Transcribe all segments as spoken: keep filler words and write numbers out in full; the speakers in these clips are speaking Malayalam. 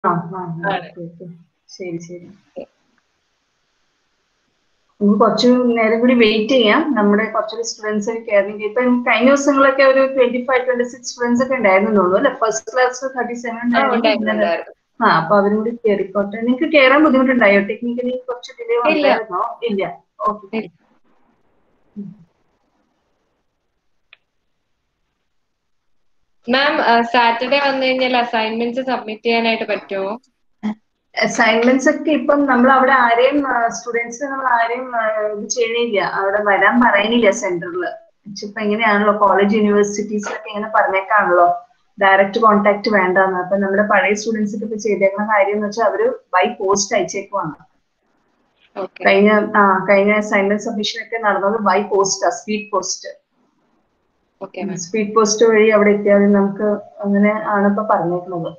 ആ ആ ഓക്കെ ഓക്കെ ശരി ശരി നമുക്ക് കുറച്ച് നേരം കൂടി വെയിറ്റ് ചെയ്യാം. നമ്മുടെ കുറച്ചൊരു സ്റ്റുഡൻസ് കയറി ഇപ്പൊ കഴിഞ്ഞ ദിവസങ്ങളൊക്കെ ഒരു twenty five twenty six students ഒക്കെ ഉണ്ടായിരുന്നു അല്ലെ? ഫസ്റ്റ് ക്ലാസ് തേർട്ടി സെവൻ ഉണ്ടായിരുന്നു. ഇന്നലെ ആ അപ്പൊ അവരും കൂടി കയറിക്കോട്ടെ. നിങ്ങൾക്ക് കയറാൻ ബുദ്ധിമുട്ടുണ്ടായോ? ടെക്നിക്കലി കുറച്ച് ഡിലേ വന്നായിരുന്നോ? ഇല്ല. ഓക്കെ മാം സാറ്റർഡേ വന്നു കഴിഞ്ഞാൽ അസൈൻമെന്റ്സ് സബ്മിറ്റ് ചെയ്യാനായിട്ട് പറ്റുമോ? അസൈൻമെന്റ്സ് ഒക്കെ ഇപ്പം നമ്മൾ അവിടെ ആരെയും സ്റ്റുഡൻസിനെ നമ്മൾ ആരെയും ഇത് ചെയ്യണില്ല, അവിടെ വരാൻ പറയണില്ല സെന്ററിൽ. ഇപ്പൊ എങ്ങനെയാണല്ലോ കോളേജ് യൂണിവേഴ്സിറ്റീസിലൊക്കെ ഇങ്ങനെ പറഞ്ഞേക്കാണല്ലോ ഡയറക്റ്റ് കോൺടാക്ട് വേണ്ടെന്ന്. അപ്പൊ നമ്മുടെ പഴയ സ്റ്റുഡൻസ് ഒക്കെ ചെയ്തേക്കുന്ന കാര്യം എന്ന് വെച്ചാൽ അവര് ബൈ പോസ്റ്റ് അയച്ചേക്കുവാണ്. കഴിഞ്ഞ ആ കഴിഞ്ഞ അസൈൻമെന്റ് സബ്മിഷൻ ഒക്കെ നടന്നത് ബൈ പോസ്റ്റാ, സ്പീഡ് പോസ്റ്റ്. സ്പീഡ് പോസ്റ്റ് വഴി അവിടെ എത്തിയാൽ നമുക്ക് അങ്ങനെ ആണ് ഇപ്പൊ പറഞ്ഞേക്കുന്നത്.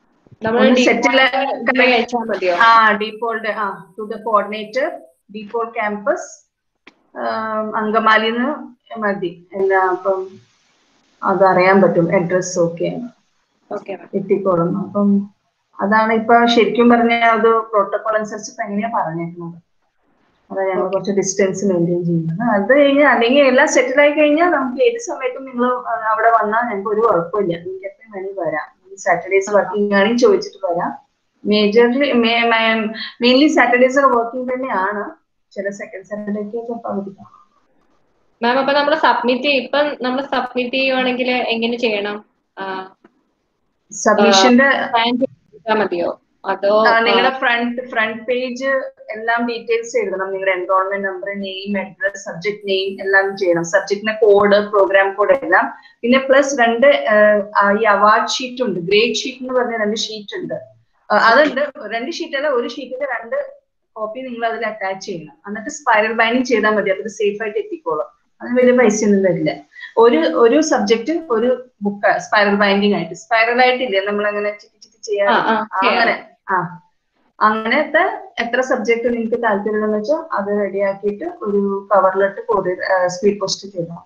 ആ ഡീപോൾഡ് ആ to the coordinator DePaul campus അങ്കമാലിന്ന് മതി എല്ലാ. അപ്പം അതറിയാൻ പറ്റും അഡ്രസ് ഒക്കെ എത്തിക്കോളും. അപ്പം അതാണ് ഇപ്പൊ ശരിക്കും പറഞ്ഞാൽ അത് പ്രോട്ടോകോൾ അനുസരിച്ച് ഇപ്പൊ എങ്ങനെയാ പറഞ്ഞേക്കുന്നത്. അതാ ഞങ്ങൾ കുറച്ച് ഡിസ്റ്റൻസ് മെയിൻറ്റെയിൻ ചെയ്യുന്നത്. അത് കഴിഞ്ഞാൽ അല്ലെങ്കിൽ എല്ലാം സെറ്റിൽ ആയി കഴിഞ്ഞാൽ നമുക്ക് ഏത് സമയത്തും നിങ്ങൾ അവിടെ വന്നാൽ ഞങ്ങൾക്ക് ഒരു കുഴപ്പമില്ല. നിങ്ങൾക്ക് എപ്പോഴും വേണമെങ്കിൽ വരാം. സാറ്റർഡേസ് വർക്കിംഗ് ആണെങ്കിൽ ചോദിച്ചിട്ട് വരാം. മേജർലി മെയിൻലി സാറ്റർഡേസ് ഒക്കെ വർക്കിംഗ് തന്നെയാണ്. ചില സെക്കൻഡ് സാറ്റർഡേക്ക് അവധിക്കാം. മാം അപ്പൊ നമ്മൾ സബ്മിറ്റ് ഇപ്പൊ നമ്മൾ സബ്മിറ്റ് ചെയ്യുവാണെങ്കിൽ എങ്ങനെ ചെയ്യണം? സബ്മിഷന്റെ മതിയോ അതോ നിങ്ങളുടെ ഫ്രണ്ട് ഫ്രണ്ട് പേജ് എല്ലാം ഡീറ്റെയിൽസ് എഴുതണം. നിങ്ങളുടെ enrolment number, name, address, subject name എല്ലാം ചെയ്യണം. സബ്ജക്റ്റിന്റെ കോഡ്, പ്രോഗ്രാം കോഡ് എല്ലാം. പിന്നെ പ്ലസ് രണ്ട് ഈ അവാർഡ് ഷീറ്റ് ഉണ്ട്, ഗ്രേഡ് ഷീറ്റ് എന്ന് പറഞ്ഞ രണ്ട് ഷീറ്റ് ഉണ്ട്. അതുണ്ട്. രണ്ട് ഷീറ്റ് അല്ല, ഒരു ഷീറ്റിന്റെ രണ്ട് കോപ്പി നിങ്ങൾ അതിൽ അറ്റാച്ച് ചെയ്യണം. എന്നിട്ട് സ്പൈറൽ ബൈൻഡിങ് ചെയ്താൽ മതി. അതൊരു സേഫ് ആയിട്ട് എത്തിക്കോളും. അതിന് വലിയ പൈസ ഒന്നും വരില്ല. ഒരു ഒരു സബ്ജക്റ്റ് ഒരു ബുക്ക് സ്പൈറൽ ബൈൻഡിങ് ആയിട്ട്. സ്പൈറൽ ആയിട്ടില്ലേ നമ്മളങ്ങനെ ചിറ്റി ചിറ്റി ചെയ്യാറ്, അങ്ങനെ ആ അങ്ങനത്തെ എത്ര സബ്ജക്ട് നിങ്ങൾക്ക് താല്പര്യമുണ്ടെന്ന് വെച്ചാൽ അത് റെഡിയാക്കിയിട്ട് ഒരു കവറിലിട്ട് കൊറിയർ സ്പീഡ് പോസ്റ്റ് ചെയ്താൽ.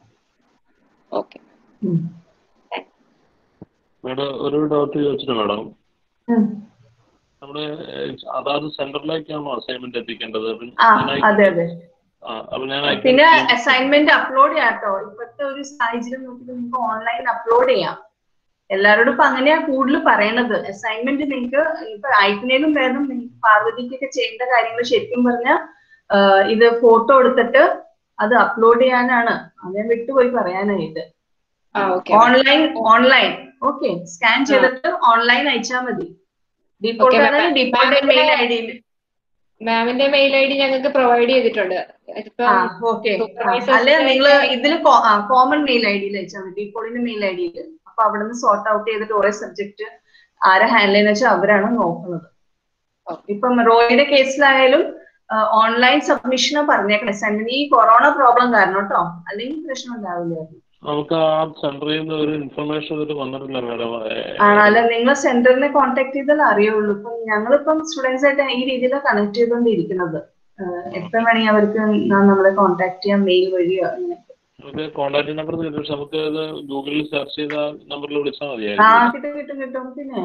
ഒരു ഡൗട്ട് ചോദിച്ചിട്ട് മാഡം, നമ്മുടെ അതാത് സെന്ററിലേക്കാണോ അസൈൻമെന്റ് എത്തിക്കേണ്ടത്? അതെ അതെ. പിന്നെ അസൈൻമെന്റ് അപ്ലോഡ് ചെയ്യാട്ടോ. ഇപ്പോഴത്തെ ഒരു സാഹചര്യം നോക്കിയിട്ട് നിങ്ങൾക്ക് ഓൺലൈൻ അപ്ലോഡ് ചെയ്യാം. എല്ലാവരോടും ഇപ്പൊ അങ്ങനെയാ കൂടുതൽ പറയണത്. അസൈൻമെന്റ് നിങ്ങൾക്ക് ഇപ്പൊ അയക്കുന്നതിലും വേണം. നിങ്ങൾക്ക് പാർവതിക്കൊക്കെ ചെയ്യേണ്ട കാര്യങ്ങൾ ശരിക്കും പറഞ്ഞാൽ ഇത് ഫോട്ടോ എടുത്തിട്ട് അത് അപ്ലോഡ് ചെയ്യാനാണ്. അതേ വിട്ടുപോയി പറയാനായിട്ട്. ഓൺലൈൻ ഓൺലൈൻ ഓക്കെ സ്കാൻ ചെയ്തിട്ട് ഓൺലൈൻ അയച്ചാൽ മതി. ഡീപോൾട്ട് ആണെങ്കിൽ ഡീപോൾട്ട് മെയിൽ ഐ ഡിയിൽ. മാമിന്റെ മെയിൽ ഐ ഡി ഞങ്ങൾക്ക് പ്രൊവൈഡ് ചെയ്തിട്ടുണ്ട്. അല്ലെ നിങ്ങൾ ഇതിൽ കോമൺ മെയിൽ ഐ ഡിയിൽ അയച്ചാൽ മതി. ഡീപോളിന്റെ മെയിൽ ഐ ഡിയിൽ. അപ്പൊ അവിടെ നിന്ന് സോർട്ട് ഔട്ട് ചെയ്തിട്ട് ഓരോ സബ്ജക്ട് ആരെ ഹാൻഡിൽ ചെയ്യുന്ന വെച്ചാൽ അവരാണ് നോക്കുന്നത്. ഇപ്പം റോയുടെ കേസിലായാലും ഓൺലൈൻ സബ്മിഷനോ പറഞ്ഞേക്കണം. സെന്ററിൽ ഈ കൊറോണ പ്രോബ്ലം കാരണം കേട്ടോ, അല്ലെങ്കിൽ പ്രശ്നം ഉണ്ടാവില്ലായിരുന്നു. നമുക്ക് ആ സെന്ററിൽ നിന്ന് ഒരു ഇൻഫർമേഷൻ വന്നിട്ടില്ല മാഡം. ആണല്ലേ? നിങ്ങൾ സെന്ററിനെ കോൺടാക്ട് ചെയ്താൽ അറിയുള്ളൂ. ഇപ്പം ഞങ്ങളിപ്പം സ്റ്റുഡൻസ് ആയിട്ട് ഈ രീതിയിൽ കണക്ട് ചെയ്തുകൊണ്ടിരിക്കുന്നത്. എത്ര വേണമെങ്കിൽ അവർക്ക് നമ്മളെ കോൺടാക്ട് ചെയ്യാം, മെയിൽ വഴിയോ അങ്ങനെ. കോൺടാക്ട് നമ്പർ നമുക്ക് ഗൂഗിളിൽ സെർച്ച് ചെയ്ത നമ്പറിൽ വിളിച്ചാൽ മതിയായി. ആ കിട്ടും കിട്ടും കിട്ടും. പിന്നെ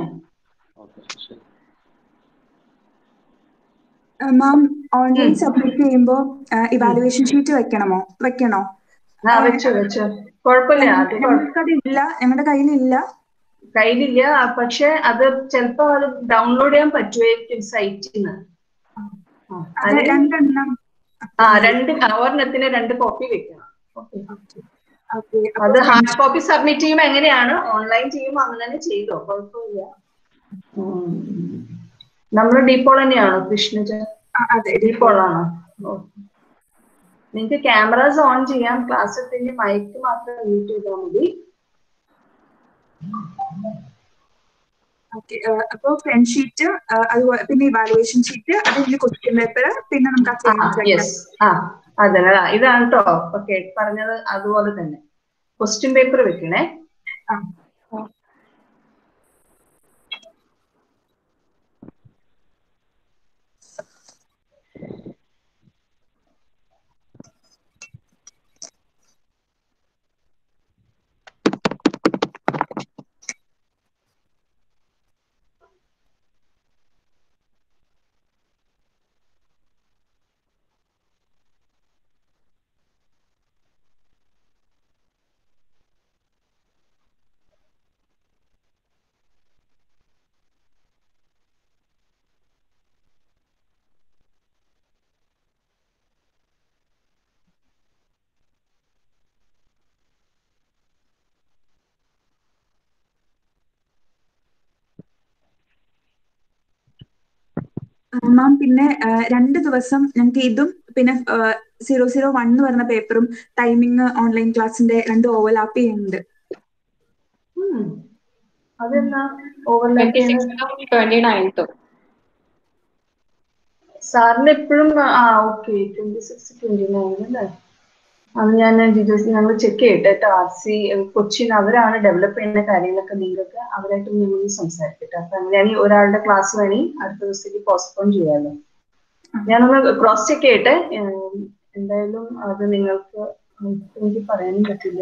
മാം ഓൺലൈൻ സബ്മിറ്റ് ചെയ്യുമ്പോൾ ഇവാലുവേഷൻ ഷീറ്റ് വെക്കണമോ വെക്കണോ? വെച്ചോ വെച്ചോ, കുഴപ്പമില്ല. ഞങ്ങൾക്കതില്ല, ഞങ്ങളുടെ കയ്യിലില്ല കയ്യിലില്ല പക്ഷെ അത് ചിലപ്പോ അത് ഡൗൺലോഡ് ചെയ്യാൻ പറ്റുമായിരിക്കും സൈറ്റിൽ നിന്ന്. രണ്ടെണ്ണം ആ രണ്ട് ഒരെണ്ണത്തിന് രണ്ട് കോപ്പി വെക്കണം. അത് ഹാർഡ് കോപ്പി സബ്മിറ്റ് ചെയ്യുമ്പോൾ എങ്ങനെയാണ്, ഓൺലൈൻ ചെയ്യുമ്പോൾ അങ്ങനെ ചെയ്തോ, കുഴപ്പമില്ല. നമ്മൾ ഡീപോൾ തന്നെയാണോ കൃഷ്ണജ? ഡീപോൾ ആണോ? നിങ്ങൾക്ക് ക്യാമറാസ് ഓൺ ചെയ്യാം. ക്ലാസ് എത്തി മൈക്ക് മാത്രം മ്യൂട്ട് ചെയ്താൽ മതി. അപ്പൊ ഫ്രണ്ട് ഷീറ്റ്, അതുപോലെ പിന്നെ ഇവാലുവേഷൻ ഷീറ്റ്, അതിന്റെ ക്വസ്റ്റ്യൻ പേപ്പർ, പിന്നെ നമുക്ക് അതെ ഇതാണ് കേട്ടോ. ഓക്കെ പറഞ്ഞത് അതുപോലെ തന്നെ ക്വസ്റ്റ്യൻ പേപ്പർ വെക്കണേ. മാം പിന്നെ രണ്ട് ദിവസം ഞങ്ങൾക്ക് ഇതും പിന്നെ സീറോ സീറോ വൺ എന്ന് പറഞ്ഞ പേപ്പറും ടൈമിങ് ഓൺലൈൻ ക്ലാസ്സിന്റെ രണ്ട് ഓവർലാപ്പ് ചെയ്യുന്നുണ്ട്. അതെന്നാ ഓവർലാപ്പ് ചെയ്യുന്നത്? ട്വന്റി നയൻത്തും സാറിന് എപ്പോഴും ആ okay twenty six twenty nine അല്ലേ? അത് ഞാൻ ഡീറ്റെയിൽസ് ഞങ്ങൾ ചെക്ക് ചെയ്യട്ടെ കേട്ടോ. ആർ സി കൊച്ചിൻ അവരാണ് ഡെവലപ്പ് ചെയ്യുന്ന കാര്യങ്ങളൊക്കെ നിങ്ങൾക്ക് അവരായിട്ട് ഞങ്ങൾ സംസാരിക്കട്ടെ. അപ്പൊ ഞാൻ ഒരാളുടെ ക്ലാസ് വേണി അടുത്ത ദിവസത്തേക്ക് പോസ്റ്റ്പോൺ ചെയ്യാമല്ലോ. ഞാനൊന്ന് ക്രോസ് ചെക്ക് ചെയ്യട്ടെ. എന്തായാലും അത് നിങ്ങൾക്ക് എനിക്ക് പറയാനും പറ്റില്ല.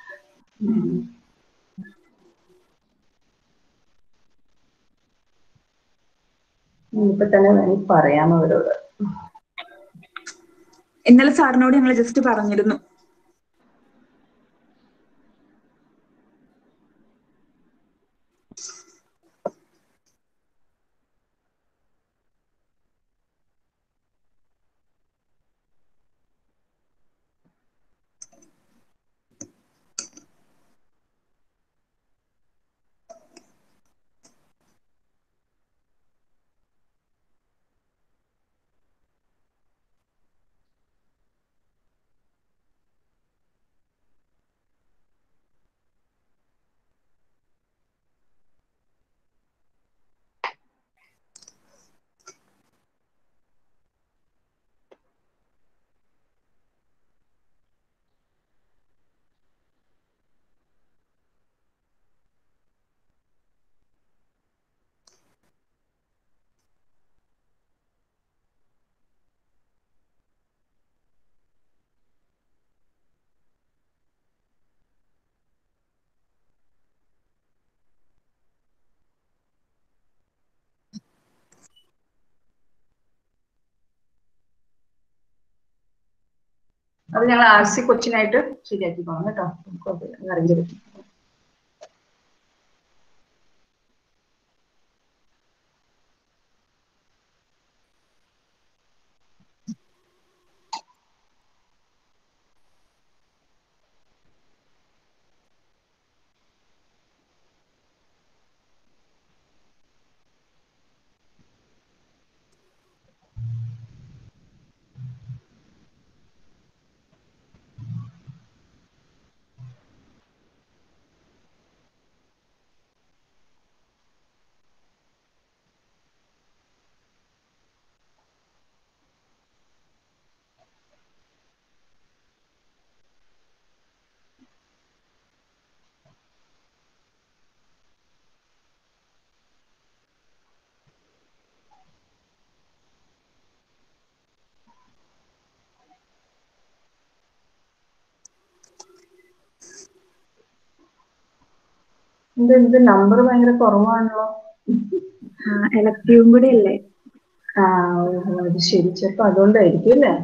ഇപ്പൊ തന്നെ വേണമെങ്കിൽ പറയാം അവരോട്. ഇന്നലെ സാറിനോട് ഞങ്ങൾ ജസ്റ്റ് പറഞ്ഞിരുന്നു. അത് ഞങ്ങൾ ആർ സി കൊച്ചിനായിട്ട് ശരിയാക്കി പോകണം കേട്ടോ. അറേഞ്ച് പറ്റും. ഇത് ഇത് നമ്പർ ഭയങ്കര കുറവാണല്ലോ. എലക്ടീവും കൂടെ അല്ലേ? ആ അത് ശരി, ചിലപ്പോ അതുകൊണ്ടായിരിക്കും അല്ലേ?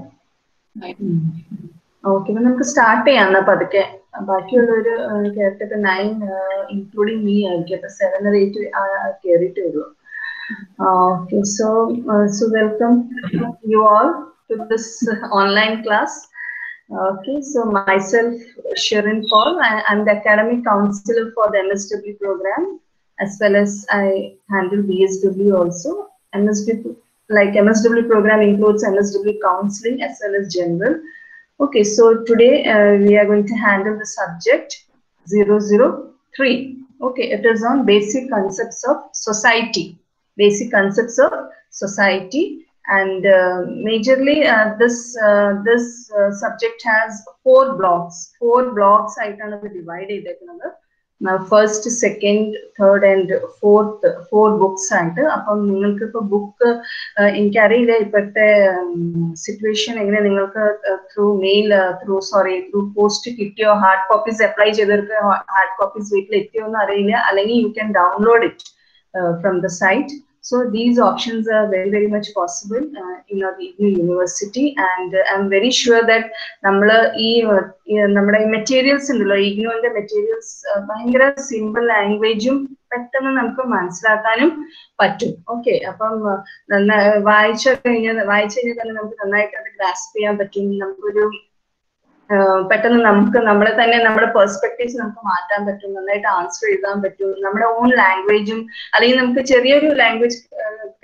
ഓക്കെ, അപ്പൊ നമുക്ക് സ്റ്റാർട്ട് ചെയ്യാം എന്നാ പതുക്കെ. ബാക്കിയുള്ളവര് കേട്ടിട്ട് നയൻ ഇൻക്ലൂഡിങ് മീ ആയിരിക്കും. അപ്പൊ സെവൻ or എയ്റ്റ് കയറിയിട്ട് വരുമോ? Okay, so so welcome you all to this online class. Okay, so myself, Sharon Paul, I, I'm the academic counselor for the M S W program, as well as I handle B S W also. M S W, like M S W program includes M S W counseling as well as general. Okay, so today uh, we are going to handle the subject zero zero three. Okay, it is on basic concepts of society. Basic concepts of society. And uh, majorly uh, this uh, this uh, subject has four blocks. Four blocks I kind of divided it. Now first, second, third, and fourth four books. ആയിട്ട് അപ്പം നിങ്ങൾക്ക് ഇപ്പോൾ ബുക്ക് എനിക്കറിയില്ല ഇപ്പോഴത്തെ സിറ്റുവേഷൻ എങ്ങനെ നിങ്ങൾക്ക് through mail through sorry through post കിട്ടിയോ, ഹാർഡ് കോപ്പീസ് അപ്ലൈ ചെയ്തവർക്ക് ഹാർഡ് കോപ്പീസ് വീട്ടിൽ എത്തിയോ എന്ന് അറിയില്ല. അല്ലെങ്കിൽ you can download it from the site. So these options are very very much possible uh, in our IGNOU University, and uh, I'm very sure that നമ്മൾ ഈ നമ്മുടെ മെറ്റീരിയൽസ് ഉണ്ടല്ലോ, IGNOUന്റെ മെറ്റീരിയൽസ് ഭയങ്കര സിമ്പിൾ ലാംഗ്വേജും പെട്ടെന്ന് നമുക്ക് മനസ്സിലാക്കാനും പറ്റും. ഓക്കെ, അപ്പം വായിച്ചു കഴിഞ്ഞാൽ വായിച്ചു കഴിഞ്ഞാൽ തന്നെ നമുക്ക് നന്നായിട്ട് അത് ഗ്രാസ്പ് ചെയ്യാൻ പറ്റും. നമുക്കൊരു പെട്ടെന്ന് നമുക്ക് നമ്മളെ തന്നെ നമ്മുടെ പെർസ്പെക്ടീവ്സ് നമുക്ക് മാറ്റാൻ പറ്റും, നന്നായിട്ട് ആൻസർ എഴുതാൻ പറ്റും. നമ്മുടെ ഓൺ ലാംഗ്വേജും അല്ലെങ്കിൽ നമുക്ക് ചെറിയൊരു ലാംഗ്വേജ്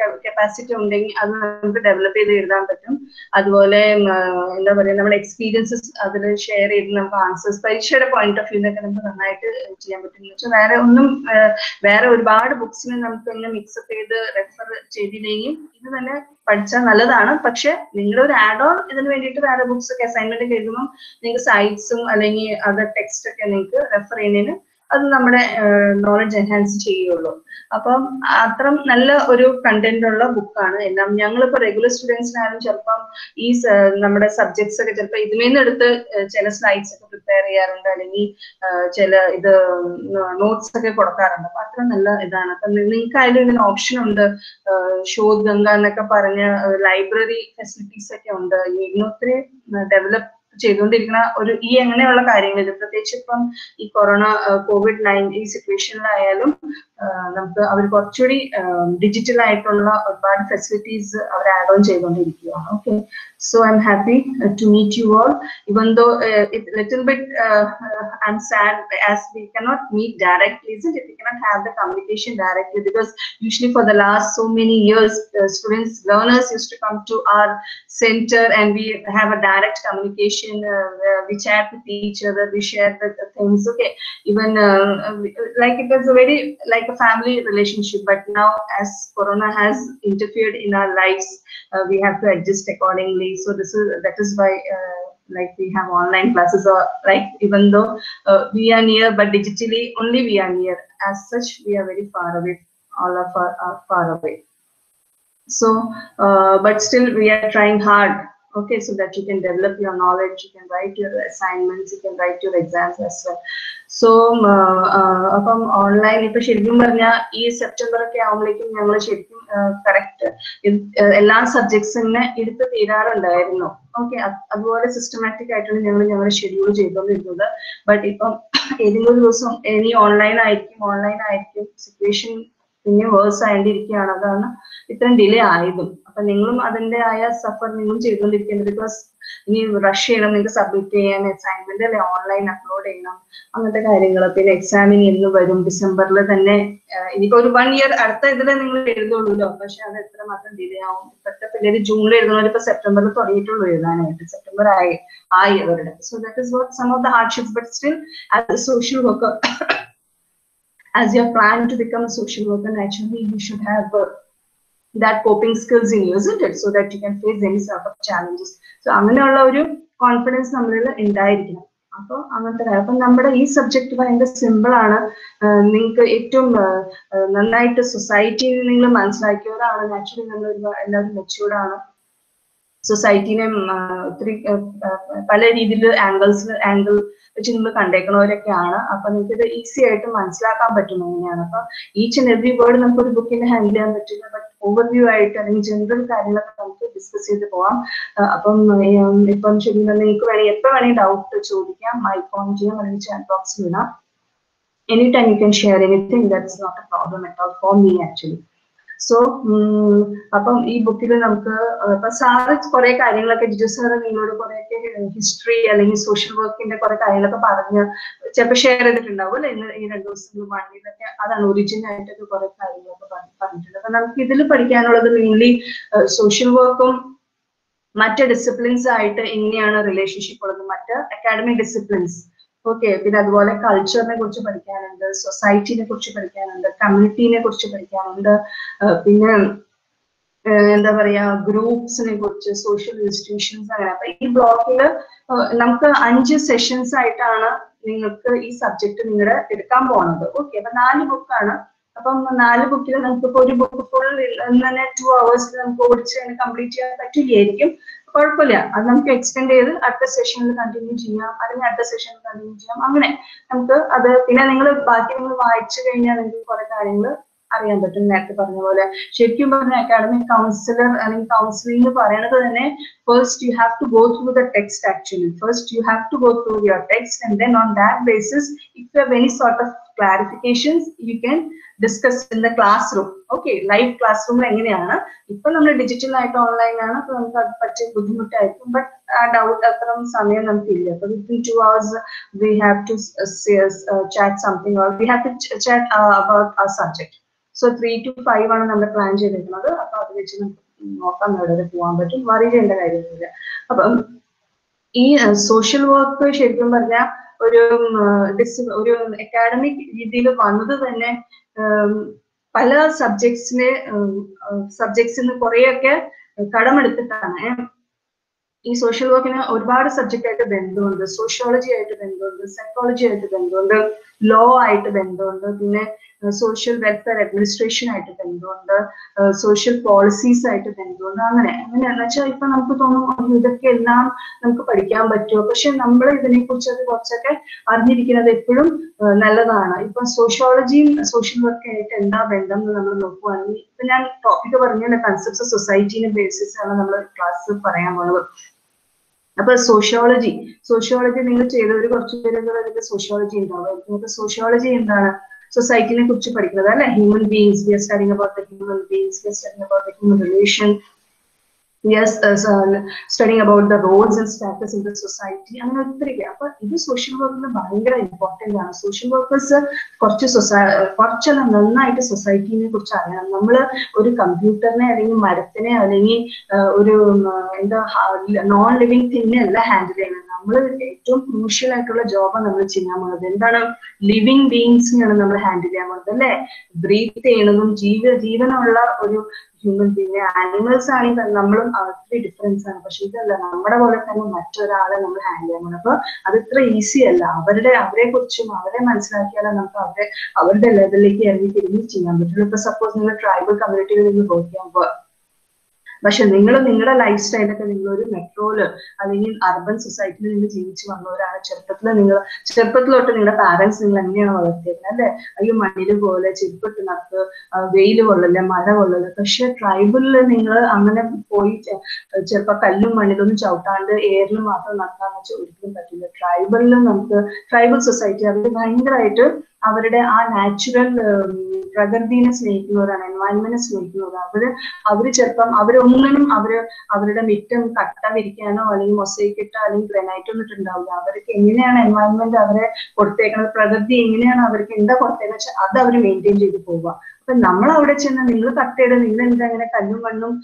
കപ്പാസിറ്റി ഉണ്ടെങ്കിൽ അത് നമുക്ക് ഡെവലപ്പ് ചെയ്ത് എഴുതാൻ പറ്റും. അതുപോലെ എന്താ പറയുക, നമ്മുടെ എക്സ്പീരിയൻസസ് അതിൽ ഷെയർ ചെയ്ത് നമുക്ക് ആൻസേഴ്സ് പരീക്ഷയുടെ പോയിന്റ് ഓഫ് വ്യൂന്നൊക്കെ നമുക്ക് നന്നായിട്ട് ചെയ്യാൻ പറ്റും. എന്ന് വെച്ചാൽ വേറെ ഒന്നും വേറെ ഒരുപാട് ബുക്സിനെ നമുക്ക് ഇങ്ങനെ മിക്സപ്പ് ചെയ്ത് റെഫർ ചെയ്തില്ലെങ്കിൽ ഇത് തന്നെ പഠിച്ചാൽ നല്ലതാണ്. പക്ഷെ നിങ്ങളുടെ ഒരു ആഡ് ഓൺ ഇതിന് വേണ്ടിയിട്ട് വേറെ ബുക്സ് ഒക്കെ അസൈൻമെന്റ് ഒക്കെ എഴുതുമ്പോൾ നിങ്ങൾക്ക് സൈറ്റ്സും അല്ലെങ്കിൽ അതർ ടെക്സ്റ്റ് ഒക്കെ നിങ്ങൾക്ക് റെഫർ ചെയ്യുന്നതിന് അത് നമ്മുടെ നോളജ് എൻഹാൻസ് ചെയ്യുള്ളൂ. അപ്പം അത്രയും നല്ല ഒരു കണ്ടന്റ് ഉള്ള ബുക്കാണ് എല്ലാം. ഞങ്ങളിപ്പോ റെഗുലർ സ്റ്റുഡൻസിനായാലും ചിലപ്പം ഈ നമ്മുടെ സബ്ജക്ട്സ് ഒക്കെ ചിലപ്പോൾ ഇതിൽ എടുത്ത് ചില സ്ലൈഡ്സ് ഒക്കെ പ്രിപ്പയർ ചെയ്യാറുണ്ട്, അല്ലെങ്കിൽ ചില ഇത് നോട്ട്സ് ഒക്കെ കൊടുക്കാറുണ്ട്. അപ്പൊ അത്ര നല്ല ഇതാണ്. അപ്പൊ നിങ്ങൾക്ക് അതിൽ ഇതിന് ഓപ്ഷൻ ഉണ്ട്, ശോധ് ഗംഗ എന്നൊക്കെ പറഞ്ഞ ലൈബ്രറി ഫെസിലിറ്റീസ് ഒക്കെ ഉണ്ട്. ഇന്ന് ഒത്തിരി ഡെവലപ്പ് ചെയ്തുകൊണ്ടിരിക്കുന്ന ഒരു ഈ അങ്ങനെയുള്ള കാര്യങ്ങൾ, പ്രത്യേകിച്ച് ഇപ്പം ഈ കൊറോണ കോവിഡ് നയൻറ്റീൻ സിറ്റുവേഷനിലായാലും നമുക്ക് അവർ കുറച്ചുകൂടി ഡിജിറ്റൽ ആയിട്ടുള്ള ഒരുപാട് ഫെസിലിറ്റീസ് അവർ ആഡ് ഓൺ ചെയ്തുകൊണ്ടിരിക്കുകയാണ്. Okay, so I'm happy uh, to meet you all, even though uh, it's a little bit uh, uh, I'm sad as we cannot meet directly, isn't it? We cannot have the communication directly, because usually for the last so many years uh, students, learners used to come to our center and we have a direct communication, uh, uh, we chat with each other, we share the, the things, okay, even uh, like it was a very like a family relationship. But now as corona has interfered in our lives, uh, we have to adjust accordingly. So this is that is why uh, like we have online classes, or like even though uh, we are near, but digitally only we are near. As such, we are very far away. All of us are far away. So, uh, but still we are trying hard. Okay, so that you can develop your knowledge, you can write your assignments, you can write your exams as well. So, അപ്പം ഓൺലൈൻ ഇപ്പൊ ശരിക്കും പറഞ്ഞാൽ ഈ സെപ്റ്റംബർ ഒക്കെ ആവുമ്പോഴേക്കും ഞങ്ങൾ ശരിക്കും കറക്റ്റ് എല്ലാ സബ്ജക്ട്സിനെ എടുത്ത് തീരാറുണ്ടായിരുന്നു. ഓക്കെ, അതുപോലെ സിസ്റ്റമാറ്റിക് ആയിട്ടാണ് ഞങ്ങൾ ഞങ്ങളുടെ ഷെഡ്യൂൾ ചെയ്തുകൊണ്ടിരുന്നത്. ബട്ട് ഇപ്പം ഏതെങ്കിലും ദിവസം ഇനി ഓൺലൈൻ ആയിരിക്കും ഓൺലൈൻ ആയിരിക്കും സിറ്റുവേഷൻ പിന്നെ വേഴ്സ് ആയിട്ടിരിക്കുകയാണ്. അതാണ് ഇത്രയും ഡിലേ ആയതും. അപ്പൊ നിങ്ങളും അതിന്റെ ആയ സഫർ നിങ്ങളും ചെയ്തുകൊണ്ടിരിക്കുന്നത്. ബിക്കോസ് ഇനി റഷ് ചെയ്യണം, നിങ്ങൾക്ക് സബ്മിറ്റ് ചെയ്യാൻ അസൈൻമെന്റ് അല്ലെ ഓൺലൈൻ അപ്ലോഡ് ചെയ്യണം, അങ്ങനത്തെ കാര്യങ്ങൾ. പിന്നെ എക്സാമിന് എന്ന് വരും ഡിസംബറിൽ തന്നെ. ഇനിയിപ്പോ ഒരു വൺ ഇയർ അടുത്ത ഇതിലെ നിങ്ങൾ എഴുതുള്ളൂല്ലോ, പക്ഷെ അത് എത്ര മാത്രം ഡിലേ ആവും. ഇപ്പോഴത്തെ പിള്ളേര് ജൂണിൽ എഴുതുന്നവർ ഇപ്പൊ സെപ്റ്റംബറിൽ തുടങ്ങിയിട്ടുള്ളൂ എഴുതാനായിട്ട്. സെപ്റ്റംബർ ആയി ആയി അവരുടെ. So that is what some of the hardships. But still as a social worker, as you plan to become a social worker, naturally you should have uh, that coping skills in you, isn't it? So that you can face any sort of challenges. So അങ്ങനെയുള്ള ഒരു കോൺഫിഡൻസ് നമ്മളിൽ ഉണ്ടായിരിക്കണം. അപ്പോൾ അങ്ങനത്തെ കാര്യം. അപ്പം നമ്മുടെ ഈ സബ്ജക്ട് ഭയങ്കര സിമ്പിൾ ആണ്. നിങ്ങൾക്ക് ഏറ്റവും നന്നായിട്ട് സൊസൈറ്റിയിൽ നിങ്ങൾ മനസ്സിലാക്കിയവരാണ്. നാച്ചുറലി നമ്മൾ എല്ലാവരും മെച്യൂർഡ് ആണ്. സൊസൈറ്റിനെ ഒത്തിരി പല രീതിയിൽ ആംഗിൾസ് ആംഗിൾ വെച്ച് നിങ്ങൾ കണ്ടേക്കുന്നവരൊക്കെയാണ്. അപ്പൊ നിങ്ങൾക്ക് ഇത് ഈസി ആയിട്ട് മനസ്സിലാക്കാൻ പറ്റും എങ്ങനെയാണ്. അപ്പൊ ഈച്ച് ആൻഡ് എവറി വേർഡ് നമുക്ക് ഒരു ബുക്കിനെ ഹാൻഡിൽ ചെയ്യാൻ പറ്റില്ല. ബട്ട് ഓവർവ്യൂ ആയിട്ട് അല്ലെങ്കിൽ ജനറൽ കാര്യങ്ങളൊക്കെ നമുക്ക് ഡിസ്കസ് ചെയ്ത് പോവാം. അപ്പം ഇപ്പം ശരി, നിങ്ങൾക്ക് വേണമെങ്കിൽ എപ്പോൾ വേണമെങ്കിൽ ഡൗട്ട് ചോദിക്കാം, മൈക്ക് ഓൺ ചെയ്യാം, അല്ലെങ്കിൽ ചാറ്റ് ബോക്സിൽ ഇടാം. Any time you can share anything. That's not a problem at all for me actually. So അപ്പം ഈ ബുക്കിൽ നമുക്ക് ഇപ്പൊ സാറ് കുറെ കാര്യങ്ങളൊക്കെ ജിജു സാറ് നിങ്ങളോട് കുറെയൊക്കെ ഹിസ്റ്ററി അല്ലെങ്കിൽ സോഷ്യൽ വർക്കിന്റെ കുറെ കാര്യങ്ങളൊക്കെ പറഞ്ഞ് ചിലപ്പോൾ ഷെയർ ചെയ്തിട്ടുണ്ടാവും അല്ലെ ഇന്ന് ഈ രണ്ടു ദിവസം വണ്ടിയിലൊക്കെ. അതാണ് ഒറിജിനൽ ആയിട്ടൊക്കെ കുറെ കാര്യങ്ങളൊക്കെ പറഞ്ഞിട്ടുണ്ട്. അപ്പൊ നമുക്ക് ഇതിൽ പഠിക്കാനുള്ളത് മെയിൻലി സോഷ്യൽ വർക്കും മറ്റ് ഡിസിപ്ലിൻസ് ആയിട്ട് എങ്ങനെയാണ് റിലേഷൻഷിപ്പ് ഉള്ളത്, മറ്റ് അക്കാഡമിക് ഡിസിപ്ലിൻസ്. ഓക്കെ, പിന്നെ അതുപോലെ കൾച്ചറിനെ കുറിച്ച് പഠിക്കാനുണ്ട്, സൊസൈറ്റിനെ കുറിച്ച് പഠിക്കാനുണ്ട്, കമ്മ്യൂണിറ്റീനെ കുറിച്ച് പഠിക്കാനുണ്ട്, പിന്നെ എന്താ പറയാ ഗ്രൂപ്പ്സിനെ കുറിച്ച്, സോഷ്യൽ ഇൻസ്റ്റിറ്റ്യൂഷൻസ്, അങ്ങനെ. അപ്പൊ ഈ ബ്ലോക്കില് നമുക്ക് അഞ്ച് സെഷൻസ് ആയിട്ടാണ് നിങ്ങൾക്ക് ഈ സബ്ജക്ട് നിങ്ങളുടെ എടുക്കാൻ പോകുന്നത്. ഓക്കെ, അപ്പൊ നാല് ബുക്കാണ്. അപ്പം നാല് ബുക്കിൽ നമുക്കിപ്പോ ഒരു ബുക്ക് ഫുൾ തന്നെ ടു അവേഴ്സിൽ നമുക്ക് ഓടിച്ച് കംപ്ലീറ്റ് ചെയ്യാൻ പറ്റില്ലായിരിക്കും. കുഴപ്പമില്ല, അത് നമുക്ക് എക്സ്റ്റെൻഡ് ചെയ്ത് അടുത്ത സെഷനിൽ കണ്ടിന്യൂ ചെയ്യാം, അല്ലെങ്കിൽ അടുത്ത സെഷനിൽ കണ്ടിന്യൂ ചെയ്യാം. അങ്ങനെ നമുക്ക് അത് പിന്നെ നിങ്ങൾ ബാക്കി നിങ്ങൾ വായിച്ചു കഴിഞ്ഞാൽ നിങ്ങൾക്ക് കുറെ കാര്യങ്ങൾ അറിയാൻ പറ്റും. നേരത്തെ പറഞ്ഞ പോലെ ശരിക്കും പറഞ്ഞ അക്കാഡമിക് കൗൺസിലർ അല്ലെങ്കിൽ കൗൺസിലിംഗ് പറയണത് തന്നെ first you have to go through the text. Actually first you have to go through your text and then on that basis if you have any sort of clarifications you can discuss in the classroom. Okay, live class റൂമിൽ എങ്ങനെയാണ് ഇപ്പൊ നമ്മൾ ഡിജിറ്റൽ ആയിട്ട് ഓൺലൈൻ ആണ്. അപ്പൊ നമുക്ക് അത് പറ്റിയ ബുദ്ധിമുട്ടായിരിക്കും. ബട്ട് ആ ഡൗട്ട് അത്ര സമയം നമുക്കില്ല. അപ്പൊ within two hours we have to chat something or we have to chat about uh subject. So three two five ആണ് നമ്മൾ പ്ലാൻ ചെയ്തിരിക്കുന്നത്. അപ്പൊ അത് വെച്ച് നമുക്ക് നോക്കാം എവിടെ പോകാൻ പറ്റും, വറി ചെയ്യേണ്ട കാര്യമൊന്നുമില്ല. അപ്പം ഈ സോഷ്യൽ വർക്ക് ശരിക്കും പറഞ്ഞാൽ ഒരു ഡിസ് ഒരു അക്കാഡമിക് രീതിയിൽ വന്നത് തന്നെ പല സബ്ജക്ട്സിനെ സബ്ജക്ട്സിന് കുറെയൊക്കെ കടമെടുത്തിട്ടാണ്. ഈ സോഷ്യൽ വർക്കിന് ഒരുപാട് സബ്ജക്റ്റ് ആയിട്ട് ബന്ധമുണ്ട്, സോഷ്യോളജി ആയിട്ട് ബന്ധമുണ്ട്, സൈക്കോളജി ആയിട്ട് ബന്ധമുണ്ട്, ലോ ആയിട്ട് ബന്ധമുണ്ട്, പിന്നെ സോഷ്യൽ വെൽഫെയർ അഡ്മിനിസ്ട്രേഷൻ ആയിട്ട് ബന്ധമുണ്ട്, സോഷ്യൽ പോളിസീസ് ആയിട്ട് ബന്ധമുണ്ട്. അങ്ങനെ അങ്ങനെ എന്ന് വെച്ചാൽ ഇപ്പൊ നമുക്ക് തോന്നും ഇതൊക്കെ എല്ലാം നമുക്ക് പഠിക്കാൻ പറ്റുമോ, പക്ഷെ നമ്മൾ ഇതിനെ കുറിച്ചൊക്കെ കുറച്ചൊക്കെ അറിഞ്ഞിരിക്കുന്നത് എപ്പോഴും നല്ലതാണ്. ഇപ്പൊ സോഷ്യോളജിയും സോഷ്യൽ വർക്കും ആയിട്ട് എന്താ ബന്ധം എന്ന് നമ്മൾ നോക്കുവാണെങ്കിൽ, ഇപ്പൊ ഞാൻ ടോപ്പിക് പറഞ്ഞ കൺസെപ്റ്റ്സ് സൊസൈറ്റിന്റെ ബേസിസ് ആണ് നമ്മൾ ക്ലാസ് പറയാൻ പോകുന്നത്. അപ്പൊ സോഷ്യോളജി സോഷ്യോളജി നിങ്ങൾ ചെയ്തവര് കുറച്ചു പേര് സോഷ്യോളജി ഉണ്ടാവും. നിങ്ങൾക്ക് സോഷ്യോളജി എന്താണ്? സൊസൈറ്റിനെ കുറിച്ച് പഠിക്കുന്നത് അല്ലെ. Human beings, we are studying about the human beings, we are studying about the human relation, we are studying about the roles and status in the society. അങ്ങനെ ഒത്തിരി. അപ്പൊ ഇത് സോഷ്യൽ വർക്കിന് ഭയങ്കര ഇമ്പോർട്ടന്റ് ആണ്. സോഷ്യൽ വർക്കേഴ്സ് കുറച്ച് സൊസൈ കുറച്ചെല്ലാം നന്നായിട്ട് സൊസൈറ്റിനെ കുറിച്ച് അറിയണം. നമ്മൾ ഒരു കമ്പ്യൂട്ടറിനെ അല്ലെങ്കിൽ മരത്തിനെ അല്ലെങ്കിൽ ഒരു എന്താ നോൺ ലിവിങ് തിങ്ങിനെ അല്ല ഹാൻഡിൽ ചെയ്യുന്നത്. നമ്മൾ ഏറ്റവും ക്രൂഷ്യൽ ആയിട്ടുള്ള ജോബാണ് നമ്മൾ ചെയ്യാൻ പോകുന്നത്. എന്താണ്? ലിവിങ് ബീങ്സിനെയാണ് നമ്മൾ ഹാൻഡിൽ ചെയ്യാൻ പോകുന്നത് അല്ലെ. ബ്രീത്ത് ചെയ്യണതും ജീവ ജീവനുള്ള ഒരു ഹ്യൂമൻ ബീങ്. ആനിമൽസ് ആണെങ്കിൽ നമ്മളും ഒത്തിരി ഡിഫറൻസ് ആണ്, പക്ഷെ ഇതല്ല, നമ്മുടെ പോലെ തന്നെ മറ്റൊരാളെ നമ്മൾ ഹാൻഡിൽ ചെയ്യാൻ പോകുന്നത്. അപ്പൊ അത് ഇത്ര ഈസി അല്ല. അവരുടെ അവരെ കുറിച്ചും അവരെ മനസ്സിലാക്കിയാലേ നമുക്ക് അവരെ അവരുടെ ലെവലിലേക്ക് ഇറങ്ങി തിരിഞ്ഞ് ചെയ്യാൻ പറ്റുള്ളൂ. ഇപ്പൊ സപ്പോസ് നിങ്ങൾ ട്രൈബൽ കമ്മ്യൂണിറ്റിയിൽ നിന്ന് വർക്ക് ചെയ്യാൻ പോവാ, പക്ഷെ നിങ്ങൾ നിങ്ങളുടെ ലൈഫ് സ്റ്റൈലൊക്കെ നിങ്ങൾ ഒരു മെട്രോയില് അല്ലെങ്കിൽ അർബൻ സൊസൈറ്റിയിൽ നിങ്ങൾ ജീവിച്ചു വന്നവരാണ്. ചെറുപ്പത്തിൽ നിങ്ങൾ ചെറുപ്പത്തിലോട്ട് നിങ്ങളുടെ പാരന്റ്സ് നിങ്ങൾ എങ്ങനെയാണ് വളർത്തിയത് അല്ലെ. അയ്യോ മണ്ണില് പോലെ ചെരുപ്പിട്ട് നട്ട് വെയിൽ കൊള്ളല്ലേ, മഴ കൊള്ളല്ലേ. പക്ഷെ ട്രൈബലില് നിങ്ങൾ അങ്ങനെ പോയി ചിലപ്പോ കല്ലും മണ്ണിലൊന്നും ചവിട്ടാണ്ട് എയറിൽ മാത്രം നട്ടാന്ന് വെച്ചാൽ ഒരിക്കലും പറ്റില്ല. ട്രൈബലില് നമുക്ക് ട്രൈബൽ സൊസൈറ്റി അവർ ഭയങ്കരമായിട്ട് അവരുടെ ആ നാച്ചുറൽ പ്രകൃതിനെ സ്നേഹിക്കുന്നവരാണ്, എൻവയൺമെന്റിനെ സ്നേഹിക്കുന്നവരാണ്. അവര് അവര് ചിലപ്പം അവരൊന്നിനും അവര് അവരുടെ മിറ്റം കട്ട വിരിക്കാനോ അല്ലെങ്കിൽ മൊസൈക്ക് ഇട്ടോ അല്ലെങ്കിൽ ഗ്രാനൈറ്റ് ഒന്നും ഇട്ടുണ്ടാവില്ല. അവർക്ക് എങ്ങനെയാണ് എൻവയൺമെന്റ് അവരെ കൊടുത്തേക്കുന്നത്, പ്രകൃതി എങ്ങനെയാണ് അവർക്ക് എന്താ കൊടുത്തേക്കുന്നത് വെച്ചാൽ അത് അവർ മെയിൻറ്റെയിൻ ചെയ്ത് പോവുക. അപ്പൊ നമ്മൾ അവിടെ ചെന്ന് നിങ്ങൾ കട്ടയുടെ നിങ്ങൾ എന്താ ഇങ്ങനെ കല്ലും മണ്ണും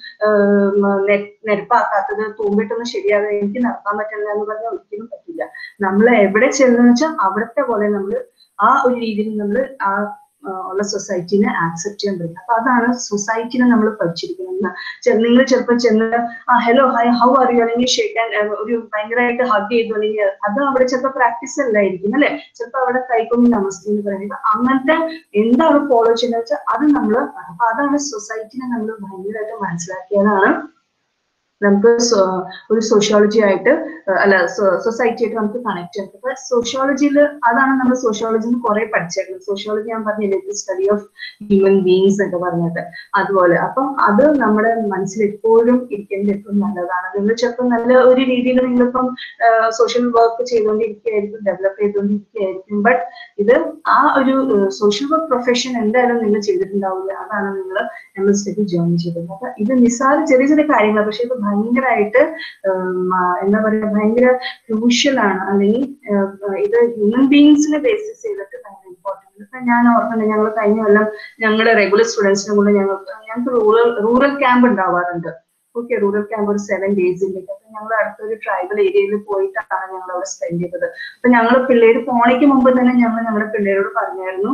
നെരപ്പാക്കാത്തത്, തൂമ്പിട്ടൊന്നും ശരിയാകാതെ എനിക്ക് നടത്താൻ പറ്റില്ല എന്ന് പറഞ്ഞാൽ ഒരിക്കലും പറ്റില്ല. നമ്മൾ എവിടെ ചെല്ലുന്ന വെച്ചാൽ അവിടത്തെ പോലെ നമ്മൾ ആ ഒരു രീതിയിൽ നമ്മൾ ആ ഉള്ള സൊസൈറ്റിനെ ആക്സെപ്റ്റ് ചെയ്യാൻ പറ്റും. അപ്പൊ അതാണ് സൊസൈറ്റിനെ നമ്മൾ പഠിച്ചിരിക്കുന്നത്. നിങ്ങൾ ചിലപ്പോൾ ചെന്ന് ആ hello hi how are you അല്ലെങ്കിൽ ഷേക്കാൻ ഒരു ഭയങ്കരമായിട്ട് ഹഗ് ചെയ്തു അല്ലെങ്കിൽ അത് അവിടെ ചിലപ്പോൾ പ്രാക്ടീസ് അല്ലായിരിക്കും അല്ലെ. ചിലപ്പോൾ അവിടെ കൈക്കൊന്ന് നമസ്തേ എന്ന് പറയുന്നത് അങ്ങനത്തെ എന്താണ് ഫോളോ ചെയ്യുന്നത് വെച്ചാൽ അത് നമ്മൾ അപ്പൊ അതാണ് സൊസൈറ്റിനെ നമ്മൾ ഭയങ്കരമായിട്ട് മനസ്സിലാക്കിയതാണ് നമുക്ക് ഒരു സോഷ്യോളജി ആയിട്ട് അല്ല സൊസൈറ്റി ആയിട്ട് നമുക്ക് കണക്ട് ചെയ്യാം. അപ്പൊ സോഷ്യോളജിയിൽ അതാണ് നമ്മൾ സോഷ്യോളജിന്ന് കുറെ പഠിച്ചേക്കുന്നത്. സോഷ്യോളജി ഞാൻ പറഞ്ഞില്ലേ, സ്റ്റഡി ഓഫ് ഹ്യൂമൻ ബീങ്സ് ഒക്കെ പറഞ്ഞത് അതുപോലെ. അപ്പം അത് നമ്മുടെ മനസ്സിൽ എപ്പോഴും ഇരിക്കേണ്ടത് ഏറ്റവും നല്ലതാണ്. നിങ്ങൾ ചിലപ്പോൾ നല്ല ഒരു രീതിയിൽ നിങ്ങളിപ്പം സോഷ്യൽ വർക്ക് ചെയ്തുകൊണ്ടിരിക്കുകയായിരിക്കും, ഡെവലപ്പ് ചെയ്തുകൊണ്ടിരിക്കുകയായിരിക്കും. ബട്ട് ഇത് ആ ഒരു സോഷ്യൽ വർക്ക് പ്രൊഫഷൻ എന്തായാലും നിങ്ങൾ ചെയ്തിട്ടുണ്ടാവില്ല. അതാണ് നിങ്ങൾ എം എസ് ഡിക്ക് ജോയിൻ ചെയ്തത്. അപ്പൊ ഇത് നിസ്സാര ചെറിയ ചെറിയ കാര്യങ്ങളാണ്, പക്ഷെ ഇത് ഭയങ്കരമായിട്ട് എന്താ പറയുക ഭയങ്കര ക്രൂഷ്യൽ ആണ്. അല്ലെങ്കിൽ ഇത് ഹ്യൂമൻ ബീങ്സിനെ ബേസിസ് ചെയ്തിട്ട് ഭയങ്കര ഇമ്പോർട്ടൻ്റ്. ഇപ്പൊ ഞാൻ ഓർക്കുന്നുണ്ട് ഞങ്ങൾ കഴിഞ്ഞ കൊല്ലം ഞങ്ങളുടെ റെഗുലർ സ്റ്റുഡൻസിനെ കൊണ്ട് ഞങ്ങൾക്ക് ഞങ്ങൾക്ക് റൂറൽ റൂറൽ ക്യാമ്പ് ഉണ്ടാവാറുണ്ട്. ഓക്കെ, റൂറൽ ക്യാമ്പ് ഒരു സെവൻ ഡേയ്സിലേക്ക്. അപ്പൊ ഞങ്ങൾ അടുത്തൊരു ട്രൈബൽ ഏരിയയിൽ പോയിട്ടാണ് ഞങ്ങൾ അവിടെ സ്പെൻഡ് ചെയ്തത്. അപ്പൊ ഞങ്ങൾ പിള്ളേര് പോണയ്ക്ക് മുമ്പ് തന്നെ ഞങ്ങൾ നമ്മുടെ പിള്ളേരോട് പറഞ്ഞായിരുന്നു,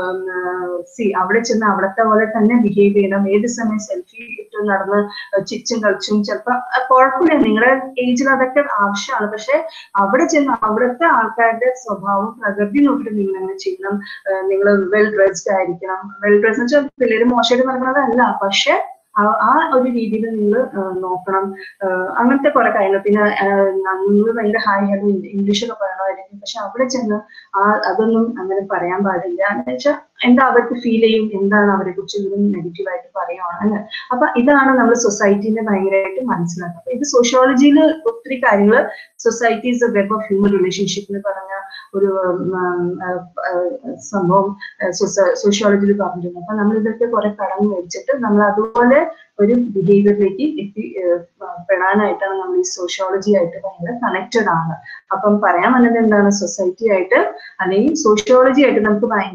സി അവിടെ ചെന്ന് അവിടത്തെ പോലെ തന്നെ ബിഹേവ് ചെയ്യണം. ഏത് സമയം സെൽഫി ഇട്ട് നടന്ന് ചിച്ചും കളിച്ചും ചിലപ്പോ കുഴപ്പമില്ല, നിങ്ങളുടെ ഏജിൽ അതൊക്കെ ആവശ്യമാണ്. പക്ഷെ അവിടെ ചെന്ന് അവിടുത്തെ ആൾക്കാരുടെ സ്വഭാവം പ്രകൃതി നോക്കിയിട്ട് നിങ്ങൾ അങ്ങനെ ചെയ്യണം. നിങ്ങൾ വെൽ ഡ്രസ്ഡ് ആയിരിക്കണം. വെൽ ഡ്രസ്ഡ് എന്ന് വെച്ചാൽ പിള്ളേര് മോശമായിട്ട് നടക്കുന്നതല്ല, പക്ഷെ ആ ഒരു രീതിയിൽ നിങ്ങൾ നോക്കണം. അങ്ങനത്തെ കുറെ കാര്യങ്ങൾ. പിന്നെ നിങ്ങൾ ഭയങ്കര ഹായ് ഹലോ ഇംഗ്ലീഷൊക്കെ പറയണമായിരിക്കും, പക്ഷെ അവിടെ ചെന്ന് ആ അതൊന്നും അങ്ങനെ പറയാൻ പാടില്ല. എന്ന് വെച്ചാൽ എന്താ അവർക്ക് ഫീൽ ചെയ്യും, എന്താണ് അവരെ കുറിച്ച് ഇവരും നെഗറ്റീവായിട്ട് പറയുവാണ്. അപ്പൊ ഇതാണ് നമ്മൾ സൊസൈറ്റിനെ ഭയങ്കരമായിട്ട് മനസ്സിലാക്കുക. അപ്പൊ ഇത് സോഷ്യോളജിയിൽ ഒത്തിരി കാര്യങ്ങൾ society is a web of human relationship എന്ന് പറഞ്ഞ ഒരു സംഭവം സോഷ്യോളജിയിൽ പറഞ്ഞിട്ടുണ്ട്. അപ്പൊ നമ്മൾ ഇതൊക്കെ കുറെ കടന്നു വെച്ചിട്ട് നമ്മൾ അതുപോലെ ഒരു ബിഹേവിയറിലേക്ക് എത്തി പെടാനായിട്ടാണ് നമ്മൾ ഈ സോഷ്യോളജി ആയിട്ട് ഭയങ്കര കണക്റ്റഡ് ആണ്. അപ്പം പറയാൻ വന്നത് എന്താണ്, സൊസൈറ്റി ആയിട്ട് അല്ലെങ്കിൽ സോഷ്യോളജി ആയിട്ട് നമുക്ക് ഭയങ്കര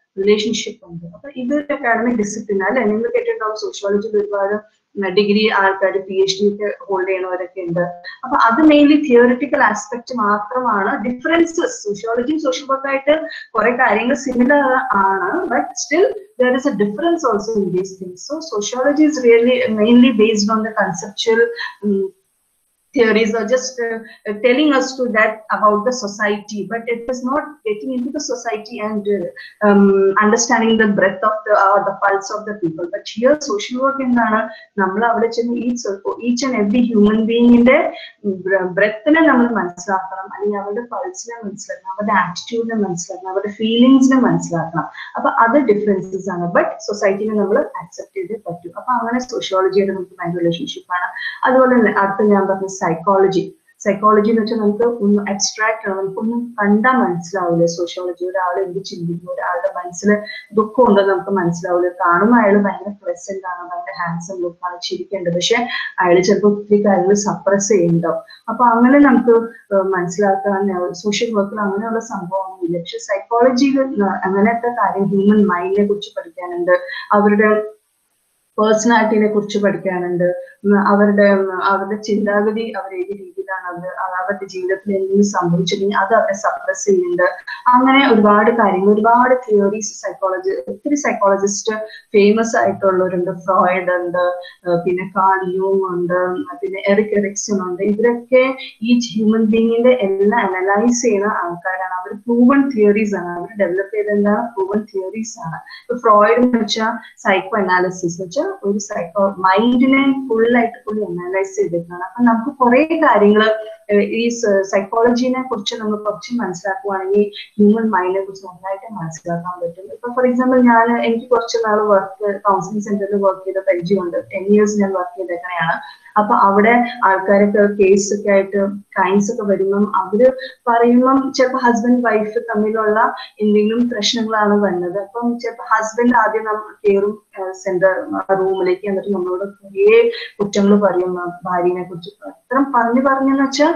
റിലേഷൻഷിപ്പ് ഉണ്ട്. അപ്പൊ ഇത് അക്കാഡമിക് ഡിസിപ്ലിൻ അല്ലെ. നിങ്ങൾ കേട്ടിട്ടുണ്ടാവും സോഷ്യോളജിയിൽ ഒരുപാട് ഡിഗ്രി ആൾക്കാർ പി എച്ച് ഡി ഒക്കെ ഹോൾഡ് ചെയ്യണവരൊക്കെ ഉണ്ട്. അപ്പൊ അത് മെയിൻലി തിയോറിറ്റിക്കൽ ആസ്പെക്ട് മാത്രമാണ്. ഡിഫറൻസസ് സോഷ്യോളജിയും സോഷ്യൽ വർക്കായിട്ട് കുറെ കാര്യങ്ങൾ സിമിലർ ആണ്, but still there is a difference also in these things. So sociology is really mainly based on the conceptual um, theories, or just uh, uh, telling us to that about the society, but it is not getting into the society and uh, um, understanding the breadth of the or the pulse of the people. But here social work endana nammal avade chenu each each and every human being inde breadth ne nammal manasilakanam, alli avade pulse ne manasilakanam, avade attitude ne manasilakanam, avade feelings ne manasilakanam. appo other differences aanu, but society ne nammal accept cheyide pattu. appo angane sociology ade namukku mind relationship aanu. adupole adutha njan parna psychology. Psychology എന്ന് വെച്ചാൽ നമുക്ക് ഒന്ന് അബ്സ്ട്രാക്ട് ആണ്, നമുക്കൊന്നും കണ്ടാൽ മനസ്സിലാവില്ല സോഷ്യോളജി. ഒരാൾ എന്ത് ചിന്തിക്കുന്നു, ഒരാളുടെ മനസ്സിൽ ദുഃഖം ഉണ്ടെന്ന് നമുക്ക് മനസ്സിലാവില്ല. കാണുമ്പോൾ അയാൾ ഭയങ്കര പ്രസന്റ് ആണ്, ഭയങ്കര ഹാൻസം ലുക്കാണ്, ചിരിക്കേണ്ടത്, പക്ഷെ അയാൾ ചിലപ്പോൾ ഒത്തിരി കാര്യങ്ങൾ സപ്രസ് ചെയ്യുന്നുണ്ടാവും. അപ്പൊ അങ്ങനെ നമുക്ക് മനസ്സിലാക്കാൻ സോഷ്യൽ വർക്കിൽ അങ്ങനെയുള്ള സംഭവമൊന്നുമില്ല. പക്ഷെ സൈക്കോളജിയിൽ അങ്ങനത്തെ കാര്യം ഹ്യൂമൻ മൈൻഡിനെ കുറിച്ച് പഠിക്കാനുണ്ട്, അവരുടെ പേഴ്സണാലിറ്റിനെ കുറിച്ച് പഠിക്കാനുണ്ട്, അവരുടെ അവരുടെ ചിന്താഗതി അവർ ഏത് രീതിയിലാണ് അവർ അവരുടെ ജീവിതത്തിൽ എന്തെങ്കിലും സംഭവിച്ചിട്ടുണ്ടെങ്കിൽ അത് അവരെ സപ്രസ് ചെയ്യുന്നുണ്ട്. അങ്ങനെ ഒരുപാട് കാര്യങ്ങൾ, ഒരുപാട് തിയറീസ് സൈക്കോളജി, ഒത്തിരി സൈക്കോളജിസ്റ്റ് ഫേമസ് ആയിട്ടുള്ളവരുണ്ട്. ഫ്രോയിഡ് ഉണ്ട്, പിന്നെ കാൾ യൂങ് ഉണ്ട്, പിന്നെ എറിക് എറിക്സൺ ഉണ്ട്. ഇവരൊക്കെ ഈ ഹ്യൂമൻ ബീങ്ങിന്റെ എല്ലാം അനലൈസ് ചെയ്യുന്ന ആൾക്കാരാണ്. അവർ പ്രൂവൺ തിയറീസ് ആണ്, അവർ ഡെവലപ്പ് ചെയ്തെന്താ പ്രൂവൺ തിയറീസ് ആണ്. ഇപ്പൊ ഫ്രോയിഡ് എന്ന് വെച്ചാൽ സൈക്കോ അനാലിസിസ് വെച്ചാൽ ഒരു സൈക്കോ മൈൻഡിനെ ഫുള്ളായിട്ട് ഫുള്ളി അനലൈസ് ചെയ്തിട്ടാണ്. അപ്പൊ നമുക്ക് കുറെ കാര്യങ്ങൾ ഈ സൈക്കോളജിനെ കുറിച്ച് നമ്മൾ കുറച്ച് മനസ്സിലാക്കുവാണെങ്കിൽ ഹ്യൂമൻ മൈൻഡിനെ കുറിച്ച് നന്നായിട്ട് മനസ്സിലാക്കാൻ പറ്റും. ഇപ്പൊ ഫോർ എക്സാമ്പിൾ ഞാൻ എനിക്ക് കുറച്ച് നാൾ വർക്ക് കൗൺസിലിംഗ് സെന്ററിൽ വർക്ക് ചെയ്ത പരിചയമുണ്ട്. ടെൻ ഇയേഴ്സ് ഞാൻ വർക്ക് ചെയ്തേക്കണെയാണ്. അപ്പൊ അവിടെ ആൾക്കാരൊക്കെ കേസ് ഒക്കെ ആയിട്ട് ക്രൈംസ് ഒക്കെ വരുമ്പം അവര് പറയുമ്പം ചിലപ്പോൾ ഹസ്ബൻഡ് വൈഫ് തമ്മിലുള്ള എന്തെങ്കിലും പ്രശ്നങ്ങളാണ് വരുന്നത്. അപ്പം ചിലപ്പോൾ ഹസ്ബൻഡ് ആദ്യം നമ്മൾ കയറും സെന്റർ റൂമിലേക്ക്, എന്നിട്ട് നമ്മളോട് കുറേ കുറ്റങ്ങൾ പറയും ഭാര്യനെ കുറിച്ച്. അത്രയും പറഞ്ഞു പറഞ്ഞെന്ന് വെച്ചാൽ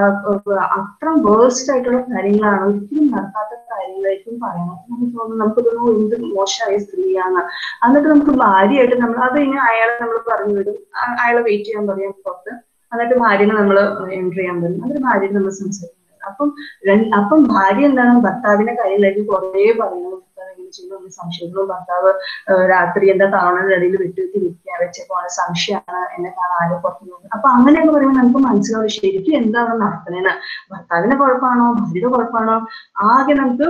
അത്രയും വേഴ്സ്റ്റ് ആയിട്ടുള്ള കാര്യങ്ങളാണ്, ഒരിക്കലും നടക്കാത്ത കാര്യങ്ങളായിരിക്കും പറയണം. നമുക്ക് തോന്നുന്നു നമുക്ക് തോന്നുന്നു എന്ത് മോശമായ സ്ത്രീയാണ്. എന്നിട്ട് നമുക്ക് ഭാര്യയായിട്ട് നമ്മൾ അത് കഴിഞ്ഞാൽ അയാളെ നമ്മൾ പറഞ്ഞു വിടും, അയാളെ വെയിറ്റ് ചെയ്യാൻ പറയാം പുറത്ത്. എന്നിട്ട് ഭാര്യനെ നമ്മൾ എൻട്രി ചെയ്യാൻ പറ്റും, എന്നിട്ട് ഭാര്യയെ നമ്മൾ സംസാരിക്കുന്നത്. അപ്പം അപ്പം ഭാര്യ എന്താണ് ഭർത്താവിന്റെ കാര്യങ്ങളായിരിക്കും കുറേ പറയുന്നത്. ചെയ്യുന്ന സംശയങ്ങളും, ഭർത്താവ് രാത്രി എന്താ താവണയുടെ ഇടയിൽ വിട്ടുവിട്ട് വിൽക്കാൻ വെച്ചപ്പോ സംശയമാണ്, എന്നെ കാണാൻ ആരും പുറത്തു പോകുന്നത്. അപ്പൊ അങ്ങനെയൊക്കെ പറയുമ്പോൾ നമുക്ക് മനസ്സിലാവും ശരിക്കും എന്താണ് നടക്കണേന്ന്. ഭർത്താവിന്റെ കുഴപ്പമാണോ ഭാര്യയുടെ കുഴപ്പമാണോ, ആകെ നമുക്ക്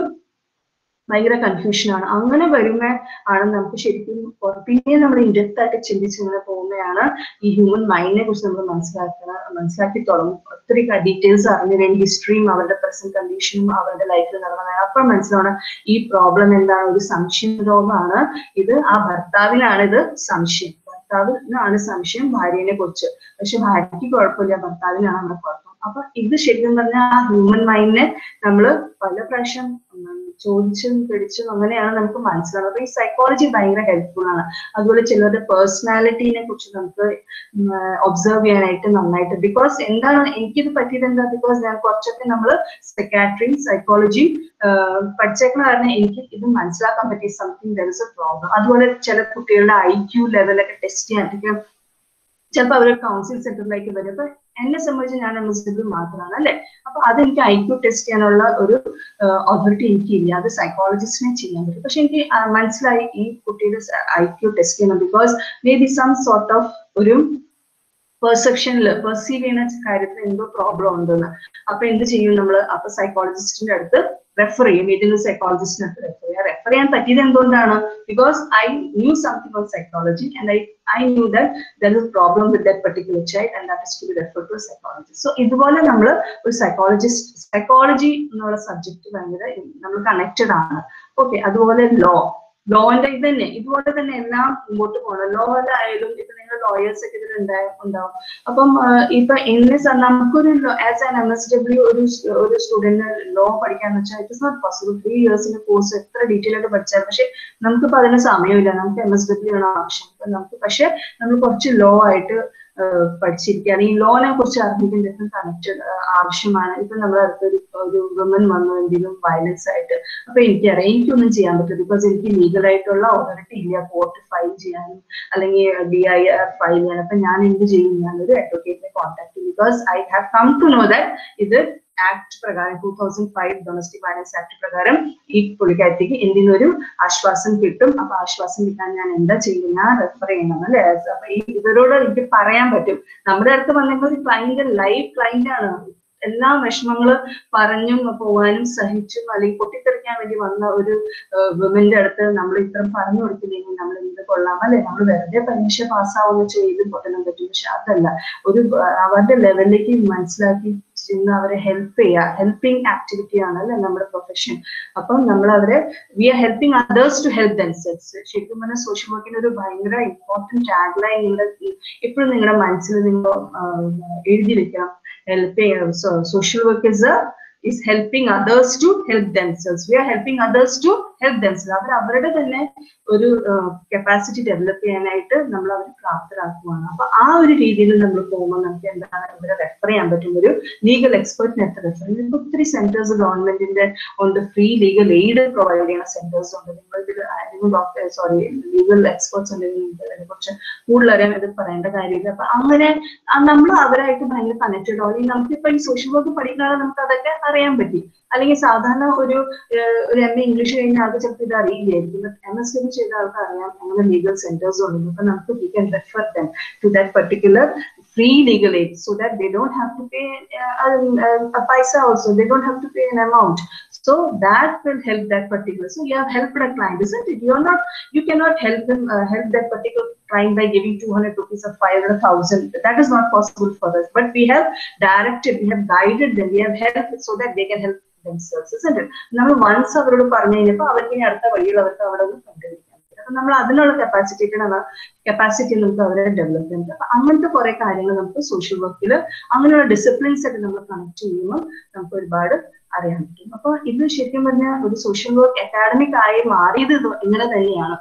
ഭയങ്കര കൺഫ്യൂഷനാണ്. അങ്ങനെ വരുമ്പോ ആണ് നമുക്ക് ശരിക്കും പിന്നെ നമ്മൾ ഇൻഡെപ്ത് ആയിട്ട് ചിന്തിച്ച് ഇങ്ങനെ പോകുമ്പോഴാണ് ഈ ഹ്യൂമൻ മൈൻഡിനെ കുറിച്ച് നമ്മൾ മനസ്സിലാക്കുക മനസ്സിലാക്കി തുടങ്ങും. ഒത്തിരി ഡീറ്റെയിൽസ് അറിഞ്ഞു കഴിഞ്ഞ ഹിസ്റ്ററിയും അവരുടെ പ്രസന്റ് കണ്ടീഷനും അവരുടെ ലൈഫിൽ നടന്നത് അപ്പോൾ മനസ്സിലാണ് ഈ പ്രോബ്ലം എന്താണ്. ഒരു സംശയ രോഗമാണ് ഇത്. ആ ഭർത്താവിനാണ് ഇത് സംശയം, ഭർത്താവിനാണ് സംശയം ഭാര്യനെ കുറിച്ച്. പക്ഷെ ഭാര്യയ്ക്ക് കുഴപ്പമില്ല, ഭർത്താവിനാണ് നമ്മുടെ കുഴപ്പം. അപ്പൊ ഇത് ശരിക്കും പറഞ്ഞാൽ ആ ഹ്യൂമൻ മൈൻഡിനെ നമ്മൾ പല പ്രാവശ്യം ചോദിച്ചും പിടിച്ചും അങ്ങനെയാണ് നമുക്ക് മനസ്സിലാവുന്നത്. അപ്പൊ ഈ സൈക്കോളജി ഭയങ്കര ഹെൽപ്ഫുൾ ആണ്. അതുപോലെ ചിലരുടെ പേഴ്സണാലിറ്റീനെ കുറിച്ച് നമുക്ക് ഒബ്സർവ് ചെയ്യാനായിട്ട് നന്നായിട്ട്. ബിക്കോസ് എന്താണ് എനിക്കിത് പറ്റിയത് എന്താ, ബിക്കോസ് ഞാൻ കുറച്ചൊക്കെ നമ്മള് സൈക്കാട്രിയും സൈക്കോളജിയും പഠിച്ചേക്കുന്ന കാരണം എനിക്ക് ഇത് മനസ്സിലാക്കാൻ പറ്റിയ something there is a problem. അതുപോലെ ചില കുട്ടികളുടെ ഐ ക്യു ലെവലൊക്കെ ടെസ്റ്റ് ചെയ്യാനായിട്ട് ചിലപ്പോൾ അവർ കൗൺസിലിംഗ് സെന്ററിലേക്ക് വരും. അപ്പൊ എന്നെ സംബന്ധിച്ച് ഞാൻ എം എസ് ഡബ്ല്യൂ മാത്രമാണ് അല്ലെ. അപ്പൊ അതെനിക്ക് ഐ ക്യു ടെസ്റ്റ് ചെയ്യാനുള്ള ഒരു അതോറിറ്റി എനിക്കില്ല, അത് സൈക്കോളജിസ്റ്റിനെ ചെയ്യാൻ പറ്റും. പക്ഷെ എനിക്ക് മനസ്സിലായി ഈ കുട്ടിയുടെ ഐ ക്യു ടെസ്റ്റ് ചെയ്യണം, because may be some sort of ഒരു പെർസെപ്ഷനിൽ പെർസീവ് ചെയ്യുന്ന കാര്യത്തിൽ എന്തോ പ്രോബ്ലം ഉണ്ടെന്ന്. അപ്പൊ എന്ത് ചെയ്യും നമ്മൾ, അപ്പൊ സൈക്കോളജിസ്റ്റിന്റെ അടുത്ത് റെഫർ ചെയ്യും, ഏതെങ്കിലും സൈക്കോളജിസ്റ്റിന്റെ അടുത്ത് റെഫർ ചെയ്യാം. റെഫർ ചെയ്യാൻ പറ്റിയത് എന്തുകൊണ്ടാണ്, because I knew something on psychology and I I knew that there is a problem with that particular child and that is to be refer to psychologist. So ഇതുപോലെ നമ്മൾ ഒരു സൈക്കോളജിസ്റ്റ് സൈക്കോളജി എന്നുള്ള സബ്ജക്ട് ഭയങ്കര നമ്മൾ കണക്റ്റഡ് ആണ്. ഓക്കെ, അതുപോലെ ലോ ലോന്റെ ഇത് തന്നെ ഇതുപോലെ തന്നെ എല്ലാം മുമ്പോട്ട് പോകണം. ലോയിലായാലും ഇപ്പൊ നിങ്ങൾ ലോയേഴ്സ് ഒക്കെ ഇതിൽ ഉണ്ടാവും. അപ്പം ഇപ്പൊ എന്നെ നമുക്കൊരു as an M S W ഒരു ഒരു സ്റ്റുഡന്റിന് ലോ പഠിക്കാന്ന് വെച്ചാൽ it is not possible. Three ഇയേഴ്സിന്റെ കോഴ്സ് എത്ര ഡീറ്റെയിൽ ആയിട്ട് പഠിച്ചാൽ പക്ഷെ നമുക്കിപ്പോ അതിന് സമയമില്ല. നമുക്ക് എം എസ് ഡബ്ല്യു ആണ് ആവശ്യം നമുക്ക്. പക്ഷെ നമ്മൾ കുറച്ച് ലോ ആയിട്ട് പഠിച്ചിരിക്കുകയാണ്. ഈ ലോനെ കുറിച്ച് അറിഞ്ഞിട്ടുണ്ടെങ്കിൽ കണക്റ്റഡ് ആവശ്യമാണ്. ഇപ്പൊ നമ്മുടെ അടുത്തൊരു ഒരു വുമൻ വന്നു എന്തെങ്കിലും വയലൻസ് ആയിട്ട്, അപ്പൊ എനിക്കറിയാം എനിക്കൊന്നും ചെയ്യാൻ പറ്റും, ബിക്കോസ് എനിക്ക് ലീഗലായിട്ടുള്ള അതോറിറ്റി ഇല്ല കോർട്ട് ഫയൽ ചെയ്യാനും അല്ലെങ്കിൽ ഡി ഐ ആർ ഫയൽ ചെയ്യാനും. അപ്പൊ ഞാൻ എന്ത് ചെയ്യും, ഞാനൊരു അഡ്വക്കേറ്റിനെ കോൺടാക്ട് ചെയ്യും, because I have come to know that ഇത് ആക്ട് പ്രകാരം two thousand five domestic violence act പ്രകാരം ഈ പുള്ളിക്കാരത്തേക്ക് എന്തിനൊരു ആശ്വാസം കിട്ടും. അപ്പൊ ആശ്വാസം കിട്ടാൻ ഞാൻ എന്താ ചെയ്യുന്ന, റെഫർ ചെയ്യണം അല്ലെ. അപ്പൊ ഈ ഇവരോട് എനിക്ക് പറയാൻ പറ്റും. നമ്മുടെ അടുത്ത് വന്നിട്ട് ക്ലൈന്റ് ലൈവ് ക്ലൈന്റ് ആണ്, എല്ലാ വിഷമങ്ങള് പറഞ്ഞും പോവാനും സഹിച്ചും അല്ലെങ്കിൽ പൊട്ടിത്തെറിക്കാൻ വേണ്ടി വന്ന ഒരു വുമന്റെ അടുത്ത് നമ്മൾ ഇത്രയും പറഞ്ഞു കൊടുത്തില്ലെങ്കിൽ നമ്മൾ എന്ത് കൊള്ളാം അല്ലെ. നമ്മൾ വെറുതെ പരീക്ഷ പാസ്സാവുന്ന ചെയ്ത് പൊട്ടണം പറ്റും, പക്ഷെ അതല്ല, ഒരു അവരുടെ ലെവലിലേക്ക് മനസ്സിലാക്കി ചെന്ന് അവരെ ഹെൽപ്പ് ചെയ്യുക, ഹെൽപ്പിംഗ് ആക്ടിവിറ്റി ആണ് അല്ലെ നമ്മുടെ പ്രൊഫഷൻ. അപ്പം നമ്മൾ അവരെ we are helping others to help themselves. ശരിക്കും പറഞ്ഞാൽ സോഷ്യൽ വർക്കിന് ഒരു ഭയങ്കര ഇമ്പോർട്ടന്റ് ടാഗ് ലൈൻ നിങ്ങളുടെ എപ്പോഴും നിങ്ങളുടെ മനസ്സിൽ നിങ്ങൾ എഴുതി വെക്കണം. Helping, so social work is a is helping others to help themselves. We are helping others to help themselves. അവർ അവരുടെ തന്നെ ഒരു കപ്പാസിറ്റി ഡെവലപ്പ് ചെയ്യാനായിട്ട് നമ്മൾ അവരെ പ്രാപ്തരാക്കുവാണ്. അപ്പൊ ആ ഒരു രീതിയിൽ നമ്മൾ പോകുമ്പോൾ നമുക്ക് എന്താണ് ഇവരെ റെഫർ ചെയ്യാൻ പറ്റും, ഒരു ലീഗൽ എക്സ്പെർട്ടിനെ എത്ര റെഫർ ചെയ്യും. ഒത്തിരി സെന്റേഴ്സ് ഗവൺമെന്റിന്റെ ഉണ്ട്, ഫ്രീ ലീഗൽ എയ്ഡ് പ്രൊവൈഡ് ചെയ്യുന്ന സെന്റേഴ്സ് ഉണ്ട്. നിങ്ങൾ ഇതിൽ ആരെങ്കിലും ഡോക്ടർ സോറി ലീഗൽ എക്സ്പെർട്സ് ഉണ്ടെങ്കിൽ ഇതിനെ കുറിച്ച് കൂടുതൽ അറിയാൻ ഇത് പറയേണ്ട കാര്യമില്ല. അപ്പൊ അങ്ങനെ നമ്മൾ അവരായിട്ട് ഭയങ്കര കണക്റ്റഡ് ആവും. അല്ലെങ്കിൽ നമുക്കിപ്പോ ഈ സോഷ്യൽ വർക്ക് പഠിക്കാതെ നമുക്ക് അതൊക്കെ അറിയാൻ പറ്റി. അല്ലെങ്കിൽ സാധാരണ ഒരു ഒരു എം എ ഇംഗ്ലീഷ് കഴിഞ്ഞ ആൾക്ക് ചിലപ്പോൾ ഇത് അറിയില്ലായിരിക്കും, എം എസ് ഡി ചെയ്ത ആൾക്ക് അറിയാം അങ്ങനെ ലീഗൽ സെന്റേഴ്സ് ഉണ്ട്. അപ്പൊ നമുക്ക് we can refer them to that particular free legal aid so that they don't have to pay uh, uh, a paisa also, they don't have to pay an amount. So that will help that particular. So you have helped a client, isn't it? You're not, you cannot help them, uh, help that particular client by giving two hundred rupees or five hundred thousand. That is not possible for us. But we have directed, we have guided them, we have helped so that they can help themselves, isn't it? Now once അവരോട് പറഞ്ഞു കഴിഞ്ഞപ്പോൾ അവർക്ക് ഇനി അടുത്ത വഴിയിൽ അവർക്ക് അവിടെ ഒന്ന് കണ്ടുപിടിക്കാം. അപ്പൊ നമ്മൾ അതിനുള്ള കപ്പാസിറ്റിക്കാണ് കപ്പാസിറ്റി നമുക്ക് അവരെ ഡെവലപ്പ് ചെയ്യുന്നത്. അപ്പൊ അങ്ങനത്തെ കുറെ കാര്യങ്ങൾ നമുക്ക് സോഷ്യൽ വർക്കിൽ അങ്ങനെയുള്ള ഡിസിപ്ലിൻസ് ഒക്കെ നമ്മൾ കണക്ട് ചെയ്യുമ്പോൾ നമുക്ക് ഒരുപാട് അറിയാൻ പറ്റും. അപ്പൊ ഇത് ശരിക്കും പറഞ്ഞാൽ ഒരു സോഷ്യൽ വർക്ക് അക്കാഡമിക് ആയി മാറിയത് ഇങ്ങനെ തന്നെയാണ്.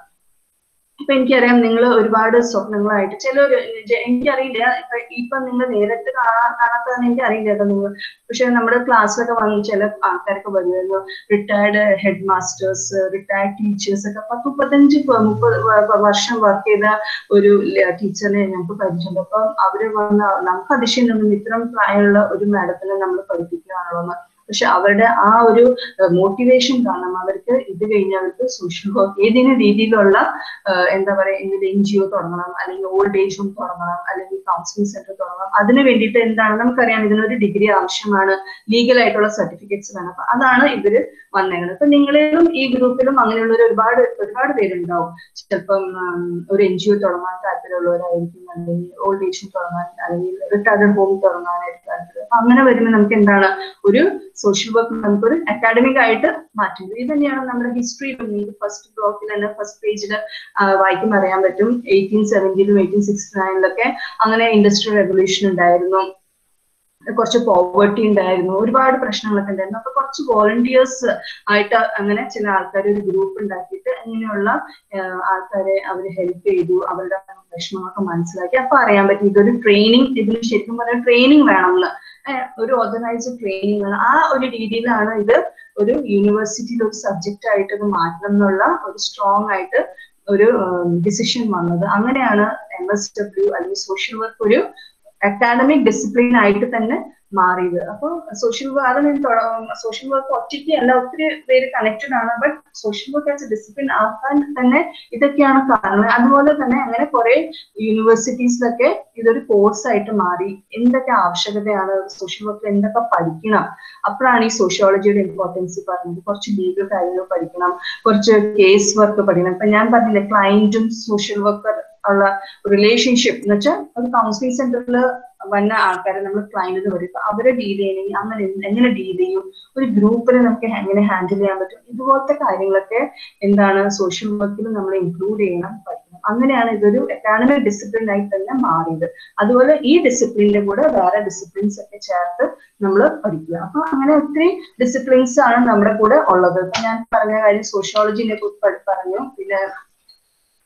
ഇപ്പൊ എനിക്കറിയാം നിങ്ങൾ ഒരുപാട് സ്വപ്നങ്ങളായിട്ട് ചിലർ, എനിക്കറിയില്ല ഇപ്പൊ ഇപ്പൊ നിങ്ങൾ നേരിട്ട് കാണാൻ കാണാത്തതെന്ന് എനിക്കറിയില്ല കേട്ടോ നിങ്ങൾ, പക്ഷെ നമ്മുടെ ക്ലാസ്സിലൊക്കെ വന്ന് ചില ആൾക്കാരൊക്കെ വരുമായിരുന്നു, retired headmasters, retired teachers ഒക്കെ പത്ത് മുപ്പത്തഞ്ച് മുപ്പത് വർഷം വർക്ക് ചെയ്ത ഒരു ടീച്ചറിനെ ഞങ്ങൾക്ക് പരിചയമുണ്ട്. അപ്പം അവര് വന്ന് നമുക്ക് അതിശയം തോന്നും, ഇത്രയും പ്രായമുള്ള ഒരു മാഡത്തിനെ നമ്മൾ പഠിപ്പിക്കുകയാണല്ലോ. പക്ഷെ അവരുടെ ആ ഒരു മോട്ടിവേഷൻ കാണാം. അവർക്ക് ഇത് കഴിഞ്ഞ് അവർക്ക് സോഷ്യൽ വർക്ക് ഏതെങ്കിലും രീതിയിലുള്ള എന്താ പറയാ എന്തെങ്കിലും എൻ ജി ഒ തുടങ്ങണം, അല്ലെങ്കിൽ ഓൾഡ് ഏജ് ഹോം തുടങ്ങണം, അല്ലെങ്കിൽ കൗൺസിലിംഗ് സെന്റർ തുടങ്ങണം. അതിന് വേണ്ടിയിട്ട് എന്താണ് നമുക്കറിയാം, ഇതിനൊരു ഡിഗ്രി ആവശ്യമാണ്, ലീഗൽ ആയിട്ടുള്ള സർട്ടിഫിക്കറ്റ്സ് വേണം. അപ്പൊ അതാണ് ഇവര് വന്നേക്കുന്നത്. അപ്പൊ നിങ്ങളിലും ഈ ഗ്രൂപ്പിലും അങ്ങനെയുള്ളവർ ഒരുപാട് ഒരുപാട് പേരുണ്ടാവും. ചിലപ്പം ഒരു എൻ ജി ഒ തുടങ്ങാൻ താല്പര്യമുള്ളവരായിരിക്കും, അല്ലെങ്കിൽ ഓൾഡ് ഏജ് ഹോം തുടങ്ങാൻ, അല്ലെങ്കിൽ റിട്ടയർഡ് ഹോം തുടങ്ങാനായിട്ട് താല്പര്യം. അപ്പൊ അങ്ങനെ വരുമ്പോൾ നമുക്ക് എന്താണ് ഒരു സോഷ്യൽ വർക്ക് നമുക്കൊരു അക്കാഡമിക് ആയിട്ട് മാറ്റുന്നത്. ഇത് തന്നെയാണ് നമ്മുടെ ഹിസ്റ്ററിയിലും. നിങ്ങൾക്ക് ഫസ്റ്റ് ബ്ലോക്കിൽ തന്നെ ഫസ്റ്റ് പേജിൽ വായിക്കും അറിയാൻ പറ്റും, എയ്റ്റീൻ സെവൻറ്റിയിലും എയ്റ്റീൻ സിക്സ്റ്റി നയനിലൊക്കെ അങ്ങനെ ഇൻഡസ്ട്രിയൽ റെവല്യൂഷൻ ഉണ്ടായിരുന്നു, കുറച്ച് പോവർട്ടി ഉണ്ടായിരുന്നു, ഒരുപാട് പ്രശ്നങ്ങളൊക്കെ ഉണ്ടായിരുന്നു. അപ്പൊ കുറച്ച് വോളണ്ടിയേഴ്സ് ആയിട്ട് അങ്ങനെ ചില ആൾക്കാർ ഒരു ഗ്രൂപ്പ് ഉണ്ടാക്കിയിട്ട് അങ്ങനെയുള്ള ആൾക്കാരെ അവർ ഹെൽപ്പ് ചെയ്തു, അവരുടെ വിഷമങ്ങളൊക്കെ മനസ്സിലാക്കി. അപ്പൊ അറിയാൻ പറ്റും ഇതൊരു ട്രെയിനിങ്, ഇതിന് ശരിക്കും പറഞ്ഞാൽ ട്രെയിനിങ് വേണമെന്ന്, ഒരു ഓർഗനൈസ്ഡ് ട്രെയിനിങ് വേണം. ആ ഒരു രീതിയിലാണ് ഇത് ഒരു യൂണിവേഴ്സിറ്റിയിൽ ഒരു സബ്ജക്റ്റ് ആയിട്ട് ഇത് മാറ്റണം എന്നുള്ള ഒരു സ്ട്രോങ് ആയിട്ട് ഒരു ഡിസിഷൻ വന്നത്. അങ്ങനെയാണ് എം എസ് ഡബ്ല്യു അല്ലെങ്കിൽ സോഷ്യൽ വർക്ക് ഒരു അക്കാഡമിക് ഡിസിപ്ലിൻ ആയിട്ട് തന്നെ മാറിയത്. അപ്പൊ സോഷ്യൽ വർക്ക് സോഷ്യൽ വർക്ക് ഒറ്റയ്ക്ക് അല്ല, ഒത്തിരി പേര് കണക്റ്റഡ് ആണ്. But social work as a discipline ആക്കാൻ തന്നെ ഇതൊക്കെയാണ് കാരണം. അതുപോലെ തന്നെ അങ്ങനെ കുറെ യൂണിവേഴ്സിറ്റീസിലൊക്കെ ഇതൊരു കോഴ്സ് ആയിട്ട് മാറി. എന്തൊക്കെ ആവശ്യകതയാണ് സോഷ്യൽ വർക്കിൽ, എന്തൊക്കെ പഠിക്കണം, അപ്പോഴാണ് ഈ സോഷ്യോളജിയുടെ ഇമ്പോർട്ടൻസ് പറഞ്ഞത്. കുറച്ച് ലീഗൽ കാര്യങ്ങൾ പഠിക്കണം, കുറച്ച് കേസ് വർക്ക് പഠിക്കണം. ഇപ്പൊ ഞാൻ പറഞ്ഞില്ലേ ക്ലയന്റും സോഷ്യൽ വർക്കർ ഉള്ള റിലേഷൻഷിപ്പ് എന്ന് വെച്ചാൽ ഒരു കൗൺസിലിംഗ് സെന്ററിൽ വന്ന ആൾക്കാരെ നമ്മൾ ക്ലയന്റ് പറയും, അവരെ ഡീൽ ചെയ്യണമെങ്കിൽ അങ്ങനെ എങ്ങനെ ഡീൽ ചെയ്യും, ഒരു ഗ്രൂപ്പിനെ നമുക്ക് എങ്ങനെ ഹാൻഡിൽ ചെയ്യാൻ പറ്റും, ഇതുപോലത്തെ കാര്യങ്ങളൊക്കെ എന്താണ് സോഷ്യൽ വർക്കിൽ നമ്മൾ ഇൻക്ലൂഡ് ചെയ്യണം, പഠിക്കണം. അങ്ങനെയാണ് ഇതൊരു അക്കാഡമിക് ഡിസിപ്ലിൻ ആയി തന്നെ മാറിയത്. അതുപോലെ ഈ ഡിസിപ്ലിന്റെ കൂടെ വേറെ ഡിസിപ്ലിൻസ് ഒക്കെ ചേർത്ത് നമ്മൾ പഠിക്കുക. അപ്പൊ അങ്ങനെ ഒത്തിരി ഡിസിപ്ലിൻസ് ആണ് നമ്മുടെ കൂടെ ഉള്ളത്. ഞാൻ പറഞ്ഞ കാര്യം സോഷ്യോളജിനെ കുറിച്ച് പറഞ്ഞു, പിന്നെ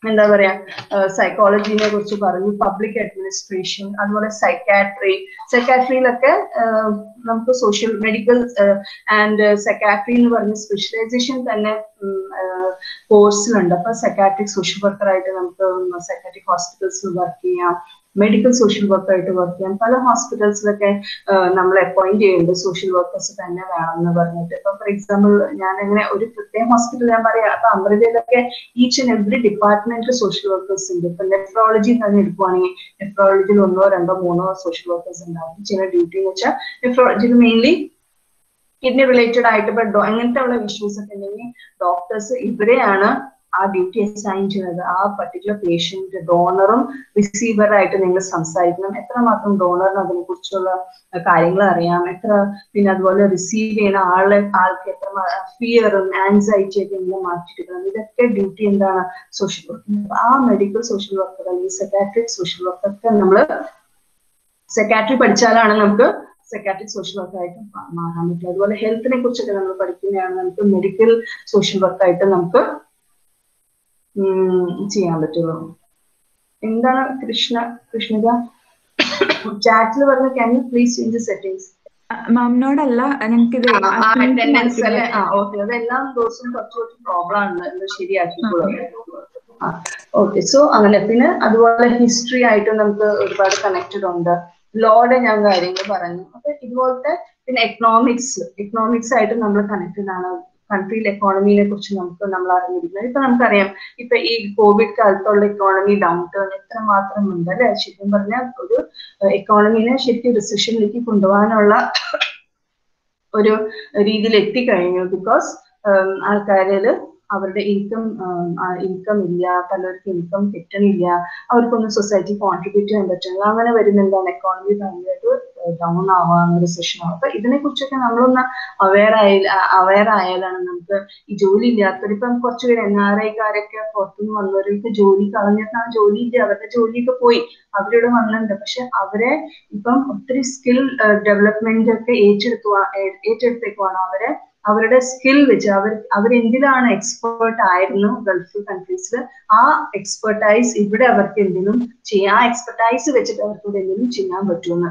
എന്താ പറയാ സൈക്കോളജിനെ കുറിച്ച് പറഞ്ഞു, പബ്ലിക് അഡ്മിനിസ്ട്രേഷൻ, അതുപോലെ സൈക്കാട്രി. സൈക്കാട്രിയിലൊക്കെ നമുക്ക് സോഷ്യൽ മെഡിക്കൽ ആൻഡ് സൈക്കാട്രി എന്ന് പറഞ്ഞ സ്പെഷ്യലൈസേഷൻ തന്നെ കോഴ്സിലുണ്ട്. അപ്പൊ സൈക്കാട്രിക് സോഷ്യൽ വർക്കർ ആയിട്ട് നമുക്ക് സൈക്കാട്രിക് ഹോസ്പിറ്റൽസിൽ വർക്ക് ചെയ്യാം, മെഡിക്കൽ സോഷ്യൽ വർക്കർ ആയിട്ട് വർക്ക് ചെയ്യാം. പല ഹോസ്പിറ്റൽസിലൊക്കെ നമ്മൾ അപ്പോയിന്റ് ചെയ്യുന്നുണ്ട് സോഷ്യൽ വർക്കേഴ്സ് തന്നെ വേണമെന്ന് പറഞ്ഞിട്ട്. ഇപ്പൊ ഫോർ എക്സാമ്പിൾ ഞാൻ അങ്ങനെ ഒരു പ്രത്യേക ഹോസ്പിറ്റൽ ഞാൻ പറയാം, അപ്പൊ അമൃതയിലൊക്കെ ഈച്ച് ആൻഡ് എവറി ഡിപ്പാർട്ട്മെന്റിൽ സോഷ്യൽ വർക്കേഴ്സ് ഉണ്ട്. ഇപ്പൊ നെഫ്രോളജി തന്നെ എടുക്കുവാണെങ്കിൽ നെഫ്രോളജിയിൽ ഒന്നോ രണ്ടോ മൂന്നോ സോഷ്യൽ വർക്കേഴ്സ് ഉണ്ടാവും. ചെയ്യുന്ന ഡ്യൂട്ടി എന്ന് വെച്ചാൽ നെഫ്രോളജിയിൽ മെയിൻലി കിഡ്നി റിലേറ്റഡ് ആയിട്ട് ഇപ്പൊ അങ്ങനത്തെ ഉള്ള ഇഷ്യൂസ് ഒക്കെ ഉണ്ടെങ്കിൽ ഡോക്ടേഴ്സ് ഇവരെയാണ് ആ ഡ്യൂട്ടി അസൈൻ ചെയ്യുന്നത്. ആ പർട്ടിക്കുലർ പേഷ്യന്റ് ഡോണറും റിസീവറായിട്ട് നിങ്ങൾ സംസാരിക്കണം, എത്രമാത്രം ഡോണറിന് അതിനെ കുറിച്ചുള്ള കാര്യങ്ങൾ അറിയാം, എത്ര പിന്നെ അതുപോലെ റിസീവ് ചെയ്യുന്ന ആളെ ആൾക്ക് എത്ര ഫിയറും ആൻസൈറ്റി ഒക്കെ നിങ്ങൾ മാറ്റിയെടുക്കണം. ഇതൊക്കെ ഡ്യൂട്ടി എന്താണ് സോഷ്യൽ വർക്ക്. ആ മെഡിക്കൽ സോഷ്യൽ വർക്കർ അല്ലെങ്കിൽ സൈക്കാട്രിക് സോഷ്യൽ വർക്കൊക്കെ നമ്മൾ സൈക്കാട്രി പഠിച്ചാലാണ് നമുക്ക് സൈക്കാട്രിക് സോഷ്യൽ വർക്കായിട്ട് മാറാൻ പറ്റും. അതുപോലെ ഹെൽത്തിനെ കുറിച്ചൊക്കെ നമ്മൾ പഠിക്കുന്നതാണ് നമുക്ക് മെഡിക്കൽ സോഷ്യൽ വർക്കായിട്ട് നമുക്ക് ചെയ്യാൻ പറ്റുള്ളൂ. എന്താണ് കൃഷ്ണ കൃഷ്ണിക ചാറ്റിൽ പറഞ്ഞ can you please change settings? മാമിനോടല്ല, ഞങ്ങൾക്ക് അറ്റൻഡൻസ് അല്ലെ? ആ ഓക്കെ, അതെല്ലാം ദിവസവും കുറച്ച് കുറച്ച് പ്രോബ്ലം ആണ്, അത് ശരിയാക്കിക്കോളൂ. ആ ഓക്കെ. സോ അങ്ങനെ പിന്നെ അതുപോലെ ഹിസ്റ്ററി ആയിട്ട് നമുക്ക് ഒരുപാട് കണക്റ്റഡ് ഉണ്ട്. ലോയുടെ ഞാൻ കാര്യങ്ങൾ പറഞ്ഞു. അപ്പൊ ഇതുപോലത്തെ പിന്നെ എക്കണോമിക്സ് എക്കണോമിക്സ് ആയിട്ട് നമ്മൾ കണക്റ്റഡ് ആണ്. കൺട്രിയിലെ എക്കോണമിനെ കുറിച്ച് നമുക്ക് നമ്മൾ അറിഞ്ഞിരിക്കുന്നത്. ഇപ്പൊ നമുക്കറിയാം ഇപ്പൊ ഈ കോവിഡ് കാലത്തുള്ള എക്കോണമി ഡൗൺ ടേൺ എത്രമാത്രം ഉണ്ട് അല്ലെ? ശരിക്കും പറഞ്ഞാൽ ഒരു എക്കോണമിനെ ശരിക്കും റിസഷനിലേക്ക് കൊണ്ടുപോകാനുള്ള ഒരു രീതിയിൽ എത്തിക്കഴിഞ്ഞു. ബിക്കോസ് ആൾക്കാരിൽ അവരുടെ ഇൻകം ഇൻകം ഇല്ല, പലർക്കും ഇൻകം കിട്ടണില്ല, അവർക്കൊന്നും സൊസൈറ്റി കോൺട്രിബ്യൂട്ട് ചെയ്യാൻ പറ്റില്ല. അങ്ങനെ വരുന്നുണ്ടാണ് എക്കോണമി ഭയങ്കരമായിട്ട് ഡൗൺ ആവാം, റിസഷൻ ആവാം. അപ്പൊ ഇതിനെ കുറിച്ചൊക്കെ നമ്മളൊന്ന് അവെയർ ആയി അവെയർ ആയാലാണ് നമുക്ക് ഈ ജോലി ഇല്ലാത്തവർ, ഇപ്പം കുറച്ചുപേര് എൻ ആർ ഐക്കാരൊക്കെ പുറത്തുനിന്ന് വന്നവർക്ക് ജോലി കളഞ്ഞിട്ടാണ്, ജോലി ഇല്ല, അവരുടെ ജോലിയൊക്കെ പോയി, അവരിവിടെ വന്നിട്ടുണ്ട്. പക്ഷെ അവരെ ഇപ്പം ഒത്തിരി സ്കിൽ ഡെവലപ്മെന്റ് ഒക്കെ ഏറ്റെടുത്തു ഏറ്റെടുത്തേക്കുവാണ് അവരെ അവരുടെ സ്കിൽ വെച്ച് അവർ അവരെന്തിലാണ് എക്സ്പേർട്ട് ആയിരുന്നു ഗൾഫ് കൺട്രീസിൽ, ആ എക്സ്പെർട്ടൈസ് ഇവിടെ അവർക്ക് എന്തെങ്കിലും ചെയ്യാം, ആ എക്സ്പെർട്ടൈസ് വെച്ചിട്ട് അവർക്ക് ഇവിടെ എന്തെങ്കിലും ചെയ്യാൻ പറ്റുമെന്ന്.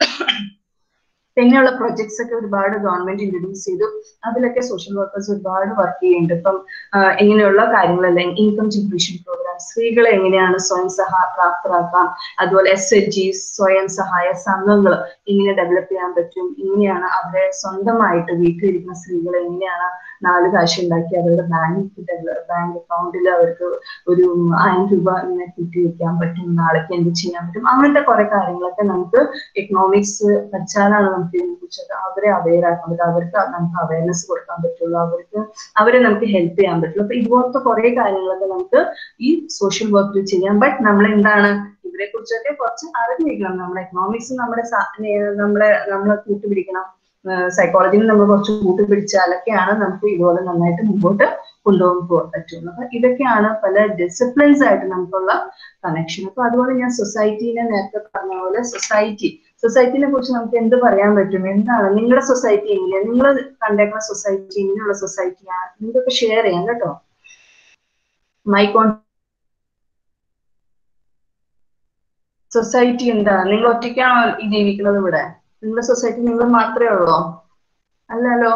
പിന്നെയുള്ള പ്രൊജക്ട്സ് ഒക്കെ ഒരുപാട് ഗവൺമെന്റ് ഇൻട്രൊഡ്യൂസ് ചെയ്തു. അതിലൊക്കെ സോഷ്യൽ വർക്കേഴ്സ് ഒരുപാട് വർക്ക് ചെയ്യുന്നുണ്ട്. ഇപ്പം ഇങ്ങനെയുള്ള കാര്യങ്ങളെല്ലാം ഇൻകം ജനറേഷൻ പ്രോഗ്രാം, സ്ത്രീകളെ എങ്ങനെയാണ് സ്വയം സഹായ പ്രാപ്തരാക്കാം, അതുപോലെ എസ് എച്ച് ജി സ്വയം സഹായ സംഘങ്ങൾ എങ്ങനെ ഡെവലപ്പ് ചെയ്യാൻ പറ്റും, ഇങ്ങനെയാണ് അവരെ സ്വന്തമായിട്ട് വീട്ടിലിരിക്കുന്ന സ്ത്രീകളെ എങ്ങനെയാണ് നാല് കാശ് ഉണ്ടാക്കി അവരുടെ ബാങ്ക് ബാങ്ക് അക്കൗണ്ടിൽ അവർക്ക് ഒരു ആയിരം രൂപ ഇങ്ങനെ കൂട്ടി വെക്കാൻ പറ്റും, നാളേക്ക് എന്ത് ചെയ്യാൻ പറ്റും, അങ്ങനത്തെ കുറെ കാര്യങ്ങളൊക്കെ നമുക്ക് എക്കണോമിക്സ് പഠിച്ചാലാണ് നമുക്ക് ഇതിനെ കുറിച്ചൊക്കെ അവരെ അവെയർ ആക്കാൻ പറ്റും, അവർക്ക് നമുക്ക് അവയർനെസ് കൊടുക്കാൻ പറ്റുള്ളൂ, അവർക്ക് അവരെ നമുക്ക് ഹെൽപ്പ് ചെയ്യാൻ പറ്റുള്ളൂ. അപ്പൊ ഇതുപോലത്തെ കുറെ കാര്യങ്ങളൊക്കെ നമുക്ക് ഈ സോഷ്യൽ വർക്കിൽ ചെയ്യാം. ബട്ട് നമ്മൾ എന്താണ് ഇവരെ കുറിച്ചൊക്കെ കുറച്ച് അറിഞ്ഞിരിക്കണം. നമ്മുടെ എക്കണോമിക്സ് നമ്മുടെ നമ്മളെ നമ്മളെ കൂട്ടുപിടിക്കണം, സൈക്കോളജിയിൽ നമ്മൾ കുറച്ച് കൂട്ടുപിടിച്ചാലൊക്കെയാണ് നമുക്ക് ഇതുപോലെ നന്നായിട്ട് മുമ്പോട്ട് കൊണ്ടുപോകാൻ പോകാൻ പറ്റുള്ളൂ. അപ്പൊ ഇതൊക്കെയാണ് പല ഡിസിപ്ലിൻസ് ആയിട്ട് നമുക്കുള്ള കണക്ഷൻ. അപ്പൊ അതുപോലെ ഞാൻ സൊസൈറ്റീനെ നേരത്തെ പറഞ്ഞ പോലെ സൊസൈറ്റി സൊസൈറ്റിനെ കുറിച്ച് നമുക്ക് എന്ത് പറയാൻ പറ്റും, എന്താണ് നിങ്ങളുടെ സൊസൈറ്റി എങ്ങനെയാണ്, നിങ്ങൾ കണ്ടേക്കുന്ന സൊസൈറ്റി എങ്ങനെയുള്ള സൊസൈറ്റിയാണ്, നിങ്ങൾക്കൊക്കെ ഷെയർ ചെയ്യാം കേട്ടോ. മൈക്കോൺ സൊസൈറ്റി എന്താ, നിങ്ങൾ ഒറ്റയ്ക്കാണോ ജീവിക്കുന്നത് ഇവിടെ? നിങ്ങളുടെ സൊസൈറ്റി നിങ്ങൾ മാത്രമേ ഉള്ളോ? അല്ലല്ലോ,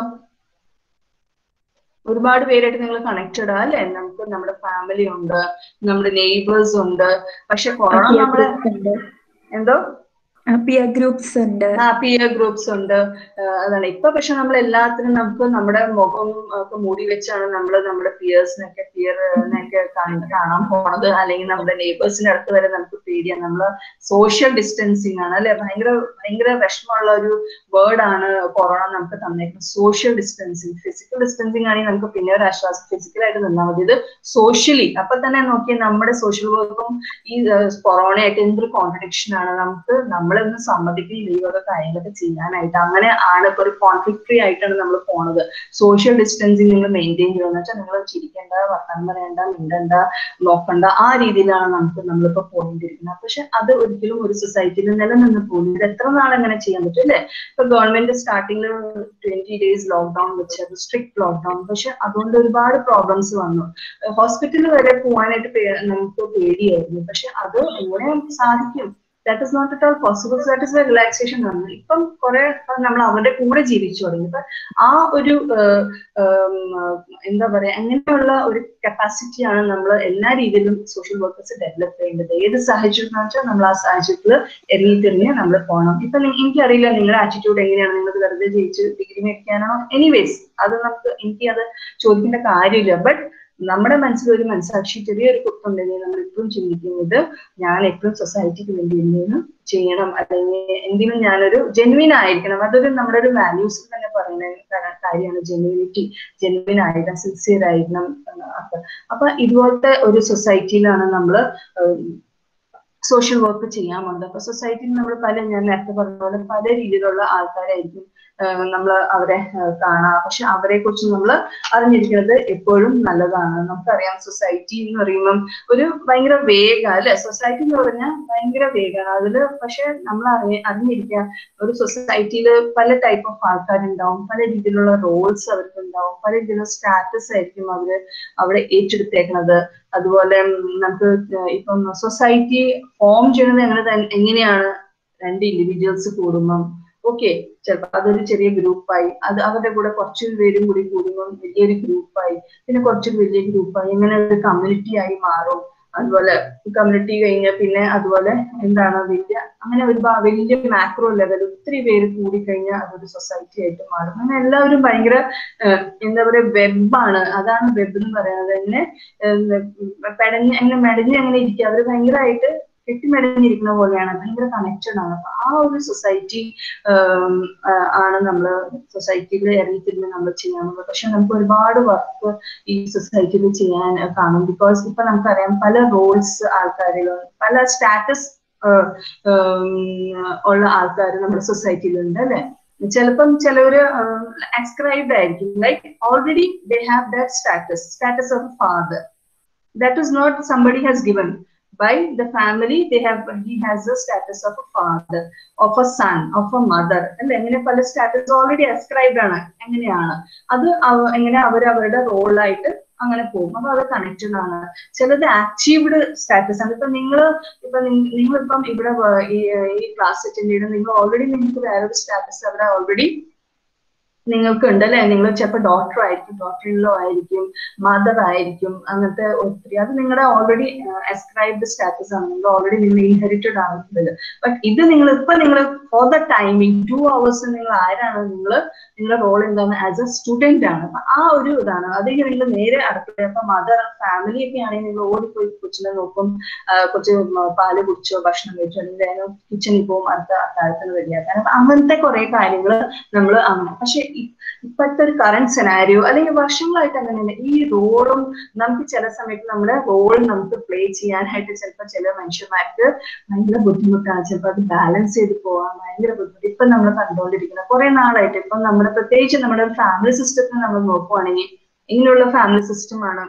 ഒരുപാട് പേരായിട്ട് നിങ്ങൾ കണക്റ്റഡ് ആ അല്ലെ? നമുക്ക് നമ്മുടെ ഫാമിലി ഉണ്ട്, നമ്മുടെ നെയ്ബേഴ്സ് ഉണ്ട്. പക്ഷെ കൊറോണ നമ്മളെ എന്തോ പിയർ ഗ്രൂപ്പ്സ് ഉണ്ട്, ആ പിയർ ഗ്രൂപ്പ്സ് ഉണ്ട്. അതാണ് ഇപ്പൊ. പക്ഷെ നമ്മൾ എല്ലാത്തിനും നമുക്ക് നമ്മുടെ മുഖം ഒക്കെ മൂടി വെച്ചാണ് നമ്മൾ നമ്മുടെ പിയേഴ്സിനൊക്കെ പിയറിനൊക്കെ കാണാൻ പോണത്, അല്ലെങ്കിൽ നമ്മുടെ നെയ്ബേഴ്സിന്റെ അടുത്ത് വരെ നമുക്ക് പേടിയാണ്. നമ്മള് സോഷ്യൽ ഡിസ്റ്റൻസിങ് ആണ് അല്ലെ? ഭയങ്കര ഭയങ്കര വിഷമമുള്ള ഒരു വേർഡ് ആണ് കൊറോണ നമുക്ക് തന്നേക്കുന്നത്, സോഷ്യൽ ഡിസ്റ്റൻസിങ്. ഫിസിക്കൽ ഡിസ്റ്റൻസിങ് ആണെങ്കിൽ നമുക്ക് പിന്നെ ഒരു ആശ്വാസം, ഫിസിക്കലായിട്ട് നിന്നാൽ മതി. ഇത് സോഷ്യലി അപ്പൊ തന്നെ നോക്കിയാൽ നമ്മുടെ സോഷ്യൽ വർക്കും ഈ കൊറോണയായിട്ട് എന്തൊരു കോൺട്രഡിക്ഷൻ ആണ്. നമുക്ക് നമ്മൾ നമ്മളൊന്ന് സമ്മതിക്കുകയും ഈ വക കാര്യങ്ങളൊക്കെ ചെയ്യാനായിട്ട്. അങ്ങനെ ആണ് ഇപ്പൊ ഒരു കോൺഫ്ലിക്ട് ഫ്രീ ആയിട്ടാണ് നമ്മൾ പോണത്. സോഷ്യൽ ഡിസ്റ്റൻസിങ് നിങ്ങൾ മെയിൻറ്റെയിൻ ചെയ്യുക വെച്ചാൽ നിങ്ങൾ ചിരിക്കേണ്ട, വർത്തമാനം പറയേണ്ട, മിണ്ടണ്ട, നോക്കണ്ട, ആ രീതിയിലാണ് നമുക്ക് നമ്മളിപ്പോ പോയിട്ടിരിക്കുന്നത്. പക്ഷെ അത് ഒരിക്കലും ഒരു സൊസൈറ്റിയിൽ നിലനിന്ന് പോകുന്നത്. എത്ര നാൾ എങ്ങനെ ചെയ്യാൻ പറ്റും അല്ലെ? ഇപ്പൊ ഗവൺമെന്റ് സ്റ്റാർട്ടിങ്ങിൽ ട്വന്റി ഡേയ്സ് ലോക്ക്ഡൌൺ വെച്ചത്, സ്ട്രിക്ട് ലോക്ക്ഡൌൺ. പക്ഷെ അതുകൊണ്ട് ഒരുപാട് പ്രോബ്ലംസ് വന്നു. ഹോസ്പിറ്റലിൽ വരെ പോകാനായിട്ട് നമുക്ക് പേടിയായിരുന്നു. പക്ഷെ അത് എങ്ങനെ നമുക്ക് സാധിക്കും? That is not at all possible. That is a relaxation ആണ്. ഇപ്പം കുറെ നമ്മൾ അവരുടെ കൂടെ ജീവിച്ചു തുടങ്ങി. ഇപ്പൊ ആ ഒരു എന്താ പറയാ, അങ്ങനെയുള്ള ഒരു കപ്പാസിറ്റിയാണ് നമ്മൾ എല്ലാ രീതിയിലും സോഷ്യൽ വർക്കേഴ്സ് ഡെവലപ്പ് ചെയ്യേണ്ടത്. ഏത് സാഹചര്യം എന്ന് വെച്ചാൽ നമ്മൾ ആ സാഹചര്യത്തിൽ എറിഞ്ഞിത്തിരിഞ്ഞ് നമ്മൾ പോകണം. ഇപ്പൊ എനിക്കറിയില്ല നിങ്ങളുടെ ആറ്റിറ്റ്യൂഡ് എങ്ങനെയാണ്. നിങ്ങൾക്ക് വെറുതെ ജയിച്ച് ഡിഗ്രി മേടിക്കാനാണോ? എനിവേസ് അത് നമുക്ക് എനിക്ക് അത് ചോദിക്കേണ്ട കാര്യമില്ല. ബട്ട് നമ്മുടെ മനസ്സിൽ ഒരു മനസ്സാക്ഷി, ചെറിയൊരു കുത്തുണ്ടെങ്കിൽ നമ്മൾ എപ്പോഴും ചിന്തിക്കുന്നത് ഞാൻ എപ്പോഴും സൊസൈറ്റിക്ക് വേണ്ടി എന്തെങ്കിലും ചെയ്യണം, അല്ലെങ്കിൽ എന്തെങ്കിലും ഞാനൊരു ജെന്വിൻ ആയിരിക്കണം. അതൊരു നമ്മുടെ ഒരു വാല്യൂസ് തന്നെ പറയുന്ന കാര്യമാണ് ജെന്വിനിറ്റി. ജെന്വിൻ ആയിരിക്കണം, സിൻസിയർ ആയിരിക്കണം. അപ്പൊ അപ്പൊ ഇതുപോലത്തെ ഒരു സൊസൈറ്റിയിലാണ് നമ്മൾ സോഷ്യൽ വർക്ക് ചെയ്യാൻ പോകുന്നത്. അപ്പൊ സൊസൈറ്റിയിൽ നമ്മൾ പല, ഞാൻ നേരത്തെ പറഞ്ഞ പോലെ പല രീതിയിലുള്ള ആൾക്കാരായിരിക്കും നമ്മൾ അവരെ കാണാം. പക്ഷെ അവരെ കുറിച്ച് നമ്മൾ അറിഞ്ഞിരിക്കുന്നത് എപ്പോഴും നല്ലതാണ്. നമുക്കറിയാം സൊസൈറ്റി എന്ന് പറയുമ്പം ഒരു ഭയങ്കര വേഗം അല്ലെ? സൊസൈറ്റി എന്ന് പറഞ്ഞാൽ ഭയങ്കര വേഗമാണ് അതില്. പക്ഷെ നമ്മൾ അറിയ അറിഞ്ഞിരിക്കുക ഒരു സൊസൈറ്റിയിൽ പല ടൈപ്പ് ഓഫ് ആൾക്കാരുണ്ടാവും, പല രീതിയിലുള്ള റോൾസ് അവർക്ക് ഉണ്ടാവും, പല രീതിയിലുള്ള സ്റ്റാറ്റസ് ആയിരിക്കും അവര് അവിടെ ഏറ്റെടുത്തേക്കുന്നത്. അതുപോലെ നമുക്ക് ഇപ്പം സൊസൈറ്റി ഫോം ചെയ്യുന്നത് എങ്ങനെ എങ്ങനെയാണ്? രണ്ട് ഇൻഡിവിജ്വൽസ് കൂടുമ്പം ഓക്കെ, ചിലപ്പോൾ അതൊരു ചെറിയ ഗ്രൂപ്പായി, അത് അവരുടെ കൂടെ കുറച്ചു പേരും കൂടി കൂടുമ്പോൾ വലിയൊരു ഗ്രൂപ്പായി, പിന്നെ കുറച്ചൊരു വലിയ ഗ്രൂപ്പായി, ഇങ്ങനെ ഒരു കമ്മ്യൂണിറ്റി ആയി മാറും. അതുപോലെ കമ്മ്യൂണിറ്റി കഴിഞ്ഞാൽ പിന്നെ അതുപോലെ എന്താണ് വലിയ അങ്ങനെ ഒരു വലിയ മാക്രോ ലെവൽ ഒത്തിരി പേര് കൂടിക്കഴിഞ്ഞാൽ അതൊരു സൊസൈറ്റി ആയിട്ട് മാറും. അങ്ങനെ എല്ലാവരും ഭയങ്കര എന്താ പറയുക വെബാണ്. അതാണ് വെബ് എന്ന് പറയുന്നത്. എന്നെ പെടഞ്ഞ് അങ്ങനെ മെടഞ്ഞ് അങ്ങനെ ഇരിക്കുക, അവർ ഭയങ്കരമായിട്ട് കെട്ടിമെടഞ്ഞിരിക്കുന്ന പോലെയാണ്, ഭയങ്കര കണക്റ്റഡ് ആണ്. അപ്പൊ ആ ഒരു സൊസൈറ്റി ആണ് നമ്മള് സൊസൈറ്റിയിൽ ഇറങ്ങിത്തിരിഞ്ഞ് നമ്മൾ ചെയ്യാനുള്ളത്. പക്ഷെ നമുക്ക് ഒരുപാട് വർക്ക് ഈ സൊസൈറ്റിയിൽ ചെയ്യാൻ കാണും. ബിക്കോസ് ഇപ്പൊ നമുക്കറിയാം പല റോൾസ് ആൾക്കാരിലും പല സ്റ്റാറ്റസ് ഉള്ള ആൾക്കാർ നമ്മുടെ സൊസൈറ്റിയിലുണ്ട് അല്ലെ? ചിലപ്പം ചിലവര് അസ്ക്രൈബ്ഡ് ആയിരിക്കും, like already they have that status status of father. That is not somebody has given by the family. They have he has the status of a father, of a son, of a mother. And എങ്ങനെ പല സ്റ്റാറ്റസ് ഓൾറെഡി അസ്ക്രൈബ്ഡ് ആണ്. എങ്ങനെയാണ് അത് എങ്ങനെ അവർ അവരുടെ റോളായിട്ട് അങ്ങനെ പോകും. അപ്പൊ അത് കണക്റ്റഡ് ആണ്. ചിലത് അച്ചീവ്ഡ് സ്റ്റാറ്റസ് ആണ്. ഇപ്പൊ നിങ്ങൾ ഇപ്പൊ നിങ്ങളിപ്പം ഇവിടെ ഈ ക്ലാസ് അറ്റൻഡ് ചെയ്യണം, നിങ്ങൾ ഓൾറെഡി നിങ്ങൾക്ക് വേറൊരു സ്റ്റാറ്റസ് അവിടെ ഓൾറെഡി നിങ്ങൾക്ക് ഉണ്ട് അല്ലെ? നിങ്ങൾ ചിലപ്പോൾ ഡോക്ടർ ആയിരിക്കും, ഡോക്ടർ ഇൻ ലോ ആയിരിക്കും, മദർ ആയിരിക്കും, അങ്ങനത്തെ ഒത്തിരി. അത് നിങ്ങളുടെ ഓൾറെഡി അസ്ക്രൈബ്ഡ് സ്റ്റാറ്റസ് ആണ്. നിങ്ങൾ ഓൾറെഡി നിങ്ങൾ ഇൻഹെറിറ്റഡ് ആകുന്നത്. ബട്ട് ഇത് നിങ്ങൾ ഇപ്പൊ നിങ്ങൾ for the timing two hours നിങ്ങൾ ആരാണ്? നിങ്ങൾ നിങ്ങളുടെ റോൾ എന്താണ്? ആസ് എ സ്റ്റുഡന്റ് ആണ്. അപ്പൊ ആ ഒരു ഇതാണ്. അതെങ്കിൽ നിങ്ങൾ നേരെ അടുത്ത അപ്പൊ മദർ ഫാമിലി ഒക്കെ ആണെങ്കിൽ നിങ്ങൾ ഓടിപ്പോയി കൊച്ചിനെ നോക്കും, കൊച്ചു പാല് കുടിച്ചോ, ഭക്ഷണം കഴിച്ചോ, അല്ലെങ്കിൽ കിച്ചണിൽ പോകും, അടുത്ത അത്താഴത്തിന് റെഡിയാക്കാൻ. അപ്പൊ അങ്ങനത്തെ കുറെ കാര്യങ്ങൾ നമ്മൾ അങ്ങനെ. പക്ഷെ ഇപ്പോഴത്തെ ഒരു കറന്റ് സെനാരിയോ അല്ലെങ്കിൽ വർഷങ്ങളായിട്ട് അങ്ങനെയല്ല. ഈ റോളും നമുക്ക് ചില സമയത്ത് നമ്മുടെ റോൾ നമുക്ക് പ്ലേ ചെയ്യാനായിട്ട് ചിലപ്പോൾ ചില മനുഷ്യന്മാർക്ക് ഭയങ്കര ബുദ്ധിമുട്ടാണ്. ചിലപ്പോൾ അത് ബാലൻസ് ചെയ്ത് പോകാൻ ഭയങ്കര ബുദ്ധിമുട്ട്. ഇപ്പൊ നമ്മൾ കണ്ടുകൊണ്ടിരിക്കുന്ന കുറെ നാളായിട്ട് ഇപ്പൊ നമ്മുടെ പ്രത്യേകിച്ച് നമ്മുടെ ഫാമിലി സിസ്റ്റത്തിൽ നമ്മൾ നോക്കുവാണെങ്കിൽ ഇങ്ങനെയുള്ള ഫാമിലി സിസ്റ്റം ആണ്.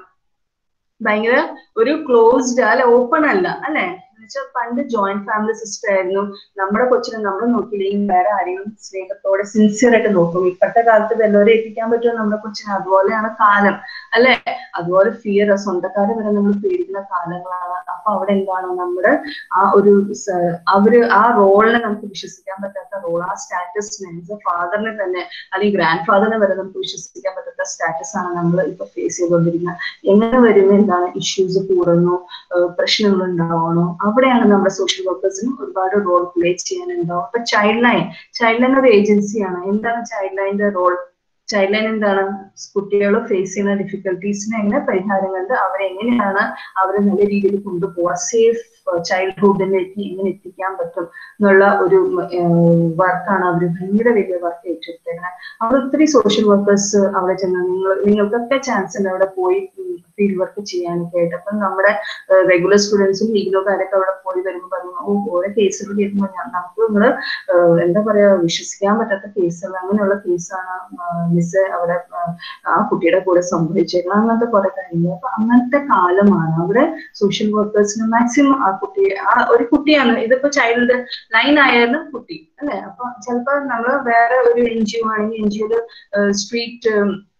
ഭയങ്കര ഒരു ക്ലോസ്ഡ് അല്ലെ, ഓപ്പൺ അല്ല അല്ലെ? പണ്ട് ജോയിന്റ് ഫാമിലി സിസ്റ്റം ആയിരുന്നു. നമ്മുടെ കൊച്ചിനെ നമ്മൾ നോക്കിയില്ലെങ്കിൽ വേറെ ആരെയും സ്നേഹത്തോടെ സിൻസിയർ ആയിട്ട് നോക്കും. ഇപ്പോഴത്തെ കാലത്ത് വല്ലവരെ എത്തിക്കാൻ പറ്റുമോ നമ്മുടെ കൊച്ചിനെ? അതുപോലെയാണ് കാലം അല്ലെ? അതുപോലെ ഫിയർ, സ്വന്തക്കാരെ വരെ നമ്മൾ പേടിക്കുന്ന കാലങ്ങളാണ്. അപ്പൊ അവിടെ എന്താണ് നമ്മുടെ ആ ഒരു അവര് ആ റോളിനെ നമുക്ക് വിശ്വസിക്കാൻ പറ്റാത്ത റോൾ, ആ സ്റ്റാറ്റസിനെ ഫാദറിനെ തന്നെ അല്ലെങ്കിൽ ഗ്രാൻഡ് ഫാദറിനെ വരെ നമുക്ക് വിശ്വസിക്കാൻ പറ്റാത്ത സ്റ്റാറ്റസ് ആണ് നമ്മൾ ഇപ്പൊ ഫേസ് ചെയ്തുകൊണ്ടിരിക്കുന്നത്. എങ്ങനെ വരുന്ന എന്താണ് ഇഷ്യൂസ് കൂടുന്നു, പ്രശ്നങ്ങൾ ഉണ്ടാവണോ? അവിടെയാണ് നമ്മുടെ സോഷ്യൽ വർക്കേഴ്സിന് ഒരുപാട് റോൾ പ്ലേ ചെയ്യാനുണ്ടാവും. അപ്പൊ ചൈൽഡ് ലൈൻ ചൈൽഡ് ലൈൻ ഒരു ഏജൻസിയാണ്. എന്താണ് ചൈൽഡ് ലൈനിന്റെ റോൾ? ചൈൽഡ് ലൈൻ എന്താണ്? കുട്ടികൾ ഫേസ് ചെയ്യുന്ന ഡിഫിക്കൽട്ടീസിന് എങ്ങനെ പരിഹാരം കണ്ട് അവരെ എങ്ങനെയാണ് അവരെ നല്ല രീതിയിൽ കൊണ്ടുപോവുക, സേഫ് ചൈൽഡ്ഹുഡിലേക്ക് എങ്ങനെ എത്തിക്കാൻ പറ്റും എന്നുള്ള ഒരു വർക്കാണ് അവർ ഭയങ്കര വലിയ വർക്ക് ഏറ്റെടുത്തേക്കുന്നത്. അവിടെ ഒത്തിരി സോഷ്യൽ വർക്കേഴ്സ് അവിടെ ചെന്ന് നിങ്ങൾ നിങ്ങൾക്കൊക്കെ ചാൻസ് ഉണ്ട് അവിടെ പോയി ഫീൽഡ് വർക്ക് ചെയ്യാനൊക്കെ ആയിട്ട്. അപ്പം നമ്മുടെ റെഗുലർ സ്റ്റുഡൻസും ലീഗിലോക്കാരൊക്കെ അവിടെ പോയി വരുമ്പോൾ പറഞ്ഞു ഓ ഓരോ കേസുകൾ കേൾക്കുമ്പോൾ ഞാൻ നമുക്ക് നിങ്ങള് എന്താ പറയാ വിശ്വസിക്കാൻ പറ്റാത്ത കേസുകൾ അങ്ങനെയുള്ള കേസാണ് മിസ് അവിടെ ആ കുട്ടിയുടെ കൂടെ സംഭവിച്ചേക്കണം അങ്ങനത്തെ കുറെ കാര്യങ്ങൾ. അപ്പൊ അങ്ങനത്തെ കാലമാണ് അവിടെ സോഷ്യൽ വർക്കേഴ്സിന് മാക്സിമം ആ കുട്ടി ആ ഒരു കുട്ടിയാണ് ഇതിപ്പോ ചൈൽഡ് ലൈൻ ആയാലും കുട്ടി അല്ലെ. അപ്പൊ ചിലപ്പോ നമ്മള് വേറെ ഒരു എൻ ജി ഒ ആണെങ്കിൽ എൻ ജി ഒയില് സ്ട്രീറ്റ്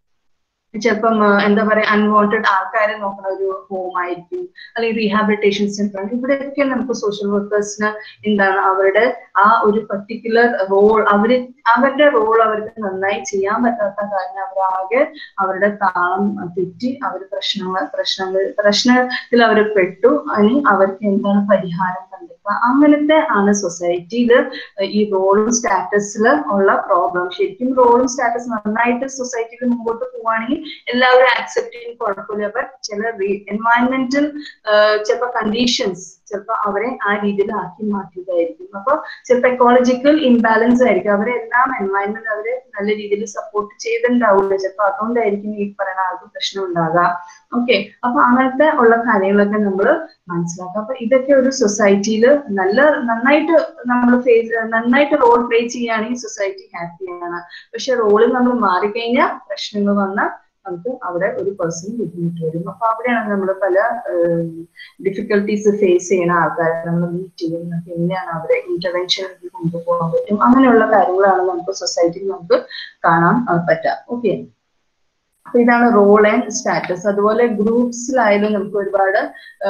ചിലപ്പം എന്താ പറയാ അൺവാണ്ടഡ് ആൾക്കാരെ നോക്കുന്ന ഒരു ഹോം ആയിരിക്കും അല്ലെങ്കിൽ റീഹാബിലിറ്റേഷൻ സെന്റർ. ഇവിടെയൊക്കെ നമുക്ക് സോഷ്യൽ വർക്കേഴ്സിന് എന്താണ് അവരുടെ ആ ഒരു പർട്ടിക്കുലർ റോൾ അവര് അവരുടെ റോൾ അവർക്ക് നന്നായി ചെയ്യാൻ പറ്റാത്ത കാരണം അവരാകെ അവരുടെ താളം തെറ്റി അവർ പ്രശ്നങ്ങൾ പ്രശ്നങ്ങൾ പ്രശ്നത്തിൽ അവർ പെട്ടു. അതിന് അവർക്ക് എന്താണ് പരിഹാരം കണ്ടെത്തുക അങ്ങനത്തെ ആണ് സൊസൈറ്റിയിൽ ഈ റോളും സ്റ്റാറ്റസിൽ ഉള്ള പ്രോബ്ലം. ശരിക്കും റോളും സ്റ്റാറ്റസ് നന്നായിട്ട് സൊസൈറ്റിയിൽ മുമ്പോട്ട് പോവുകയാണെങ്കിൽ എല്ലാവരും ആക്സെപ്റ്റ് ചെയ്യും, കുഴപ്പമില്ല. ബട്ട് ചില എൻവയൺമെന്റൽ ചിലപ്പോൾ കണ്ടീഷൻസ് ചിലപ്പോൾ അവരെ ആ രീതിയിൽ ആക്കി മാറ്റിയതായിരിക്കും. അപ്പൊ ചിലപ്പോൾ എക്കോളജിക്കൽ ഇംബാലൻസ് ആയിരിക്കും. അവരെ എല്ലാം എൻവയൺമെന്റ് അവരെ നല്ല രീതിയിൽ സപ്പോർട്ട് ചെയ്തിട്ടുണ്ടാവില്ല. ചിലപ്പോൾ അതുകൊണ്ടായിരിക്കും ഈ പറയുന്ന ആൾക്ക് പ്രശ്നം ഉണ്ടാകാം. ഓക്കെ, അപ്പൊ അങ്ങനത്തെ ഉള്ള കാര്യങ്ങളൊക്കെ നമ്മൾ മനസ്സിലാക്കാം. അപ്പൊ ഇതൊക്കെ ഒരു സൊസൈറ്റിയിൽ നല്ല നന്നായിട്ട് നമ്മൾ ഫേസ് നന്നായിട്ട് റോൾ പ്ലേ ചെയ്യുകയാണെങ്കിൽ സൊസൈറ്റി ഹാപ്പിയാണ്. പക്ഷെ റോളിൽ നമ്മൾ മാറിക്കഴിഞ്ഞാൽ പ്രശ്നങ്ങൾ വന്നാൽ നമുക്ക് അവിടെ ഒരു പേഴ്സൺ ബുദ്ധിമുട്ട് വരും. അപ്പൊ അവിടെയാണ് നമ്മൾ പല ഡിഫിക്കൽട്ടീസ് ഫേസ് ചെയ്യുന്ന ആൾക്കാരെ നമ്മൾ മീറ്റ് ചെയ്യുന്നത്. എങ്ങനെയാണ് അവരെ ഇന്റർവെൻഷനിലേക്ക് കൊണ്ടുപോകാൻ പറ്റും അങ്ങനെയുള്ള കാര്യങ്ങളാണ് നമുക്ക് സൊസൈറ്റിയിൽ നമുക്ക് കാണാൻ പറ്റുക. ഓക്കെ, അപ്പൊ ഇതാണ് റോൾ ആൻഡ് സ്റ്റാറ്റസ്. അതുപോലെ ഗ്രൂപ്പ്സിലായാലും നമുക്ക് ഒരുപാട്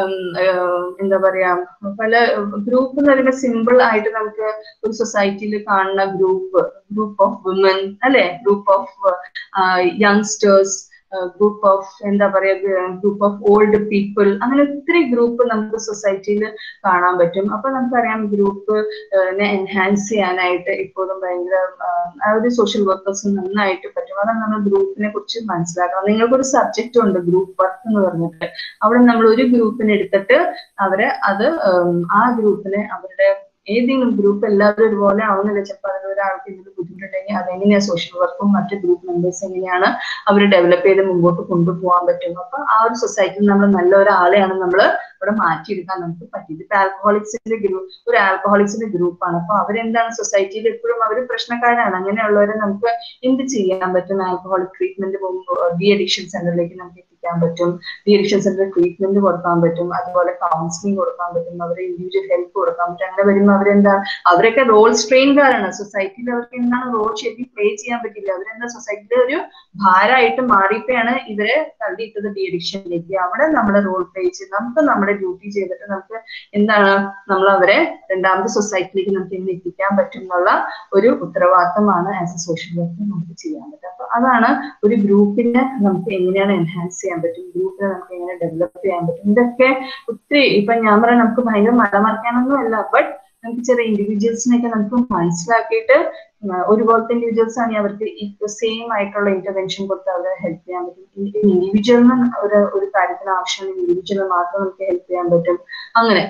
എന്താ പറയാ പല ഗ്രൂപ്പ് എന്ന് പറയുമ്പോൾ സിമ്പിൾ ആയിട്ട് നമുക്ക് ഒരു സൊസൈറ്റിയിൽ കാണുന്ന ഗ്രൂപ്പ് ഗ്രൂപ്പ് ഓഫ് വുമൻ അല്ലെ, group of youngsters, group of എന്താ പറയാ ഗ്രൂപ്പ് ഓഫ് ഓൾഡ് പീപ്പിൾ, അങ്ങനെ ഒത്തിരി ഗ്രൂപ്പ് നമുക്ക് സൊസൈറ്റിയിൽ കാണാൻ പറ്റും. അപ്പൊ നമുക്കറിയാം ഗ്രൂപ്പിനെ എൻഹാൻസ് ചെയ്യാനായിട്ട് ഇപ്പോഴും ഭയങ്കര ആ ഒരു സോഷ്യൽ വർക്കേഴ്സ് നന്നായിട്ട് പറ്റും. അതാണ് നമ്മൾ ഗ്രൂപ്പിനെ കുറിച്ച് മനസ്സിലാക്കണം. നിങ്ങൾക്കൊരു സബ്ജക്റ്റ് ഉണ്ട് ഗ്രൂപ്പ് വർക്ക് എന്ന് പറഞ്ഞിട്ട്. അവിടെ നമ്മൾ ഒരു ഗ്രൂപ്പിനെ എടുത്തിട്ട് അവരെ അത് ആ ഗ്രൂപ്പിനെ അവരുടെ ഏതെങ്കിലും ഗ്രൂപ്പ് എല്ലാവരും ഒരുപോലെ ആവുന്നില്ല. ചിലപ്പോൾ അതിൽ ഒരാൾക്ക് ഇതിൽ ബുദ്ധിമുട്ടുണ്ടെങ്കിൽ അതെങ്ങനെയാ സോഷ്യൽ വർക്കും മറ്റു ഗ്രൂപ്പ് മെമ്പേഴ്സ് എങ്ങനെയാണ് അവർ ഡെവലപ്പ് ചെയ്ത് മുമ്പോട്ട് കൊണ്ടുപോകാൻ പറ്റും. അപ്പൊ ആ ഒരു സൊസൈറ്റിയിൽ നമ്മൾ നല്ല ഒരാളെയാണ് നമ്മൾ ഇവിടെ മാറ്റിയെടുക്കാൻ നമുക്ക് പറ്റിയത്. ഇപ്പൊ ആൽക്കഹോളിക്സിന്റെ ഗ്രൂപ്പ് ഒരു ആൽക്കഹോളിക്സിന്റെ ഗ്രൂപ്പാണ്. അപ്പൊ അവരെന്താണ് സൊസൈറ്റിയിൽ എപ്പോഴും അവർ പ്രശ്നക്കാരാണ്. അങ്ങനെയുള്ളവരെ നമുക്ക് എന്ത് ചെയ്യാൻ പറ്റും? ആൽക്കഹോളിക് ട്രീറ്റ്മെന്റ് പോകുമ്പോൾ ഡി അഡിക്ഷൻ സെന്ററിലേക്ക് നമുക്ക് എത്തിക്കാൻ പറ്റും. ഡി അഡിക്ഷൻ സെന്ററിൽ ട്രീറ്റ്മെന്റ് കൊടുക്കാൻ പറ്റും. അതുപോലെ കൗൺസിലിംഗ് കൊടുക്കാൻ പറ്റും. അവരെ ഇൻഡിവിജ്വൽ ഹെൽപ്പ് കൊടുക്കാൻ പറ്റും. അങ്ങനെ വരുമ്പോൾ അവരെന്താണ് അവരൊക്കെ റോൾ സ്ട്രെയിൻകാരാണ്. സൊസൈറ്റിയിൽ അവർക്ക് എന്താണ് റോൾ ശരിക്കും പ്ലേ ചെയ്യാൻ പറ്റില്ല. അവരെന്താ സൊസൈറ്റിയിലെ ഒരു ഭാരമായിട്ട് മാറിയപ്പോഴാണ് ഇവരെ തള്ളിയിട്ടത് ഡി അഡിക്ഷനിലേക്ക്. അവിടെ നമ്മൾ റോൾ പ്ലേ ചെയ്ത് നമുക്ക് നമ്മുടെ ഡ്യൂട്ടി ചെയ്തിട്ട് നമുക്ക് എന്താണ് നമ്മൾ അവരെ രണ്ടാമത്തെ സൊസൈറ്റിയിലേക്ക് നമുക്ക് എങ്ങനെ എത്തിക്കാൻ പറ്റും എന്നുള്ള ഒരു ഉത്തരവാദിത്തമാണ് ആസ് എ സോഷ്യൽ വർക്കർ നമുക്ക് ചെയ്യാൻ പറ്റും. അപ്പൊ അതാണ് ഒരു ഗ്രൂപ്പിനെ നമുക്ക് എങ്ങനെയാണ് എൻഹാൻസ് ചെയ്യാൻ പറ്റും, ഗ്രൂപ്പിനെ നമുക്ക് എങ്ങനെ ഡെവലപ്പ് ചെയ്യാൻ പറ്റും. ഇതൊക്കെ ഒത്തിരി ഇപ്പൊ ഞാൻ പറയാം നമുക്ക് ഭയങ്കര മലമറിക്കാനൊന്നും അല്ല, ബട്ട് നമുക്ക് ചെറിയ ഇൻഡിവിജ്വൽസിനൊക്കെ നമുക്ക് മനസ്സിലാക്കിയിട്ട് ഒരുപോലത്തെ ഇൻഡിവിജ്വൽസ് ആണെങ്കിൽ അവർക്ക് സെയിം ആയിട്ടുള്ള ഇന്റർവെൻഷൻ കൊടുത്ത് അവരെ ഹെൽപ്പ് ചെയ്യാൻ പറ്റും. ഇൻഡിവിജ്വലിന് ഒരു ഒരു കാര്യത്തിന് ആവശ്യമുള്ള ഇൻഡിവിജ്വലിന് മാത്രം നമുക്ക് ഹെൽപ്പ് ചെയ്യാൻ പറ്റും. അങ്ങനെ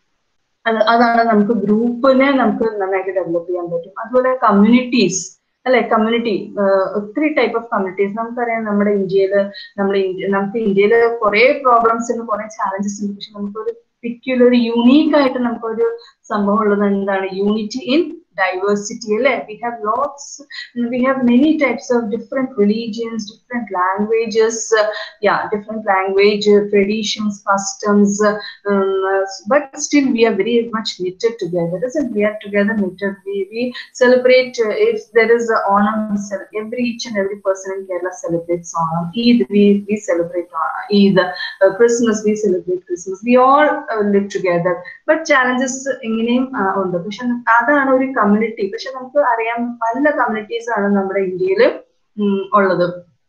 അത് അതാണ് നമുക്ക് ഗ്രൂപ്പിനെ നമുക്ക് നന്നായിട്ട് ഡെവലപ്പ് ചെയ്യാൻ പറ്റും. അതുപോലെ കമ്മ്യൂണിറ്റീസ് അല്ലെ, കമ്മ്യൂണിറ്റി ഒത്തിരി ടൈപ്പ് ഓഫ് കമ്മ്യൂണിറ്റീസ് നമുക്കറിയാം. നമ്മുടെ ഇന്ത്യയില് നമ്മൾ നമുക്ക് ഇന്ത്യയില് കുറെ പ്രോബ്ലംസ് ഉണ്ട്, കുറെ ചാലഞ്ചസ് ഉണ്ട്. പക്ഷെ നമുക്കൊരു പെക്യുലർ യൂണീക്ക് ആയിട്ട് നമുക്കൊരു സംഭവം ഉള്ളത് എന്താണ്? യൂണിറ്റി ഇൻ diversity അല്ലെ. we have lots we have many types of different religions, different languages, uh, yeah different language uh, traditions, customs, um, uh, but still we are very much knitted together. Isn't we are together knitted. we, we celebrate uh, if there is a Onam, every each and every person in Kerala celebrates Onam. Eid we we celebrate Eid, uh, Christmas we celebrate Christmas. We all uh, live together, but challenges എങ്ങനെയും ഉണ്ട്. പക്ഷെ അതാണ് ഒരു കമ്മ്യൂണിറ്റി. പക്ഷെ നമുക്ക് അറിയാം പല കമ്മ്യൂണിറ്റീസ് ആണ് നമ്മുടെ ഇന്ത്യയിൽ ഉള്ളത്.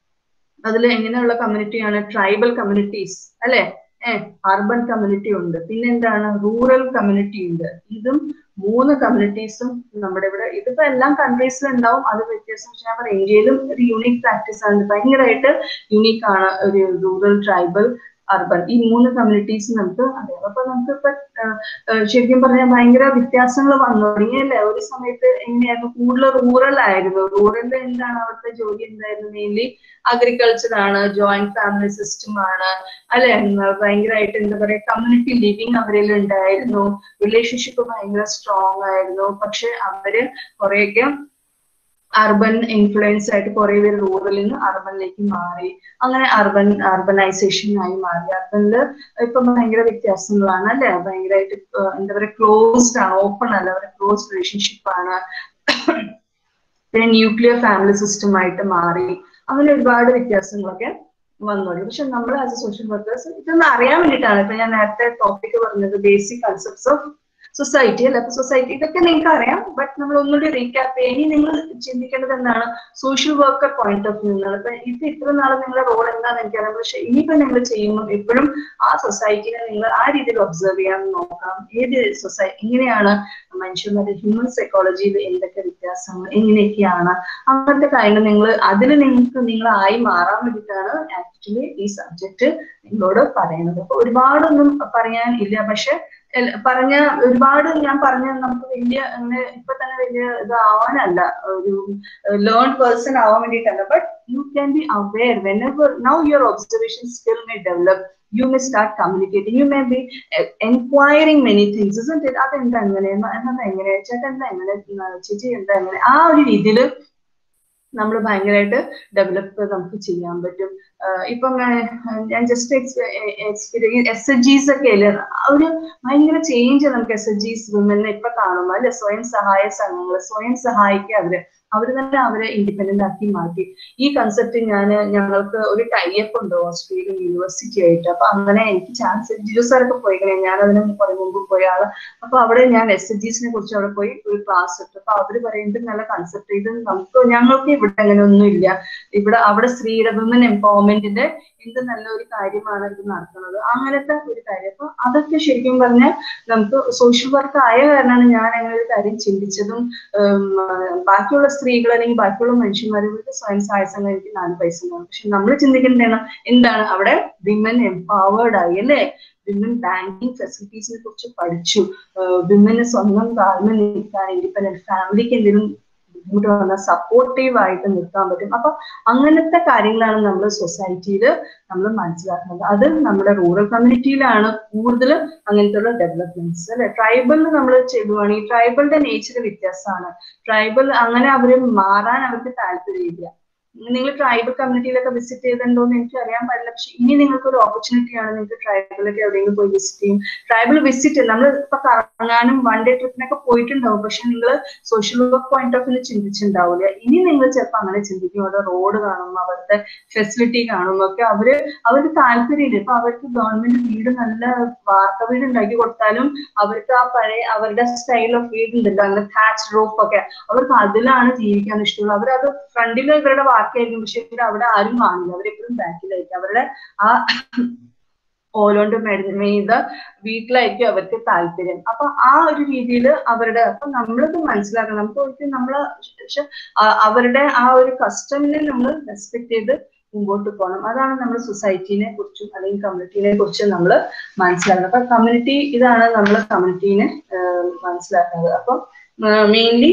അതിൽ എങ്ങനെയുള്ള കമ്മ്യൂണിറ്റിയാണ്? ട്രൈബൽ കമ്മ്യൂണിറ്റീസ് അല്ലെ, ഏഹ് അർബൻ കമ്മ്യൂണിറ്റി ഉണ്ട്, പിന്നെ എന്താണ് റൂറൽ കമ്മ്യൂണിറ്റി ഉണ്ട്. ഇതും മൂന്ന് കമ്മ്യൂണിറ്റീസും നമ്മുടെ ഇവിടെ ഇതിപ്പോ എല്ലാ കൺട്രീസിലും ഉണ്ടാവും, അത് വ്യത്യാസം. പക്ഷെ ഞാൻ ഇന്ത്യയിലും ഒരു യൂണീക് പ്രാക്ടീസ് ആണ്, ഭയങ്കരമായിട്ട് യൂണീക്ക് ആണ് ഒരു റൂറൽ ട്രൈബൽ അർബൻ, ഈ മൂന്ന് കമ്മ്യൂണിറ്റീസ് നമുക്ക് അറിയാം. അപ്പൊ നമുക്ക് ഇപ്പൊ ശരിക്കും പറഞ്ഞാൽ ഭയങ്കര വ്യത്യാസങ്ങൾ വന്നു തുടങ്ങിയല്ലേ. ഒരു സമയത്ത് എങ്ങനെയായിരുന്നു, കൂടുതൽ റൂറൽ ആയിരുന്നു. റൂറലിൽ എന്താണ് അവിടുത്തെ ജോലി എന്തായിരുന്നു, മെയിൻലി അഗ്രികൾച്ചർ ആണ്, ജോയിന്റ് ഫാമിലി സിസ്റ്റം ആണ് അല്ലെ, ഭയങ്കരമായിട്ട് എന്താ പറയാ കമ്മ്യൂണിറ്റി ലിവിങ് അവരിൽ ഉണ്ടായിരുന്നു, റിലേഷൻഷിപ്പ് ഭയങ്കര സ്ട്രോങ് ആയിരുന്നു. പക്ഷെ അവര് കുറെയൊക്കെ അർബൻ ഇൻഫ്ലുവൻസ് ആയിട്ട് കുറെ പേര് റൂറലിൽ നിന്ന് അർബനിലേക്ക് മാറി. അങ്ങനെ അർബൻ അർബനൈസേഷൻ ആയി മാറി. അർബനില് ഇപ്പൊ ഭയങ്കര വ്യത്യാസങ്ങളാണ് അല്ലെ, ഭയങ്കരമായിട്ട് എന്താ പറയുക ക്ലോസ്ഡ് ആണ്, ഓപ്പൺ അല്ല, അവരുടെ ക്ലോസ് റിലേഷൻഷിപ്പ് ആണ്. പിന്നെ ന്യൂക്ലിയർ ഫാമിലി സിസ്റ്റം ആയിട്ട് മാറി. അങ്ങനെ ഒരുപാട് വ്യത്യാസങ്ങളൊക്കെ വന്നോളൂ. പക്ഷെ നമ്മൾ ആസ് എ സോഷ്യൽ വർക്കേഴ്സ് ഇതൊന്നും അറിയാൻ വേണ്ടിയിട്ടാണ് ഇപ്പൊ ഞാൻ നേരത്തെ ടോപ്പിക് പറഞ്ഞത്, ബേസിക് കൺസെപ്റ്റ്സ് ഓഫ് സൊസൈറ്റി അല്ല. അപ്പൊ സൊസൈറ്റി ഇതൊക്കെ നിങ്ങൾക്ക് അറിയാം, ബട്ട് നമ്മൾ ഒന്നുകൂടി റീക്യാപ്പ് ചെയ്യാൻ ഇനി നിങ്ങൾ ചിന്തിക്കേണ്ടത് എന്താണ്, social worker point of view എന്നാണ്. ഇപ്പൊ ഇത് ഇത്ര നാളെ നിങ്ങളുടെ റോൾ എന്താണെന്ന് എനിക്കറിയാം. പക്ഷെ ഇനിയിപ്പോ നിങ്ങൾ ചെയ്യുമ്പോൾ എപ്പോഴും ആ സൊസൈറ്റിനെ നിങ്ങൾ ആ രീതിയിൽ ഒബ്സർവ് ചെയ്യാൻ നോക്കണം. ഏത് സൊസൈറ്റി എങ്ങനെയാണ് മനുഷ്യന്മാരുടെ ഹ്യൂമൻ സൈക്കോളജിയിൽ എന്തൊക്കെ വ്യത്യാസങ്ങൾ എങ്ങനെയൊക്കെയാണ്, അങ്ങനത്തെ കാര്യങ്ങൾ നിങ്ങൾ അതിൽ നിങ്ങൾക്ക് നിങ്ങളായി മാറാൻ വേണ്ടിയിട്ടാണ് ആക്ച്വലി ഈ സബ്ജക്ട് നിങ്ങളോട് പറയുന്നത്. അപ്പൊ ഒരുപാടൊന്നും പറയാൻ ഇല്ല, പക്ഷെ പറഞ്ഞ ഒരുപാട് ഞാൻ പറഞ്ഞ നമുക്ക് വലിയ അങ്ങനെ ഇപ്പൊ തന്നെ വലിയ ഇതാവാനല്ല, ഒരു ലേൺ പേഴ്സൺ ആവാൻ വേണ്ടിയിട്ടല്ല. But you can be aware whenever now your observation skill may develop, you may start communicating, you may be uh, inquiring many things, isn't it? അതെന്താ എങ്ങനെ എന്താ എങ്ങനെ ചേട്ടാ എന്താ എങ്ങനെ ചേച്ചി എന്താ എങ്ങനെ, ആ ഒരു രീതിയിൽ നമ്മൾ ഭയങ്കരമായിട്ട് ഡെവലപ്പ് നമുക്ക് ചെയ്യാൻ പറ്റും. ഇപ്പം ഞാൻ ജസ്റ്റ് എക്സ്പീരിയൻസ് എസ് എച്ച് ജിസ് ഒക്കെ അല്ലേ, ഒരു ഭയങ്കര ചേഞ്ച് നമുക്ക് എസ് എച്ച് ജിസ് വിമനെ ഇപ്പൊ കാണുമ്പോ അല്ലെ. സ്വയം സഹായ സംഘങ്ങൾ, സ്വയം സഹായിക്കുക അവര് അവര് തന്നെ അവരെ ഇൻഡിപെൻഡന്റ് ആക്കി മാറ്റി. ഈ കൺസെപ്റ്റ് ഞാൻ ഞങ്ങൾക്ക് ഒരു ടൈപ്പ് ഉണ്ട് ഓസ്ട്രേലിയൻ യൂണിവേഴ്സിറ്റി ആയിട്ട്. അപ്പൊ അങ്ങനെ എനിക്ക് ചാൻസ് ജിജു സാറൊക്കെ പോയി കഴിഞ്ഞാൽ ഞാൻ അതിന് കുറെ മുമ്പ് പോയ ആള്. അപ്പൊ അവിടെ ഞാൻ എസ് എച്ച് ജിസിനെ കുറിച്ച് അവിടെ പോയി ഒരു ക്ലാസ് ഇട്ടു. അപ്പൊ അവര് പറയുന്നത് നല്ല കൺസെപ്റ്റ്, ഇത് നമുക്ക് ഞങ്ങൾക്ക് ഇവിടെ അങ്ങനെ ഒന്നും ഇല്ല, ഇവിടെ അവിടെ സ്ത്രീയുടെ വിമൻ എംപവർമെന്റിന്റെ എന്ത് നല്ലൊരു കാര്യമാണ് ഇത് നടത്തുന്നത്, അങ്ങനത്തെ ഒരു കാര്യം. അപ്പൊ അതൊക്കെ ശരിക്കും പറഞ്ഞാൽ നമുക്ക് സോഷ്യൽ വർക്ക് ആയ കാരണമാണ് ഞാൻ അങ്ങനെ ഒരു കാര്യം ചിന്തിച്ചതും. ബാക്കിയുള്ള സ്ത്രീകൾ അല്ലെങ്കിൽ ബാക്കിയുള്ള മനുഷ്യന്മാർക്ക് സ്വയം സഹായ സംഘം എനിക്ക് നാല് പൈസ ഉണ്ടാവും. പക്ഷെ നമ്മൾ ചിന്തിക്കേണ്ടതാണ് എന്താണ്, അവിടെ വിമൻ എംപവേർഡ് ആയി അല്ലെ, വിമൻ ബാങ്കിങ് ഫെസിലിറ്റീസിനെ കുറിച്ച് പഠിച്ചു, വിമന് സ്വന്തം കാലിൽ നിൽക്കാൻ, ഇൻഡിപെൻഡന്റ് ഫാമിലിക്ക് എന്തെങ്കിലും ബുദ്ധിമുട്ട് വന്നാൽ സപ്പോർട്ടീവ് ആയിട്ട് നിൽക്കാൻ പറ്റും. അപ്പൊ അങ്ങനത്തെ കാര്യങ്ങളാണ് നമ്മൾ സൊസൈറ്റിയിൽ നമ്മൾ മനസ്സിലാക്കുന്നത്. അത് നമ്മുടെ റൂറൽ കമ്മ്യൂണിറ്റിയിലാണ് കൂടുതൽ അങ്ങനത്തെ ഡെവലപ്മെന്റ്സ് അല്ലെ. ട്രൈബലിൽ നമ്മൾ ചെയ്യുവാണെങ്കിൽ ട്രൈബലിന്റെ നേച്ചർ വ്യത്യാസമാണ്. ട്രൈബൽ അങ്ങനെ അവര് മാറാൻ അവർക്ക് താല്പര്യമില്ല. നിങ്ങൾ ട്രൈബൽ കമ്മ്യൂണിറ്റിയിലൊക്കെ വിസിറ്റ് ചെയ്തിട്ടുണ്ടോ എന്ന് എനിക്ക് അറിയാൻ പാടില്ല. പക്ഷെ ഇനി നിങ്ങൾക്ക് ഒരു ഓപ്പർച്യൂണിറ്റി ആണ്, നിങ്ങൾക്ക് ട്രൈബിലൊക്കെ എവിടെയെങ്കിലും പോയി വിസിറ്റ് ചെയ്യും. ട്രൈബൽ വിസിറ്റ് നമ്മൾ ഇപ്പൊ കറങ്ങാനും വൺ ഡേ ട്രിപ്പിനൊക്കെ പോയിട്ടുണ്ടാവും, പക്ഷെ നിങ്ങൾ social work point of view ചിന്തിച്ചിട്ടുണ്ടാവില്ല. ഇനി നിങ്ങൾ ചിലപ്പോൾ അങ്ങനെ ചിന്തിക്കും. അവിടെ റോഡ് കാണുമ്പോൾ അവിടുത്തെ ഫെസിലിറ്റി കാണുമ്പോൾ ഒക്കെ അവര് അവർക്ക് താല്പര്യമില്ല. ഇപ്പൊ അവർക്ക് ഗവൺമെന്റ് വീട് നല്ല വാർത്ത വീട് ഉണ്ടാക്കി കൊടുത്താലും അവർക്ക് ആ പഴയ അവരുടെ സ്റ്റൈൽ ഓഫ് വീട് ഉണ്ടല്ലോ, അങ്ങനെ താച്ച് റൂഫ് ഒക്കെ, അവർക്ക് അതിലാണ് ജീവിക്കാൻ ഇഷ്ടമുള്ളത്. അവരത് ഫ്രണ്ടിൽ ഇവരുടെ വാർത്തയായിരിക്കും, പക്ഷെ ഇവർ അവിടെ ആരും കാണില്ല, അവരെപ്പോഴും ബാക്കിലായിരിക്കും. അവരുടെ ആ ഓലോണ്ട് മെയ്ത വീട്ടിലായിരിക്കും അവർക്ക് താല്പര്യം. അപ്പൊ ആ ഒരു രീതിയിൽ അവരുടെ അപ്പൊ നമ്മളിത് മനസ്സിലാക്കണം. നമുക്ക് ഒരിക്കലും നമ്മള് പക്ഷെ അവരുടെ ആ ഒരു കസ്റ്റമിനെ നമ്മൾ റെസ്പെക്ട് ചെയ്ത് മുമ്പോട്ട് പോകണം. അതാണ് നമ്മൾ സൊസൈറ്റിനെ കുറിച്ചും അല്ലെങ്കിൽ കമ്മ്യൂണിറ്റിനെ കുറിച്ചും നമ്മൾ മനസ്സിലാക്കുന്നത്. അപ്പൊ കമ്മ്യൂണിറ്റി ഇതാണ് നമ്മൾ കമ്മ്യൂണിറ്റീനെ മനസ്സിലാക്കുന്നത്. അപ്പൊ മെയിൻലി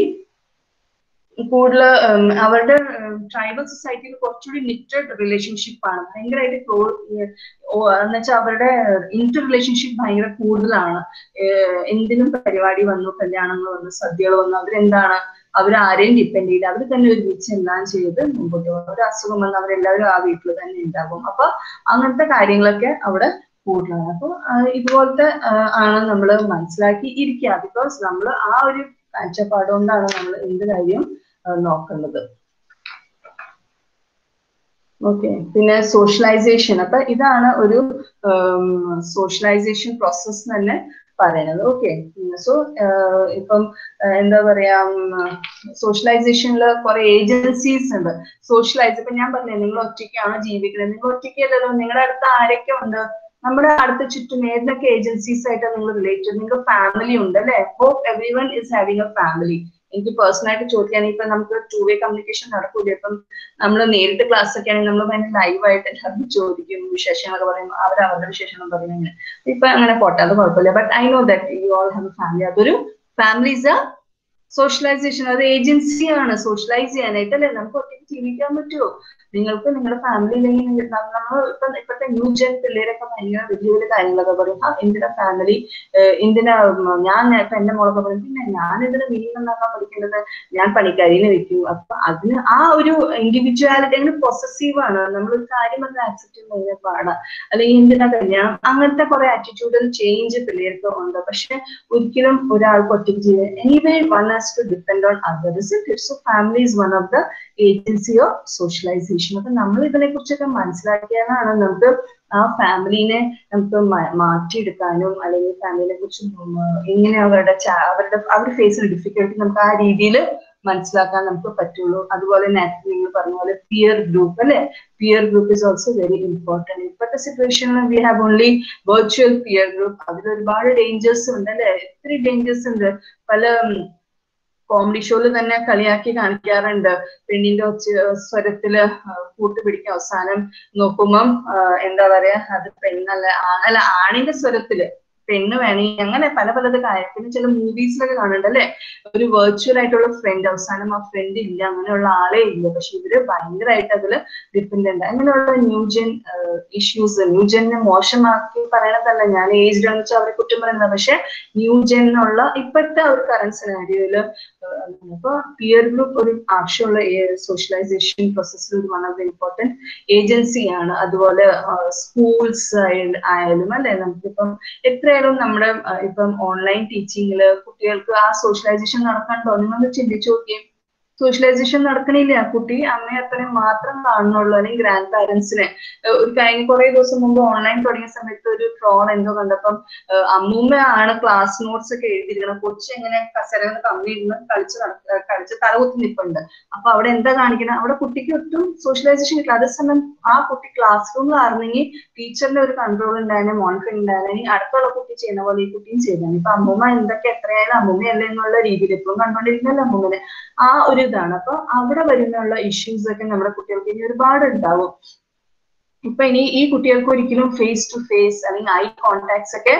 കൂടുതൽ അവരുടെ ട്രൈബൽ സൊസൈറ്റിയിൽ കുറച്ചുകൂടി നിറ്റഡ് റിലേഷൻഷിപ്പ് ആണ്, ഭയങ്കരമായിട്ട് എന്ന് വെച്ചാൽ അവരുടെ ഇന്റർ റിലേഷൻഷിപ്പ് ഭയങ്കര കൂടുതലാണ്. എന്തിനും പരിപാടി വന്നു, കല്യാണങ്ങൾ വന്നു, സദ്യകൾ വന്നു, അവരെന്താണ് അവർ ആരെയും ഡിപ്പെൻഡ് ചെയ്യില്ല, അവർ തന്നെ ഒരുമിച്ച് എല്ലാം ചെയ്ത് മുമ്പോട്ട് പോകും. ഒരു അസുഖം വന്ന് അവരെല്ലാവരും ആ വീട്ടിൽ തന്നെ ഉണ്ടാകും. അപ്പൊ അങ്ങനത്തെ കാര്യങ്ങളൊക്കെ അവിടെ കൂടുതലാണ്. അപ്പൊ ഇതുപോലത്തെ ആണ് നമ്മൾ മനസ്സിലാക്കി ഇരിക്കുക. ബിക്കോസ് നമ്മൾ ആ ഒരു കാഴ്ചപ്പാടുകൊണ്ടാണ് നമ്മൾ എന്ത് കാര്യം നോക്കുന്നത്. ഓക്കെ, പിന്നെ സോഷ്യലൈസേഷൻ. അപ്പൊ ഇതാണ് ഒരു സോഷ്യലൈസേഷൻ പ്രോസസ് തന്നെ പറയുന്നത്. ഓക്കെ, സോ ഇപ്പം എന്താ പറയാ, സോഷ്യലൈസേഷനിൽ കുറെ ഏജൻസീസ് ഉണ്ട്. സോഷ്യലൈസ് ഇപ്പൊ ഞാൻ പറഞ്ഞേ, നിങ്ങൾ ഒറ്റയ്ക്കാണോ ജീവിക്കുന്നത്, നിങ്ങൾ ഒറ്റയ്ക്കല്ലല്ലോ, നിങ്ങളുടെ അടുത്ത് ആരൊക്കെ ഉണ്ട്, നമ്മുടെ അടുത്ത ചുറ്റും ഏതൊക്കെ ഏജൻസീസ് ആയിട്ടാണ് നിങ്ങൾ റിലേറ്റ് ചെയ്ത്, നിങ്ങൾക്ക് ഫാമിലി ഉണ്ട് അല്ലെ. Hope every one is having a family. എനിക്ക് പേഴ്സണൽ ആയിട്ട് ചോദിക്കാൻ ഇപ്പൊ നമുക്ക് ടു വേ കമ്മ്യൂണിക്കേഷൻ നടക്കൂല. ഇപ്പം നമ്മൾ നേരിട്ട് ക്ലാസ് ഒക്കെ ആണെങ്കിൽ നമ്മൾ ഭയങ്കര ലൈവായിട്ട് എല്ലാവരും ചോദിക്കും, വിശേഷങ്ങളൊക്കെ പറയും, അവർ അവരുടെ വിശേഷങ്ങൾ പറയുന്നത്. ഇപ്പൊ അങ്ങനെ പോട്ടെ, അത് കുഴപ്പമില്ല. But I know that you all have a family. അതൊരു ഫാമിലി ഇസ് എ സോഷ്യലൈസേഷൻ, അത് ഏജൻസിയാണ് സോഷ്യലൈസ് ചെയ്യാനായിട്ട്, അല്ലെ? നമുക്ക് ഒറ്റയ്ക്ക് ജീവിക്കാൻ പറ്റുമോ? നിങ്ങൾക്ക് നിങ്ങളുടെ ഫാമിലി ഇല്ലെങ്കിൽ നമ്മൾ ഇപ്പൊ ഇപ്പോഴത്തെ ന്യൂ ജെൻ പിള്ളേരൊക്കെ ഭയങ്കര വലിയ വലിയ കാര്യങ്ങളൊക്കെ പറയും. ആ എന്തിനാ ഫാമിലി, എന്തിനാ ഞാൻ ഇപ്പൊ എന്റെ മോളൊക്കെ പറയും, പിന്നെ ഞാൻ ഇതിന് മീൻ നന്നാക്കാൻ പഠിക്കേണ്ടത്, ഞാൻ പണിക്കാരിനെ വെക്കും. അപ്പൊ അതിന് ആ ഒരു ഇൻഡിവിജ്വാലിറ്റി അങ്ങനെ പൊസസീവ് ആണ്. നമ്മളൊരു കാര്യം അത് ആക്സെപ്റ്റ് ചെയ്യുന്ന പാടാ, അല്ലെങ്കിൽ എന്തിനാ കല്യാണം, അങ്ങനത്തെ കുറെ ആറ്റിറ്റ്യൂഡൽ ചേഞ്ച് പിള്ളേർക്ക് ഉണ്ട്. പക്ഷെ ഒരിക്കലും ഒരാൾക്ക് ഒറ്റയ്ക്ക് ചെയ്യാൻ anyway one has to depend on others. So family is one of the agency of socialisation. അപ്പൊ നമ്മൾ ഇതിനെ കുറിച്ചൊക്കെ മനസ്സിലാക്കിയാലാണ് നമുക്ക് ആ ഫാമിലിനെ നമുക്ക് മാറ്റിയെടുക്കാനും, അല്ലെങ്കിൽ ഫാമിലിനെ കുറിച്ച് എങ്ങനെ അവരുടെ അവരുടെ അവർ ഫേസ് ചെയ്യുന്ന ഡിഫിക്കൽട്ടി നമുക്ക് ആ രീതിയിൽ മനസ്സിലാക്കാൻ നമുക്ക് പറ്റുള്ളൂ. അതുപോലെ നേരത്തെ നിങ്ങൾ പറഞ്ഞ പോലെ പിയർ ഗ്രൂപ്പ്, അല്ലെ? Peer group is also very important. ഇപ്പോഴത്തെ സിറ്റുവേഷനിൽ we have only virtual peer group. അതിൽ ഒരുപാട് ഡേഞ്ചേഴ്സ് ഉണ്ട്, അല്ലെ? എത്ര ഡേഞ്ചേഴ്സ് ഉണ്ട്. പല കോമഡി ഷോയിൽ തന്നെ കളിയാക്കി കാണിക്കാറുണ്ട്. പെണ്ണിന്റെ ഒച്ച സ്വരത്തില് കൂട്ടുപിടിക്കുക, അവസാനം നോക്കുമ്പം എന്താ പറയാ, അത് പെണ്ണല്ല, അല്ല ആണിന്റെ സ്വരത്തില് പെണ്ണ് വേണമെങ്കിൽ, അങ്ങനെ പല പലത് കാര്യം. പിന്നെ ചില മൂവീസിലൊക്കെ കാണുന്നുണ്ട്, അല്ലെ? ഒരു വെർച്വൽ ആയിട്ടുള്ള ഫ്രണ്ട്, അവസാനം ആ ഫ്രണ്ട് ഇല്ല, അങ്ങനെയുള്ള ആളെ ഇല്ല. പക്ഷെ ഇവര് ഭയങ്കരമായിട്ട് അതില് ഡിപ്പെൻഡന്റ്. അങ്ങനെയുള്ള ന്യൂജൻ ഇഷ്യൂസ്, ന്യൂജനെ മോശമാക്കി പറയണതല്ല, ഞാൻ ഏജ്ഡ് എന്ന് വെച്ചാൽ അവരെ കുറ്റം പറയുന്നത്. പക്ഷെ ന്യൂജനുള്ള ഇപ്പോഴത്തെ ഒരു കറന്റ് സിനാരിയോയില് അപ്പൊ പിയർ ഗ്രൂപ്പ് ഒരു ആവശ്യമുള്ള സോഷ്യലൈസേഷൻ പ്രോസസ്സിൽ ഒരു വൺ ഓഫ് ദ ഇമ്പോർട്ടൻറ്റ് ഏജൻസിയാണ്. അതുപോലെ സ്കൂൾസ് ആയാലും, അല്ലെ? നമുക്കിപ്പം എത്രയായാലും നമ്മുടെ ഇപ്പം ഓൺലൈൻ ടീച്ചിങ്ങില് കുട്ടികൾക്ക് ആ സോഷ്യലൈസേഷൻ നടക്കണ്ടോ? നിങ്ങൾ ചിന്തിച്ചു നോക്കിയും. സോഷ്യലൈസേഷൻ നടക്കണില്ല. കുട്ടി അമ്മയെ അത്രയും മാത്രം കാണുന്നുള്ളൂ, അല്ലെങ്കിൽ ഗ്രാൻഡ് പാരന്റ്സിനെ. ഒരു കഴിഞ്ഞ കുറെ ദിവസം മുമ്പ് ഓൺലൈൻ തുടങ്ങിയ സമയത്ത് ഒരു ട്രോൾ എന്തോ കണ്ടപ്പം അമ്മൂമ്മയാണ് ക്ലാസ് നോട്ട്സ് ഒക്കെ എഴുതിയിരിക്കണം, കൊച്ചെങ്ങനെ കസര കമ്മി ഇരുന്ന് കളിച്ച് കളിച്ച് തലകുത്തി നിൽപ്പുണ്ട്. അപ്പൊ അവിടെ എന്താ കാണിക്കണം, അവിടെ കുട്ടിക്ക് ഒട്ടും സോഷ്യലൈസേഷൻ കിട്ടില്ല. അതേസമയം ആ കുട്ടി ക്ലാസ് റൂമിൽ ആയിരുന്നെങ്കിൽ ടീച്ചറിന്റെ ഒരു കൺട്രോൾ ഉണ്ടായിരുന്നു, മോണിറ്ററിംഗ് ഉണ്ടായിരുന്നു. അടുത്തുള്ള കുട്ടി ചെയ്യുന്ന പോലെ ഈ കുട്ടിയും ചെയ്താണ്. ഇപ്പൊ അമ്മൂമ്മ എന്തൊക്കെ എത്രയായാലും അമ്മൂമ്മയല്ലേ എന്നുള്ള രീതിയിൽ ഇപ്പം കണ്ടോണ്ടിരിക്കുന്നല്ലോ അമ്മൂമ്മനെ. ആ ഒരു ഇതാണ്. അപ്പൊ അവിടെ വരുന്നുള്ള ഇഷ്യൂസ് ഒക്കെ നമ്മുടെ കുട്ടികൾക്ക് ഇനി ഒരുപാട് ഉണ്ടാവും. ഇപ്പൊ ഇനി ഈ കുട്ടികൾക്ക് ഒരിക്കലും ഫേസ് ടു ഫേസ് അല്ലെങ്കിൽ ഐ കോണ്ടാക്ട്സ് ഒക്കെ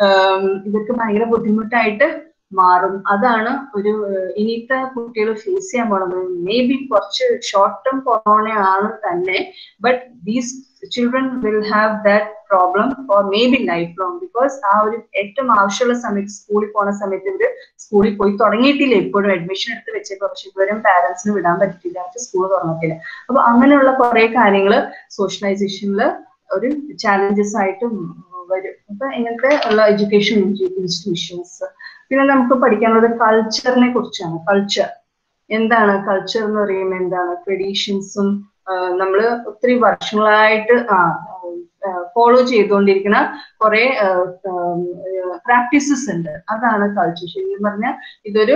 ഇവർക്ക് ഭയങ്കര ബുദ്ധിമുട്ടായിട്ട് മാറും. അതാണ് ഒരു ഇനിത്തെ കുട്ടികൾ ഫേസ് ചെയ്യാൻ പോണത്. മേ ബി കുറച്ച് ഷോർട്ട് ടേം കൊറോണ ആണ് തന്നെ, but these children will have that problem for may be life long. Because ആ ഒരു ഏറ്റവും ആവശ്യമുള്ള സമയത്ത് സ്കൂളിൽ പോണ സമയത്ത് ഇവര് സ്കൂളിൽ പോയി തുടങ്ങിയിട്ടില്ല, ഇപ്പോഴും അഡ്മിഷൻ എടുത്ത് വെച്ചേക്കും. പക്ഷെ ഇതുവരെയും പാരന്റ്സിന് വിടാൻ പറ്റിയിട്ടില്ല, സ്കൂൾ തുറന്നിട്ടില്ല. അപ്പൊ അങ്ങനെയുള്ള കുറെ കാര്യങ്ങള് സോഷ്യലൈസേഷനിൽ ഒരു ചാലഞ്ചസ് ആയിട്ട് വരും. അപ്പൊ ഇങ്ങനത്തെ ഉള്ള എഡ്യൂക്കേഷൻ ഇൻസ്റ്റിറ്റ്യൂഷൻസ്. പിന്നെ നമുക്ക് പഠിക്കാനുള്ളത് കൾച്ചറിനെ കുറിച്ചാണ്. കൾച്ചർ എന്താണ്? കൾച്ചർ എന്ന് പറയുമ്പോൾ എന്താണ്? ട്രഡീഷൻസും നമ്മള് ഒത്തിരി വർഷങ്ങളായിട്ട് ആ ഫോളോ ചെയ്തുകൊണ്ടിരിക്കുന്ന കുറെ പ്രാക്ടീസസ് ഉണ്ട്. അതാണ് കൾച്ചർ. ശരിക്കും പറഞ്ഞാൽ ഇതൊരു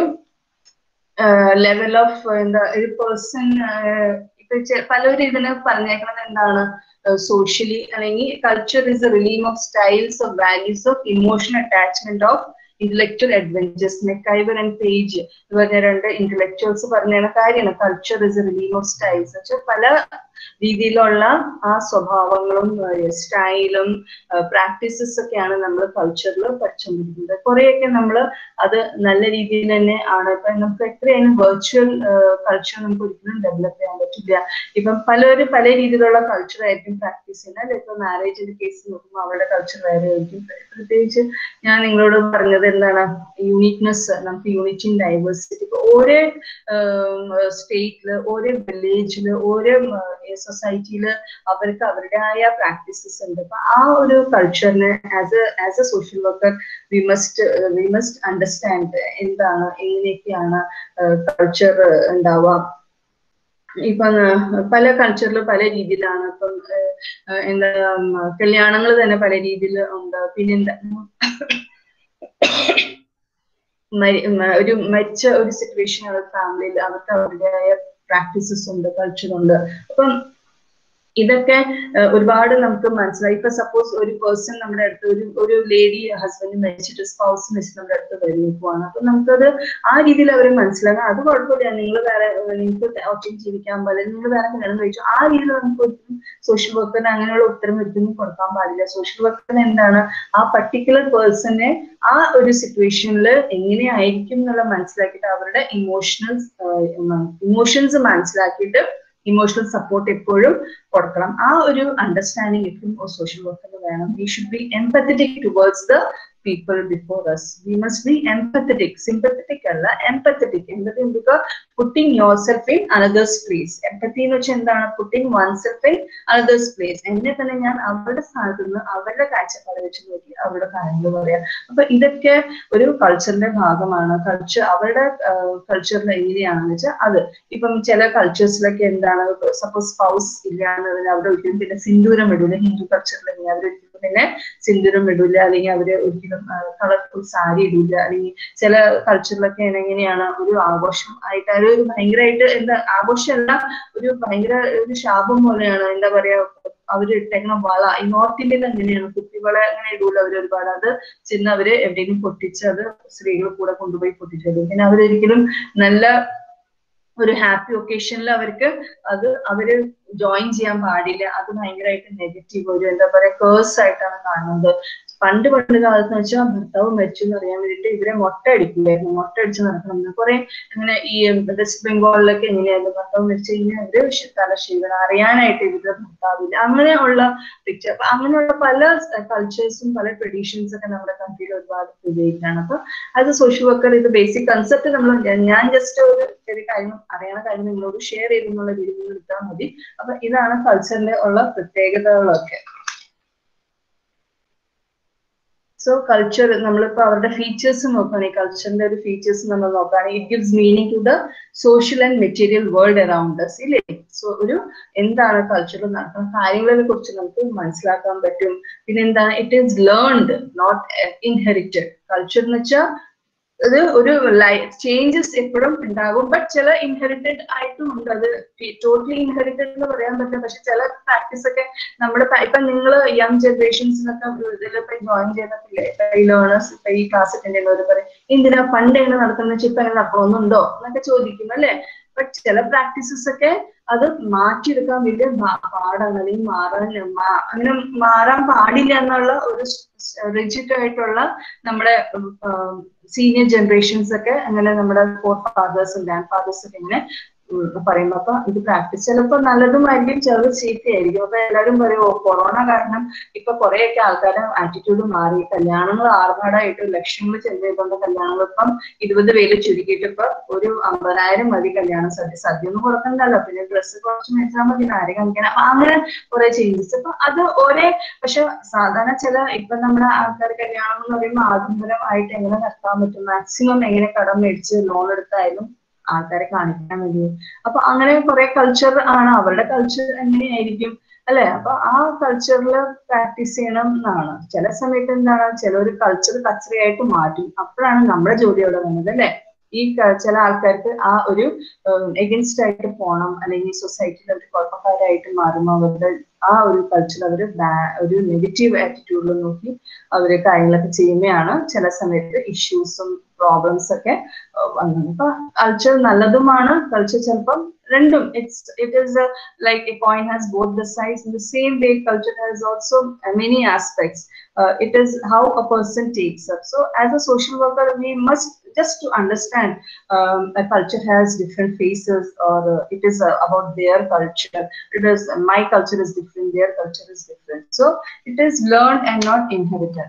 ലെവൽ ഓഫ് എന്താ ഒരു പേഴ്സൺ ഇപ്പൊ പലരും ഇതിന് പറഞ്ഞേക്കുന്നത് എന്താണ്? സോഷ്യലി അല്ലെങ്കിൽ culture is a realm of styles of values of emotional attachment of intellectual adventures. MacIver and Page എന്ന് പറഞ്ഞ രണ്ട് ഇന്റലക്ച്വൽസ് പറഞ്ഞ കാര്യമാണ് culture is a realm of styles. വെച്ചാൽ പല രീതിയിലുള്ള ആ സ്വഭാവങ്ങളും സ്റ്റൈലും പ്രാക്ടീസസ് ഒക്കെയാണ് നമ്മൾ കൾച്ചറിൽ പഠിച്ചുകൊണ്ടിരിക്കുന്നത്. കുറെയൊക്കെ നമ്മൾ അത് നല്ല രീതിയിൽ തന്നെ ആണ്. ഇപ്പൊ നമുക്ക് എത്രയായാലും വെർച്വൽ കൾച്ചർ നമുക്ക് ഒരിക്കലും ഡെവലപ്പ് ചെയ്യാൻ പറ്റില്ല. ഇപ്പം പലരും പല രീതിയിലുള്ള കൾച്ചർ ആയിരിക്കും പ്രാക്ടീസ് ചെയ്യുന്നത്. ഇപ്പൊ മാരേജിന്റെ കേസ് നോക്കുമ്പോൾ അവരുടെ കൾച്ചർ വേറെ ആയിരിക്കും. പ്രത്യേകിച്ച് ഞാൻ നിങ്ങളോട് പറഞ്ഞത് എന്താണ്? യൂണിക്നെസ്. നമുക്ക് യൂണിറ്റി ഇൻ ഡൈവേഴ്സിറ്റി. ഇപ്പൊ ഓരോ സ്റ്റേറ്റില്, ഓരോ വില്ലേജില്, ഓരോ സൊസൈറ്റിയിൽ അവർക്ക് അവരുടേതായ പ്രാക്ടീസസ് ഉണ്ട്. അപ്പൊ ആ ഒരു കൾച്ചറിന് as a as a social worker we must we must understand എന്താണ്, എങ്ങനെയൊക്കെയാണ് കൾച്ചർ ഉണ്ടാവുക. ഇപ്പം പല കൾച്ചറിൽ പല രീതിയിലാണ്. ഇപ്പം എന്താ കല്യാണങ്ങൾ തന്നെ പല രീതിയിൽ ഉണ്ട്. പിന്നെന്താ ഒരു മരിച്ച ഒരു സിറ്റുവേഷൻ അവരുടെ ഫാമിലിയിൽ അവർക്ക് അവരുടേതായ പ്രാക്ടീസസ് ഉണ്ട്, കൾച്ചർ ഉണ്ട്. അപ്പം ഇതൊക്കെ ഒരുപാട് നമുക്ക് മനസ്സിലായി. ഇപ്പൊ സപ്പോസ് ഒരു പേഴ്സൺ നമ്മുടെ അടുത്ത് ഒരു ഒരു ലേഡി ഹസ്ബൻഡ് മരിച്ചിട്ട് സ്പൗസ് മരിച്ചിട്ട് നമ്മുടെ അടുത്ത് വരുവാണ്. അപ്പൊ നമുക്കത് ആ രീതിയിൽ അവർ മനസ്സിലാക്കാം. അത് കുഴപ്പമില്ല, നിങ്ങൾ വേറെ നിങ്ങൾക്ക് ഒറ്റയ്ക്ക് ജീവിക്കാൻ പാടില്ല, നിങ്ങൾ വേറെ കല്യാണം കഴിച്ചു, ആ രീതിയിൽ നമുക്ക് ഒരിക്കലും സോഷ്യൽ വർക്കറിന് അങ്ങനെയുള്ള ഉത്തരം ഒരിക്കലും കൊടുക്കാൻ പാടില്ല. സോഷ്യൽ വർക്കറിന് എന്താണ് ആ പർട്ടിക്കുലർ പേഴ്സണെ ആ ഒരു സിറ്റുവേഷനിൽ എങ്ങനെയായിരിക്കും എന്നുള്ള മനസ്സിലാക്കിയിട്ട് അവരുടെ ഇമോഷണൽ ഇമോഷൻസ് മനസ്സിലാക്കിയിട്ട് ഇമോഷണൽ സപ്പോർട്ട് എപ്പോഴും കൊടുക്കണം. ആ ഒരു അണ്ടർസ്റ്റാൻഡിങ് എപ്പോഴും സോഷ്യൽ വർക്കറിന് വേണം. We should be empathetic towards the people before us. We must be empathetic. Sympathetic alla, empathetic. Empathy because putting yourself in another's place. Empathy എന്ന് വെച്ചാൽ എന്താണ്? Putting oneself in another's place. എന്നെ തന്നെ ഞാൻ അവരുടെ സ്ഥാനത്ത് നിന്ന് അവരുടെ കാഴ്ചപ്പാട് വെച്ച് നോക്കി അവരുടെ കാര്യങ്ങൾ പറയാം. അപ്പൊ ഇതൊക്കെ ഒരു കൾച്ചറിന്റെ ഭാഗമാണ്. കൾച്ചർ അവരുടെ കൾച്ചറിൽ എങ്ങനെയാണെന്ന് വെച്ചാൽ അത് ഇപ്പം ചില കൾച്ചേഴ്സിലൊക്കെ എന്താണ്, സപ്പോസ് സ്പൗസ് ഇല്ലാന്ന് അവിടെ ഒരിക്കലും പിന്നെ സിന്ദൂരം ഇടൂല. ഹിന്ദു കൾച്ചറിൽ എങ്ങനെയാ അവർ പിന്നെ സിന്ദൂരം ഇടൂല, അല്ലെങ്കിൽ അവര് ഒരിക്കലും കളർഫുൾ സാരി ഇടൂല. അല്ലെങ്കിൽ ചില കൾച്ചറിലൊക്കെ എങ്ങനെയാണ് ഒരു ആഘോഷം ആയിട്ട് ഒരു ഭയങ്കരമായിട്ട് എന്താ ആഘോഷമല്ല, ഒരു ഭയങ്കര ഒരു ശാപം പോലെയാണ്. എന്താ പറയാ, അവര് ഇട്ടേക്കുന്ന വള ഈ നോർത്ത് ഇന്ത്യയിൽ എങ്ങനെയാണ് കുപ്പിവള അങ്ങനെ ഇടൂല അവർ ഒരുപാട്. അത് ചെന്ന് അവര് എവിടെയെങ്കിലും പൊട്ടിച്ച് അത് സ്ത്രീകൾ കൂടെ കൊണ്ടുപോയി പൊട്ടിച്ചു. പിന്നെ അവരൊരിക്കലും നല്ല ഒരു ഹാപ്പി ഒക്കേഷനിൽ അവർക്ക് അത് അവര് ജോയിൻ ചെയ്യാൻ പാടില്ല. അത് ഭയങ്കരമായിട്ട് നെഗറ്റീവ് ഒരു എന്താ പറയാ കേഴ്സ് ആയിട്ടാണ് കാണുന്നത്. പണ്ട് പണ്ട് കാലത്ത് വെച്ചാൽ ഭർത്താവ് മരിച്ചു എന്ന് അറിയാൻ വേണ്ടിയിട്ട് ഇവരെ മൊട്ട അടിക്കില്ലായിരുന്നു. മൊട്ട അടിച്ച് നടക്കണം. കുറെ അങ്ങനെ ഈ വെസ്റ്റ് ബംഗാളിലൊക്കെ എങ്ങനെയായിരുന്നു, ഭർത്താവ് മരിച്ചു കഴിഞ്ഞാൽ അവര് തലശീവനം അറിയാനായിട്ട് ഇവരുടെ ഭർത്താവില്ല, അങ്ങനെയുള്ള പിക്ചർ. അപ്പൊ അങ്ങനെയുള്ള പല കൾച്ചേഴ്സും പല ട്രഡീഷൻസ് ഒക്കെ നമ്മുടെ കൺട്രിയിൽ ഒരുപാട് ഉപയോഗിക്കുകയാണ്. അപ്പൊ അത് സോഷ്യൽ വർക്കർ ഇത് ബേസിക് കൺസെപ്റ്റ് നമ്മൾ ഞാൻ ജസ്റ്റ് ഒരു ചെറിയ കാര്യം അറിയണ കാര്യം നിങ്ങളോട് ഷെയർ ചെയ്തെന്നുള്ള രീതിയിൽ എടുത്താൽ മതി. അപ്പൊ ഇതാണ് കൾച്ചറിന്റെ ഉള്ള പ്രത്യേകതകളൊക്കെ. സോ കൾച്ചർ നമ്മളിപ്പോ അവരുടെ ഫീച്ചേഴ്സ് നോക്കുകയാണെങ്കിൽ കൾച്ചറിന്റെ ഒരു ഫീച്ചേഴ്സ് നമ്മൾ നോക്കുകയാണെങ്കിൽ it gives meaning to the social and material world around us ഇല്ലേ. സോ ഒരു എന്താണ് കൾച്ചറിൽ നടക്കുന്ന കാര്യങ്ങളെ കുറിച്ച് നമുക്ക് മനസ്സിലാക്കാൻ പറ്റും. പിന്നെ എന്താണ്, it is learned not inherited. Culture എന്ന് വെച്ചാൽ അത് ഒരു ലൈഫ് ചേഞ്ചസ് എപ്പോഴും ഉണ്ടാകും. ബട്ട് ചില ഇൻഹെറിറ്റഡ് ആയിട്ടും ഉണ്ട്. അത് ടോട്ടലി ഇൻഹെറിറ്റഡ് എന്ന് പറയാൻ പറ്റില്ല. പക്ഷെ ചില പ്രാക്ടീസ് ഒക്കെ നമ്മുടെ ഇപ്പൊ നിങ്ങൾ യങ് ജനറേഷൻസിനൊക്കെ ഇതിലിപ്പോ ജോയിൻ ചെയ്തിട്ടില്ലേ, ഈ ലേണേഴ്സ് ഇപ്പൊ ഈ ക്ലാസ് അറ്റൻഡ് ചെയ്യുന്നവർ പറയും എന്തിനാ പണ്ട് എങ്ങനെ നടക്കുന്ന വെച്ചാൽ ഇപ്പൊ എങ്ങനെ നടക്കണമെന്നുണ്ടോ എന്നൊക്കെ ചോദിക്കും അല്ലെ. ബട്ട് ചില പ്രാക്ടീസസ് ഒക്കെ അത് മാറ്റിയെടുക്കാൻ വലിയ പാടാണ്. അല്ലെങ്കിൽ മാറാൻ അങ്ങനെ മാറാൻ പാടില്ല എന്നുള്ള ഒരു റിജിഡ് ആയിട്ടുള്ള നമ്മുടെ സീനിയർ ജനറേഷൻസ് ഒക്കെ അങ്ങനെ നമ്മുടെ ഫോർ ഫാദേഴ്സും ഗ്രാൻഡ് ഫാദേഴ്സും ഒക്കെ ഇങ്ങനെ പറയുമ്പോ അപ്പൊ ഇത് പ്രാക്ടീസ് ചിലപ്പോൾ നല്ലതുമായിരിക്കും, ചിലത് ചീത്തയായിരിക്കും. അപ്പൊ എല്ലാവരും പറയുമോ കൊറോണ കാരണം ഇപ്പൊ കുറെയൊക്കെ ആൾക്കാരുടെ ആറ്റിറ്റ്യൂഡ് മാറി, കല്യാണങ്ങൾ ആർഭാടായിട്ട് ലക്ഷങ്ങൾ ചെന്ന് ചെയ്തുകൊണ്ട് കല്യാണങ്ങൾ ഇപ്പം ഇരുപത് പേര് ചുരുക്കിയിട്ട് ഇപ്പൊ ഒരു അമ്പതിനായിരം മതി കല്യാണ സദ്യ. സദ്യ ഒന്നും കൊടുക്കണ്ടല്ലോ, പിന്നെ ഡ്രസ്സ് കുറച്ച് മേടിച്ചാൽ മതി, ആരെ കാണിക്കണം. അപ്പൊ അങ്ങനെ കുറെ ചേഞ്ചസ്. അപ്പൊ അത് ഒരേ പക്ഷെ സാധാരണ ചില ഇപ്പൊ നമ്മുടെ ആൾക്കാർ കല്യാണം എന്ന് പറയുമ്പോൾ ആഡംബരമായിട്ട് എങ്ങനെ നടത്താൻ പറ്റും, മാക്സിമം എങ്ങനെ കടം മേടിച്ച് ലോൺ എടുത്തായാലും ആൾക്കാരെ കാണിക്കാൻ വേണ്ടി. അപ്പൊ അങ്ങനെ കുറെ കൾച്ചർ ആണ്, അവരുടെ കൾച്ചർ എങ്ങനെയായിരിക്കും അല്ലെ. അപ്പൊ ആ കൾച്ചറിൽ പ്രാക്ടീസ് ചെയ്യണം എന്നാണ്. ചില സമയത്ത് എന്താണ്, ചില ഒരു കൾച്ചർ കച്ചറയായിട്ട് മാറ്റും. അപ്പോഴാണ് നമ്മുടെ ജോലി അവിടെ വന്നത് അല്ലെ. ഈ ചില ആൾക്കാർക്ക് ആ ഒരു എഗൻസ്റ്റ് ആയിട്ട് പോകണം, അല്ലെങ്കിൽ സൊസൈറ്റിയിൽ അവർ കുഴപ്പക്കാരായിട്ട് മാറുമ്പോൾ അവരുടെ ആ ഒരു കൾച്ചർ അവര് ഒരു നെഗറ്റീവ് ആറ്റിറ്റ്യൂഡിൽ നോക്കി അവര് കാര്യങ്ങളൊക്കെ ചെയ്യുമ്പോഴാണ് ചില സമയത്ത് ഇഷ്യൂസും പ്രോബ്ലംസ് ഒക്കെ വന്നത്. അപ്പൊ കൾച്ചർ നല്ലതുമാണ്, കൾച്ചർ ചിലപ്പം രണ്ടും it's it is like a coin has both the sides. In the same way culture has also many aspects. It is how a person takes up. So as a social worker we must just to understand um, a culture has different faces, or uh, it is uh, about their culture. It is uh, my culture is different, their culture is different. So it is learned and not inherited.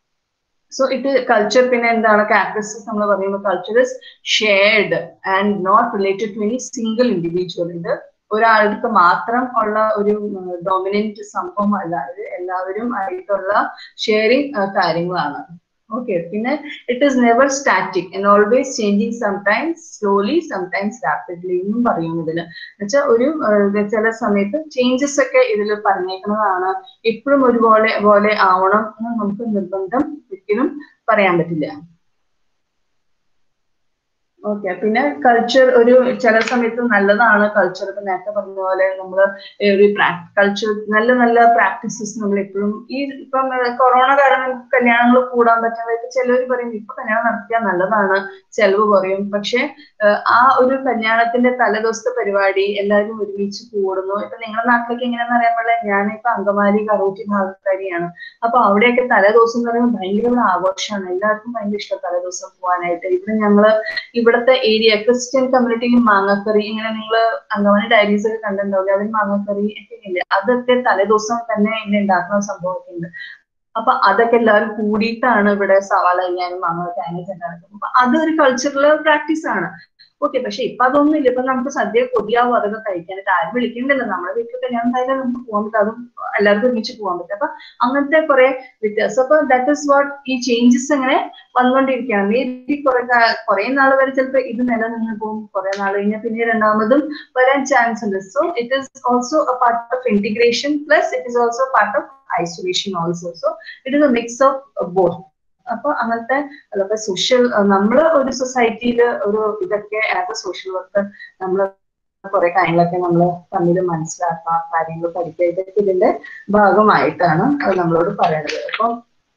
So it is culture pinne endana characteristics nammal parayumbol culture is shared and not related to any single individual. ഇത് ഒരാൾക്ക് മാത്രം ഉള്ള ഒരു ഡോമിനന്റ് സംഭവം അല്ല, ഇത് എല്ലാവരും ആയിട്ടുള്ള ഷെയറിംഗ് കാര്യങ്ങളാണ്. Okay, പിന്നെ it is never static and always changing, sometimes slowly sometimes rapidly എന്നും പറയും ഇതില്. എന്നുവെച്ചാൽ ഒരു ചില സമയത്ത് ചേഞ്ചസ് ഒക്കെ ഇതിൽ പറഞ്ഞേക്കുന്നതാണ്. എപ്പോഴും ഒരുപോലെ പോലെ ആവണം എന്ന് നമുക്ക് നിർബന്ധം ഒരിക്കലും പറയാൻ പറ്റില്ല. ഓക്കെ. പിന്നെ കൾച്ചർ ഒരു ചില സമയത്ത് നല്ലതാണ് കൾച്ചർ. ഇപ്പൊ നേരത്തെ പറഞ്ഞ പോലെ നമ്മള് ഒരു കൾച്ചർ നല്ല നല്ല പ്രാക്ടീസസ് നമ്മൾ എപ്പോഴും ഈ ഇപ്പം കൊറോണ കാരണം നമുക്ക് കല്യാണങ്ങൾ കൂടാൻ പറ്റാതെ ചിലവർ പറയും ഇപ്പൊ കല്യാണം നടത്തിയാൽ നല്ലതാണ്, ചെലവ് കുറയും. പക്ഷെ ആ ഒരു കല്യാണത്തിന്റെ തലേദിവസത്തെ പരിപാടി എല്ലാവരും ഒരുമിച്ച് കൂടുന്നു. ഇപ്പൊ നിങ്ങളുടെ നാട്ടിലേക്ക് എങ്ങനെയാണെന്ന് അറിയാൻ പാടില്ല. ഞാനിപ്പോ അങ്കമാലി കറൂട്ടി ഭാഗക്കാരിയാണ്. അപ്പൊ അവിടെയൊക്കെ തലേദിവസം എന്ന് പറയുമ്പോൾ ഭയങ്കര ആഘോഷമാണ്. എല്ലാവർക്കും ഭയങ്കര ഇഷ്ടം തലേദിവസം പോകാനായിട്ട്. ഇവിടെ ഞങ്ങള് ഇവിടുത്തെ ഏരിയ ക്രിസ്ത്യൻ കമ്മ്യൂണിറ്റിയിൽ മാങ്ങക്കറി, ഇങ്ങനെ നിങ്ങൾ അങ്കമാലി ഡയറീസ് ഒക്കെ കണ്ടിട്ടുണ്ടാവില്ല, അതിൽ മാങ്ങക്കറി ഒക്കെ ഇല്ല, അതൊക്കെ തലേദിവസം തന്നെ ഇങ്ങനെ ഉണ്ടാക്കുന്ന സംഭവമൊക്കെ ഉണ്ട്. അപ്പൊ അതൊക്കെ എല്ലാവരും കൂടിയിട്ടാണ് ഇവിടെ സവാള അരിയാനും മാങ്ങ തേങ്ങയൊക്കെ ഉണ്ടാക്കുന്നത്. അപ്പൊ അതൊരു കൾച്ചറൽ പ്രാക്ടീസ് ആണ്. ഓക്കെ. പക്ഷെ ഇപ്പൊ അതൊന്നും ഇല്ല. ഇപ്പൊ നമുക്ക് സദ്യ കൊതിയാവും അതൊക്കെ കഴിക്കാനായിട്ട്. ആരും വിളിക്കണ്ടല്ലോ. നമ്മുടെ വീട്ടിലൊക്കെ ഞാൻ എന്തായാലും നമുക്ക് പോകാൻ പറ്റും, അതും എല്ലാവർക്കും ഒരുമിച്ച് പോകാൻ പറ്റും. അപ്പൊ അങ്ങനത്തെ കുറെ വ്യത്യാസം. അപ്പൊ ദാറ്റ് ഇസ് വാട്ട് ഈ ചേഞ്ചസ് അങ്ങനെ വന്നുകൊണ്ടിരിക്കുകയാണ്. മേബി കുറെ കുറെ നാൾ വരെ ചിലപ്പോൾ ഇത് നിലനിന്ന് പോകും, കുറെ നാൾ കഴിഞ്ഞാൽ പിന്നെ രണ്ടാമതും വരാൻ ചാൻസ് ഉണ്ട്. So it is also a part of integration plus it is also part of isolation also. So it is a mix of both. അപ്പൊ അങ്ങനത്തെ അതൊക്കെ സോഷ്യൽ നമ്മള് ഒരു സൊസൈറ്റിയിൽ ഒരു ഇതൊക്കെ ആസ് എ സോഷ്യൽ വർക്കർ നമ്മള് കുറെ കാര്യങ്ങളൊക്കെ നമ്മൾ തമ്മിൽ മനസ്സിലാക്കുക, കാര്യങ്ങൾ പഠിക്കുക, ഇതൊക്കെ ഇതിന്റെ ഭാഗമായിട്ടാണ് അത് നമ്മളോട് പറയുന്നത്. അപ്പം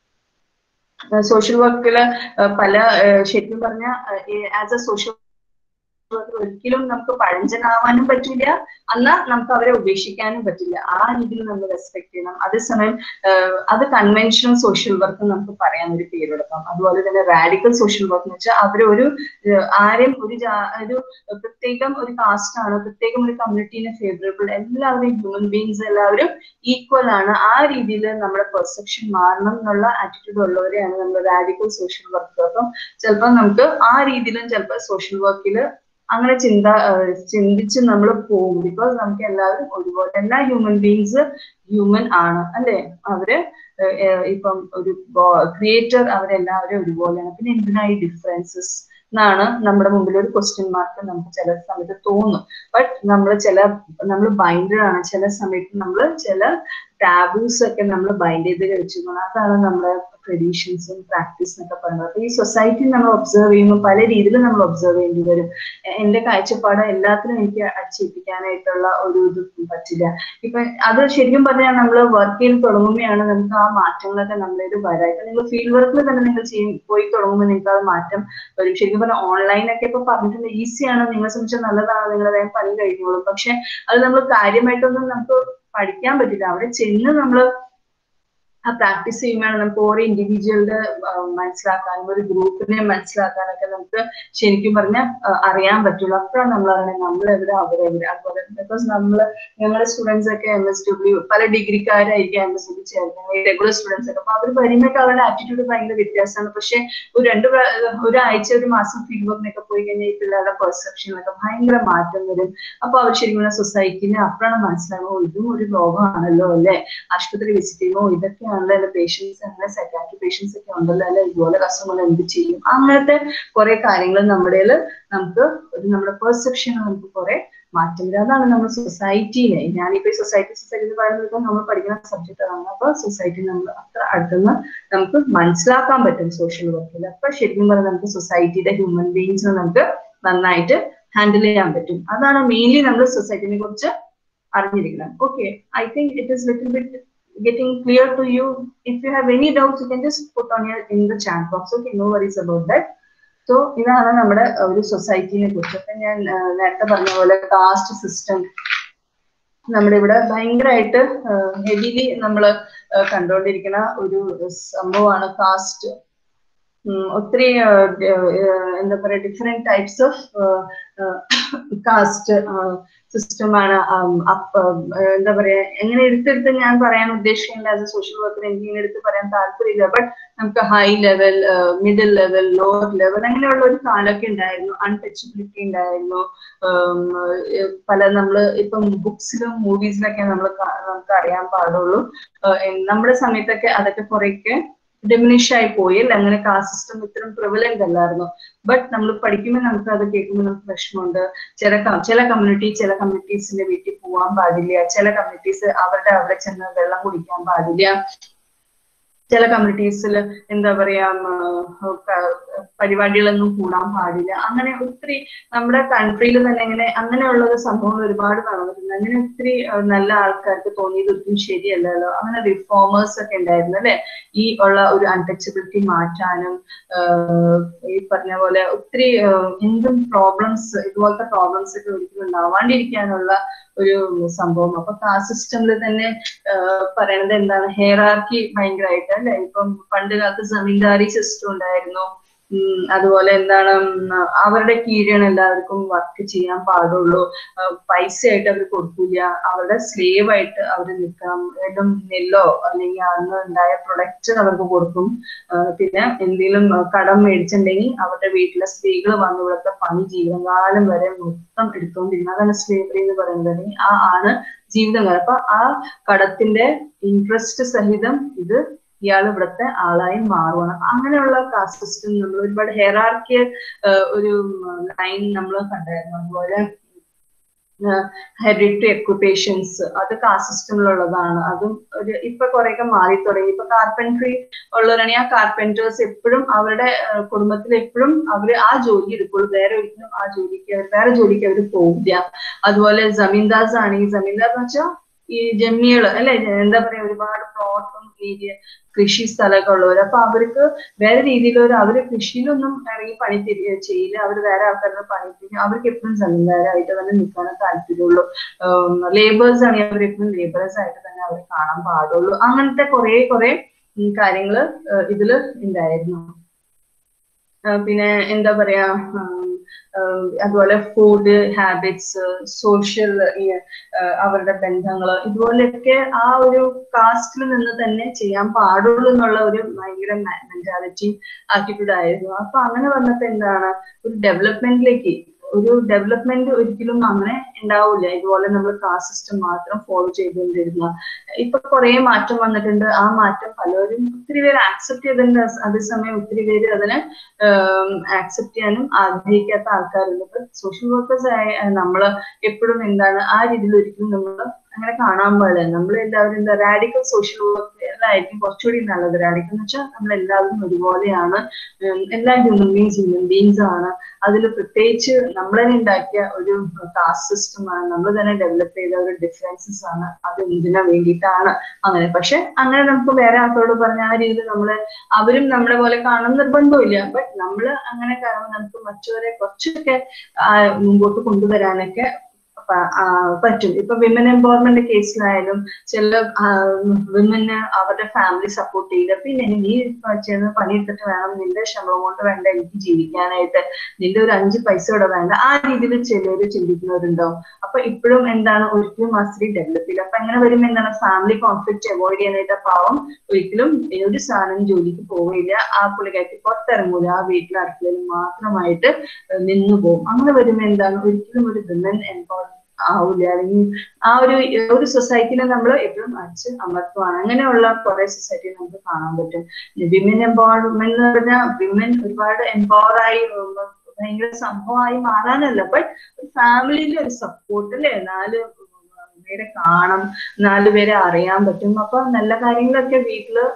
സോഷ്യൽ വർക്കില് പല ശരിക്കും പറഞ്ഞ ആസ് എ സോഷ്യൽ ഒരിക്കലും നമുക്ക് പഴഞ്ചനാവാനും പറ്റില്ല, എന്നാൽ നമുക്ക് അവരെ ഉപേക്ഷിക്കാനും പറ്റില്ല. ആ രീതിയിൽ നമ്മൾ റെസ്പെക്ട് ചെയ്യണം. അതേസമയം അത് കൺവെൻഷണൽ സോഷ്യൽ വർക്ക് നമുക്ക് പറയാൻ ഒരു പേരെടുക്കാം. അതുപോലെ തന്നെ റാഡിക്കൽ സോഷ്യൽ വർക്ക് എന്ന് വെച്ചാൽ അവരൊരു ആരെയും ഒരു ഒരു പ്രത്യേകം ഒരു കാസ്റ്റ് ആണ്, പ്രത്യേകം ഒരു കമ്മ്യൂണിറ്റീനെ ഫേവറബിൾ, എല്ലാവരും ഹ്യൂമൻ ബീങ്സ് എല്ലാവരും ഈക്വൽ ആണ്. ആ രീതിയിൽ നമ്മുടെ പെർസെപ്ഷൻ മാറണം എന്നുള്ള ആറ്റിറ്റ്യൂഡ് ഉള്ളവരെയാണ് നമ്മൾ റാഡിക്കൽ സോഷ്യൽ വർക്ക്. അപ്പം ചിലപ്പോൾ നമുക്ക് ആ രീതിയിലും ചിലപ്പോൾ സോഷ്യൽ വർക്കിൽ അങ്ങനെ ചിന്ത ചിന്തിച്ച് നമ്മൾ പോകും. ബിക്കോസ് നമുക്ക് എല്ലാവരും ഒരുപോലെ, എല്ലാ ഹ്യൂമൻ ബീങ്സ് ഹ്യൂമൻ ആണ് അല്ലെ. അവര് ഇപ്പം ഒരു ക്രിയേറ്റർ അവരെല്ലാവരും ഒരുപോലെയാണ്. പിന്നെ എന്തിനായി ഡിഫറൻസസ് എന്നാണ് നമ്മുടെ മുമ്പിൽ ഒരു ക്വസ്റ്റ്യൻ മാർക്ക് നമുക്ക് ചില സമയത്ത് തോന്നും. ബട്ട് നമ്മൾ ചില നമ്മൾ ബൈൻഡഡ് ആണ്. ചില സമയത്ത് നമ്മൾ ചില ടാബൂസ് ഒക്കെ നമ്മൾ ബൈൻഡ് ചെയ്ത് കഴിച്ചിരിക്കണം. അതാണ് നമ്മുടെ ട്രഡീഷൻസും പ്രാക്ടീസും ഒക്കെ പറയുന്നത്. അപ്പൊ ഈ സൊസൈറ്റി നമ്മൾ ഒബ്സർവ് ചെയ്യുമ്പോൾ പല രീതിയിൽ നമ്മൾ ഒബ്സർവ് ചെയ്യേണ്ടി വരും. എന്റെ കാഴ്ചപ്പാട് എല്ലാത്തിനും എനിക്ക് അടിച്ചേൽപ്പിക്കാനായിട്ടുള്ള ഒരു ഇത് പറ്റില്ല. ഇപ്പൊ അത് ശരിക്കും പറഞ്ഞാൽ നമ്മൾ വർക്ക് ചെയ്ത് തുടങ്ങുമ്പോഴാണ് നമുക്ക് ആ മാറ്റങ്ങളൊക്കെ നമ്മളിത് വരാം. ഇപ്പൊ നിങ്ങൾ ഫീൽഡ് വർക്കിൽ തന്നെ നിങ്ങൾ ചെയ്യും പോയി തുടങ്ങുമ്പോൾ നിങ്ങൾക്ക് ആ മാറ്റം വരും. ശരിക്കും പറഞ്ഞാൽ ഓൺലൈനൊക്കെ ഇപ്പൊ പറഞ്ഞിട്ടുണ്ട് ഈസിയാണ്, നിങ്ങളെ സംബന്ധിച്ച് നല്ലതാണ്, നിങ്ങൾ വേഗം പണി കഴിഞ്ഞോളും. പക്ഷെ അത് നമ്മൾ കാര്യമായിട്ടൊന്നും നമുക്ക് പഠിക്കാൻ പറ്റില്ല. അവിടെ ചെന്ന് നമ്മൾ ആ പ്രാക്ടീസ് ചെയ്യുമ്പോഴാണ് നമുക്ക് ഓരോ ഇൻഡിവിജ്വലിന്റെ മനസ്സിലാക്കാനും ഒരു ഗ്രൂപ്പിനെ മനസ്സിലാക്കാനൊക്കെ നമുക്ക് ശരിക്കും പറഞ്ഞാൽ അറിയാൻ പറ്റുള്ളൂ. അപ്പോഴാണ് നമ്മൾ അറിയണത് നമ്മളെവിടെ അവരെവിടെ. അതുപോലെ ബിക്കോസ് നമ്മള് ഞങ്ങളുടെ സ്റ്റുഡൻസ് ഒക്കെ എം എസ് ഡബ്ല്യു പല ഡിഗ്രിക്കാരായിരിക്കും എം എസ് ഡബ്ല്യു ചേർന്നത്, റെഗുലർ സ്റ്റുഡൻസ് ഒക്കെ. അപ്പൊ അവർ വരുമ്പോഴൊക്കെ അവരുടെ ആറ്റിറ്റ്യൂഡ് ഭയങ്കര വ്യത്യാസമാണ്. പക്ഷെ ഒരു രണ്ട് ഒരാഴ്ച ഒരു മാസം ഫീൽഡ് വർക്കിനൊക്കെ പോയി കഴിഞ്ഞാൽ ഈ പിള്ളേരുടെ പെർസെപ്ഷനൊക്കെ ഭയങ്കര മാറ്റം വരും. അപ്പൊ അവർ ശരിക്കും സൊസൈറ്റിനെ അപ്പോഴാണ് മനസ്സിലാകുമോ ഇതും ഒരു ലോകമാണല്ലോ അല്ലെ, ആശുപത്രി വിസിറ്റ് ചെയ്യുമോ ഇതൊക്കെ ാണല്ലോ പേഷ്യൻസ്, അങ്ങനെ സൈക്കാട്രിക് പേഷ്യൻസ് ഒക്കെ ഉണ്ടല്ലോ അല്ലെ, ഇതുപോലെ കസ്റ്റമർ എന്ത് ചെയ്യും, അങ്ങനത്തെ കുറെ കാര്യങ്ങൾ നമ്മുടെ നമുക്ക് ഒരു നമ്മുടെ പെർസെപ്ഷൻ നമുക്ക് കുറെ മാറ്റം വരും. അതാണ് നമ്മുടെ സൊസൈറ്റിനെ, ഞാനിപ്പോ സൊസൈറ്റി സൊസൈറ്റി പറയുന്നത് നമ്മൾ പഠിക്കുന്ന സബ്ജക്ട് ആണ്. അപ്പൊ സൊസൈറ്റി നമ്മൾ അത്ര അടുത്തുനിന്ന് നമുക്ക് മനസ്സിലാക്കാൻ പറ്റും സോഷ്യൽ വർക്കിൽ. അപ്പൊ ശരിക്കും പറഞ്ഞാൽ നമുക്ക് സൊസൈറ്റിയുടെ ഹ്യൂമൻ ബീങ്സിനെ നമുക്ക് നന്നായിട്ട് ഹാൻഡിൽ ചെയ്യാൻ പറ്റും. അതാണ് മെയിൻലി നമ്മൾ സൊസൈറ്റിനെ കുറിച്ച് അറിഞ്ഞിരിക്കണം. Okay, I think it is little bit getting clear to you. If you have any doubts you can just put on your in the chat box. Okay, no worries about that. So ഇതാണ് നമ്മുടെ ഒരു സൊസൈറ്റിനെ കുറിച്ചൊക്കെ ഞാൻ നേരത്തെ പറഞ്ഞ പോലെ കാസ്റ്റ് സിസ്റ്റം നമ്മുടെ ഇവിടെ ഭയങ്കരമായിട്ട് ഹെവിലി നമ്മൾ കണ്ടുകൊണ്ടിരിക്കുന്ന ഒരു സംഭവമാണ് കാസ്റ്റ്. ഒത്തിരി എന്താ പറയുക ഡിഫറെന്റ് ടൈപ്സ് ഓഫ് കാസ്റ്റ് സിസ്റ്റമാണ്. എന്താ പറയാ എങ്ങനെ എടുത്തെടുത്ത് ഞാൻ പറയാൻ ഉദ്ദേശിക്കുന്നില്ല. ആസ് എ സോഷ്യൽ വർക്കർ എനിക്ക് ഇങ്ങനെ എടുത്ത് പറയാൻ താല്പര്യമില്ല. ബട്ട് നമുക്ക് high level, middle level, lower level അങ്ങനെയുള്ള ഒരു കാലമൊക്കെ ഉണ്ടായിരുന്നു. അൺടച്ചബിലിറ്റി ഉണ്ടായിരുന്നു. പല നമ്മള് ഇപ്പം ബുക്സിലും മൂവീസിലൊക്കെ നമ്മൾ നമുക്ക് അറിയാൻ പാടുള്ളൂ. നമ്മുടെ സമയത്തൊക്കെ അതൊക്കെ കുറെയൊക്കെ ഡിമിനിഷ് ആയി പോയി അല്ല, അങ്ങനെ കാസ്റ്റ് സിസ്റ്റം ഇത്രയും പ്രിവലന്റ് അല്ലായിരുന്നു. ബട്ട് നമ്മൾ പഠിക്കുമ്പോൾ നമുക്ക് അത് കേൾക്കുമ്പോൾ നമുക്ക് പ്രശ്നമുണ്ട്. ചില ചില കമ്മ്യൂണിറ്റി ചില കമ്മ്യൂണിറ്റീസിന്റെ വീട്ടിൽ പോകാൻ പാടില്ല, ചില കമ്മ്യൂണിറ്റീസ് അവരുടെ അവിടെ ചെന്ന് വെള്ളം കുടിക്കാൻ പാടില്ല, ചില കമ്മ്യൂണിറ്റീസിൽ എന്താ പറയാ പരിപാടികളൊന്നും കൂടാൻ പാടില്ല. അങ്ങനെ ഒത്തിരി നമ്മുടെ കൺട്രിയിൽ തന്നെ ഇങ്ങനെ അങ്ങനെയുള്ള ഒരു സംഭവങ്ങൾ ഒരുപാട് നടന്നിട്ടുണ്ട്. അങ്ങനെ ഒത്തിരി നല്ല ആൾക്കാർക്ക് തോന്നിയത് ഒത്തിരി ശരിയല്ലല്ലോ. അങ്ങനെ റിഫോമേഴ്സ് ഒക്കെ ഉണ്ടായിരുന്നു അല്ലെ, ഈ ഉള്ള ഒരു അൺടച്ചബിലിറ്റി മാറ്റാനും ഈ പറഞ്ഞ പോലെ ഒത്തിരി എന്തും പ്രോബ്ലംസ് ഇതുപോലത്തെ പ്രോബ്ലംസ് ഒക്കെ ഒരിക്കലും ഉണ്ടാവാണ്ടിരിക്കാനുള്ള ഒരു സംഭവം. അപ്പൊ കാസ്റ്റ് സിസ്റ്റമിൽ തന്നെ പറയണത് എന്താണ്, ഹെയറാർക്കി ഭയങ്കരമായിട്ട് അല്ലെ. ഇപ്പം പണ്ട് കാലത്ത് ജമീന്ദാരി സിസ്റ്റം ഉണ്ടായിരുന്നു. ഉം അതുപോലെ എന്താണ്, അവരുടെ കീഴാണ് എല്ലാവർക്കും വർക്ക് ചെയ്യാൻ പാടുള്ളൂ. പൈസ ആയിട്ട് അവർ കൊടുക്കില്ല, അവരുടെ സ്ലേവ് ആയിട്ട് അവർ നിൽക്കാം. വീണ്ടും നെല്ലോ അല്ലെങ്കിൽ അന്ന് ഉണ്ടായ പ്രൊഡക്റ്റ് അവർക്ക് കൊടുക്കും. പിന്നെ എന്തെങ്കിലും കടം മേടിച്ചിട്ടുണ്ടെങ്കിൽ അവരുടെ വീട്ടിലെ സ്ത്രീകൾ വന്ന് ഇവിടുത്തെ പണി ജീവിതകാലം വരെ മൊത്തം എടുത്തുകൊണ്ടിരുന്നത്. അതാണ് സ്ലേവറി എന്ന് പറയുന്നത്. ആ ആണ് ജീവിതകാലം. അപ്പൊ ആ കടത്തിന്റെ ഇൻട്രസ്റ്റ് സഹിതം ഇത് ഇയാൾ ഇവിടുത്തെ ആളായി മാറുകയാണ്. അങ്ങനെയുള്ള കാസ്റ്റ് സിസ്റ്റം നമ്മൾ ഒരുപാട് ഹെയറാർക്കിയ ഒരു ലൈൻ നമ്മൾ കണ്ടായിരുന്നു. അതുപോലെ ഹെറിറ്ററി എക്യുപ്പേഷൻസ് അത് കാസ്റ്റ് സിസ്റ്റമിലുള്ളതാണ്. അതും ഒരു ഇപ്പൊ കുറെയൊക്കെ മാറി തുടങ്ങി. ഇപ്പൊ കാർപ്പൻട്രി ഉള്ളവരാണെങ്കിൽ ആ കാർപ്പൻറ്റേഴ്സ് എപ്പോഴും അവരുടെ കുടുംബത്തിൽ എപ്പോഴും അവര് ആ ജോലി എടുക്കുള്ളൂ, വേറെ ഒരിക്കലും ആ ജോലിക്ക് വേറെ ജോലിക്ക് അവർ പോവില്ല. അതുപോലെ ജമീന്ദാർസ് ആണെങ്കിൽ, ജമീന്ദാർ എന്ന് വെച്ചാൽ ഈ ജമ്മികള് അല്ലെ, എന്താ പറയാ ഒരുപാട് പ്ലോട്ടും ഏരിയ കൃഷി സ്ഥലമൊക്കെ ഉള്ളവർ. അപ്പൊ അവർക്ക് വേറെ രീതിയിലൊരു അവര് കൃഷിയിലൊന്നും ഇറങ്ങി പണി ചെയ്യില്ല, അവർ വേറെ ആൾക്കാരുടെ പണി ചെയ്യും. അവർക്ക് എപ്പോഴും ജമീന്ദാരായിട്ട് തന്നെ നിൽക്കാനേ താല്പര്യമുള്ളൂ. ലേബേഴ്സ് ആണെങ്കിൽ അവർ എപ്പോഴും ലേബേഴ്സ് ആയിട്ട് തന്നെ അവർ കാണാൻ പാടുള്ളൂ. അങ്ങനത്തെ കുറെ കുറെ കാര്യങ്ങള് ഇതില് ഉണ്ടായിരുന്നു. പിന്നെ എന്താ പറയാ, അതുപോലെ ഫുഡ് ഹാബിറ്റ്സ്, സോഷ്യൽ അവരുടെ ബന്ധങ്ങള്, ഇതുപോലെയൊക്കെ ആ ഒരു കാസ്റ്റിൽ നിന്ന് തന്നെ ചെയ്യാൻ പാടുള്ളൂ എന്നുള്ള ഒരു ഭയങ്കര മെന്റാലിറ്റി ആറ്റിറ്റ്യൂഡ് ആയിരുന്നു. അപ്പൊ അങ്ങനെ വന്നപ്പോ എന്താണ്, ഒരു ഡെവലപ്മെന്റിലേക്ക് ഒരു ഡെവലപ്മെന്റ് ഒരിക്കലും അങ്ങനെ ഉണ്ടാവില്ല ഇതുപോലെ നമ്മൾ കാസ്റ്റ് സിസ്റ്റം മാത്രം ഫോളോ ചെയ്തുകൊണ്ടിരുന്ന. ഇപ്പൊ കുറെ മാറ്റം വന്നിട്ടുണ്ട്. ആ മാറ്റം പലരും ഒത്തിരി പേര് ആക്സെപ്റ്റ് ചെയ്തിട്ടുണ്ട്. അതേസമയം ഒത്തിരി പേര് അതിനെ ആക്സെപ്റ്റ് ചെയ്യാനും ആഗ്രഹിക്കാത്ത ആൾക്കാരുണ്ട്. സോഷ്യൽ വർക്കേഴ്സ് ആയ നമ്മള് എപ്പോഴും എന്താണ് ആ രീതിയിൽ ഒരിക്കലും നമ്മൾ അങ്ങനെ കാണാൻ പാടില്ല. നമ്മൾ എല്ലാവരും എന്താ റാഡിക്കൽ സോഷ്യൽ വർക്കായിരിക്കും കുറച്ചുകൂടി നല്ലത്. റാഡിക്കൽ എന്ന് വെച്ചാൽ നമ്മൾ എല്ലാവരും ഒരുപോലെയാണ്, എല്ലാ ഹ്യൂമൻ ബീങ്സ് ഹ്യൂമൻ ബീങ്സ് ആണ്. അതിൽ പ്രത്യേകിച്ച് നമ്മൾ തന്നെ ഉണ്ടാക്കിയ ഒരു കാസ്റ്റ് സിസ്റ്റമാണ്, നമ്മൾ തന്നെ ഡെവലപ്പ് ചെയ്ത ഒരു ഡിഫറൻസസ് ആണ്. അത് എന്തിനു വേണ്ടിയിട്ടാണ് അങ്ങനെ. പക്ഷെ അങ്ങനെ നമുക്ക് വേറെ ആൾക്കാരോട് പറഞ്ഞ ആ രീതിയിൽ നമ്മള് അവരും നമ്മളെ പോലെ കാണുന്ന നിർബന്ധമില്ല. ബട്ട് നമ്മള് അങ്ങനെ കാരണം നമുക്ക് മറ്റവരെ കുറച്ചൊക്കെ മുമ്പോട്ട് കൊണ്ടുവരാനൊക്കെ പറ്റും. ഇപ്പൊ വിമൻ എംപവർമെന്റ് കേസിലായാലും ചില വിമന് അവരുടെ ഫാമിലി സപ്പോർട്ട് ചെയ്ത് പിന്നെ നീ ചെയ്യുന്ന പണിയെടുത്തിട്ട് വേണം, നിന്റെ ശമ്പളം കൊണ്ട് വേണ്ട എനിക്ക് ജീവിക്കാനായിട്ട്, നിന്റെ ഒരു അഞ്ച് പൈസ കൂടെ വേണ്ട, ആ രീതിയിൽ ചിലര് ചിന്തിക്കുന്നവരുണ്ടാവും. അപ്പൊ ഇപ്പോഴും എന്താണ് ഒരിക്കലും ആ സ്ത്രീ ഡെവലപ്പ് ചെയ്യില്ല. അപ്പൊ അങ്ങനെ വരുമ്പോ എന്താണ് ഫാമിലി കോൺഫ്ലിക്റ്റ് അവോയ്ഡ് ചെയ്യാനായിട്ട് പാവം ഒരിക്കലും ഒരു സാധനം ജോലിക്ക് പോവില്ല, ആ പുള്ളിക്കാർക്ക് പുറത്തിറങ്ങൂല, ആ വീട്ടിലെ അടുക്കളയിൽ മാത്രമായിട്ട് നിന്നു പോകും. അങ്ങനെ വരുമ്പോ എന്താണ് ഒരിക്കലും ഒരു വിമൻ എംപവർ ആവില്ല. അല്ലെങ്കിൽ ആ ഒരു ഒരു സൊസൈറ്റിനെ നമ്മൾ എപ്പോഴും അടിച്ച് അമർത്തുവാണ്. അങ്ങനെയുള്ള കുറെ സൊസൈറ്റി നമുക്ക് കാണാൻ പറ്റും. വിമൻ എംപവർമെന്റ് എന്ന് പറഞ്ഞാൽ വിമൻ ഒരുപാട് എംപവർ ആയി ഭയങ്കര സംഭവമായി മാറാനല്ല, ബട്ട് ഫാമിലിയിലെ ഒരു സപ്പോർട്ട് അല്ലേ, നാല് പേരെ കാണാം, നാല് പേരെ അറിയാൻ പറ്റും. അപ്പൊ നല്ല കാര്യങ്ങളൊക്കെ വീട്ടില്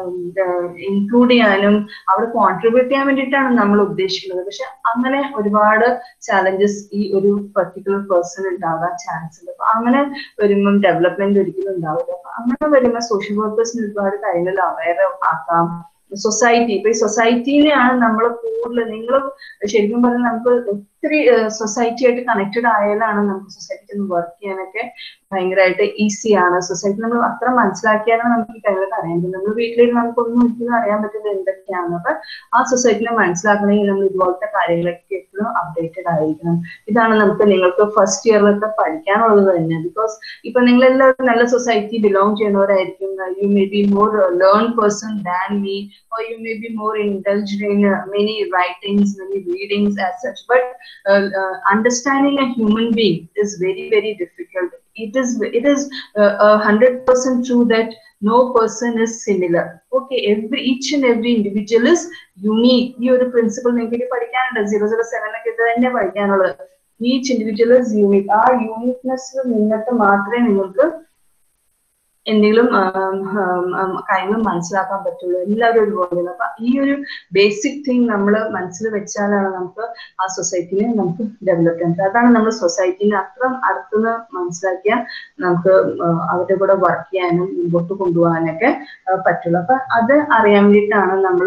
ഇൻക്ലൂഡ് ചെയ്യാനും അവിടെ കോൺട്രിബ്യൂട്ട് ചെയ്യാൻ വേണ്ടിയിട്ടാണ് നമ്മൾ ഉദ്ദേശിക്കുന്നത്. പക്ഷെ അങ്ങനെ ഒരുപാട് ചാലഞ്ചസ് ഈ ഒരു പെർട്ടിക്കുലർ പേഴ്സൺ ഉണ്ടാകാൻ ചാൻസ് ഉണ്ട്. അപ്പൊ അങ്ങനെ വരുമ്പം ഡെവലപ്മെന്റ് ഒരിക്കലും ഉണ്ടാവില്ല. അപ്പൊ അങ്ങനെ വരുമ്പോൾ സോഷ്യൽ വർക്കേഴ്സിന് ഒരുപാട് കാര്യങ്ങൾ അവയർ ആക്കാം. സൊസൈറ്റി ഇപ്പൊ ഈ സൊസൈറ്റിനെയാണ് നമ്മൾ കൂടുതൽ, നിങ്ങൾ ശരിക്കും പറഞ്ഞാൽ നമുക്ക് ഒത്തിരി സൊസൈറ്റി ആയിട്ട് കണക്റ്റഡ് ആയാലാണ് നമുക്ക് സൊസൈറ്റിക്ക് ഒന്ന് വർക്ക് ചെയ്യാനൊക്കെ ഭയങ്കരമായിട്ട് ഈസിയാണ്. സൊസൈറ്റി നമ്മൾ അത്ര മനസ്സിലാക്കിയാലാണ് നമുക്ക് ഈ കാര്യങ്ങളൊക്കെ അറിയാൻ പറ്റും. നമ്മൾ വീട്ടിൽ നമുക്കൊന്നും ഒരിക്കലും അറിയാൻ പറ്റുന്നത് എന്തൊക്കെയാണ്. അപ്പൊ ആ സൊസൈറ്റിനെ മനസ്സിലാക്കണമെങ്കിൽ നമ്മൾ ഇതുപോലത്തെ കാര്യങ്ങളൊക്കെ എപ്പോഴും അപ്ഡേറ്റഡ് ആയിരിക്കണം. ഇതാണ് നമുക്ക് നിങ്ങൾക്ക് ഫസ്റ്റ് ഇയറിലൊക്കെ പഠിക്കാനുള്ളത് തന്നെ. ബിക്കോസ് ഇപ്പൊ നിങ്ങൾ എല്ലാവരും നല്ല സൊസൈറ്റി ബിലോങ് ചെയ്യുന്നവരായിരിക്കും. You may be more learn person than me, or you may be more indulged in uh, many writings, many readings as such, but uh, uh, understanding a human being is very very difficult. It is it is uh, a hundred percent true that no person is similar. Okay, every each and every individual is unique. ഈ ഒരു പ്രിൻസിപ്പിൾ നിങ്ങൾക്ക് പഠിക്കാനുണ്ട്, സീറോ സീറോ സെവൻ ഒക്കെ ഇത് തന്നെ പഠിക്കാനുള്ളത്. Each individual is unique. ആ യൂണിക്നെസ് നിന്നിട്ട് മാത്രമേ നിങ്ങൾക്ക് എന്തെങ്കിലും കാര്യങ്ങൾ മനസ്സിലാക്കാൻ പറ്റുള്ളൂ. എല്ലാവരും ഒരുപോലെയാണ്. അപ്പൊ ഈ ഒരു ബേസിക് തിങ് നമ്മൾ മനസ്സിൽ വെച്ചാലാണ് നമുക്ക് ആ സൊസൈറ്റിനെ നമുക്ക് ഡെവലപ്പ് ചെയ്യാൻ പറ്റും. അതാണ് നമ്മൾ സൊസൈറ്റിനെ അത്ര അടുത്തുനിന്ന് മനസ്സിലാക്കിയാൽ നമുക്ക് അവരുടെ കൂടെ വർക്ക് ചെയ്യാനും മുമ്പോട്ട് കൊണ്ടുപോകാനൊക്കെ പറ്റുള്ളൂ. അപ്പൊ അത് അറിയാൻ വേണ്ടിയിട്ടാണ് നമ്മൾ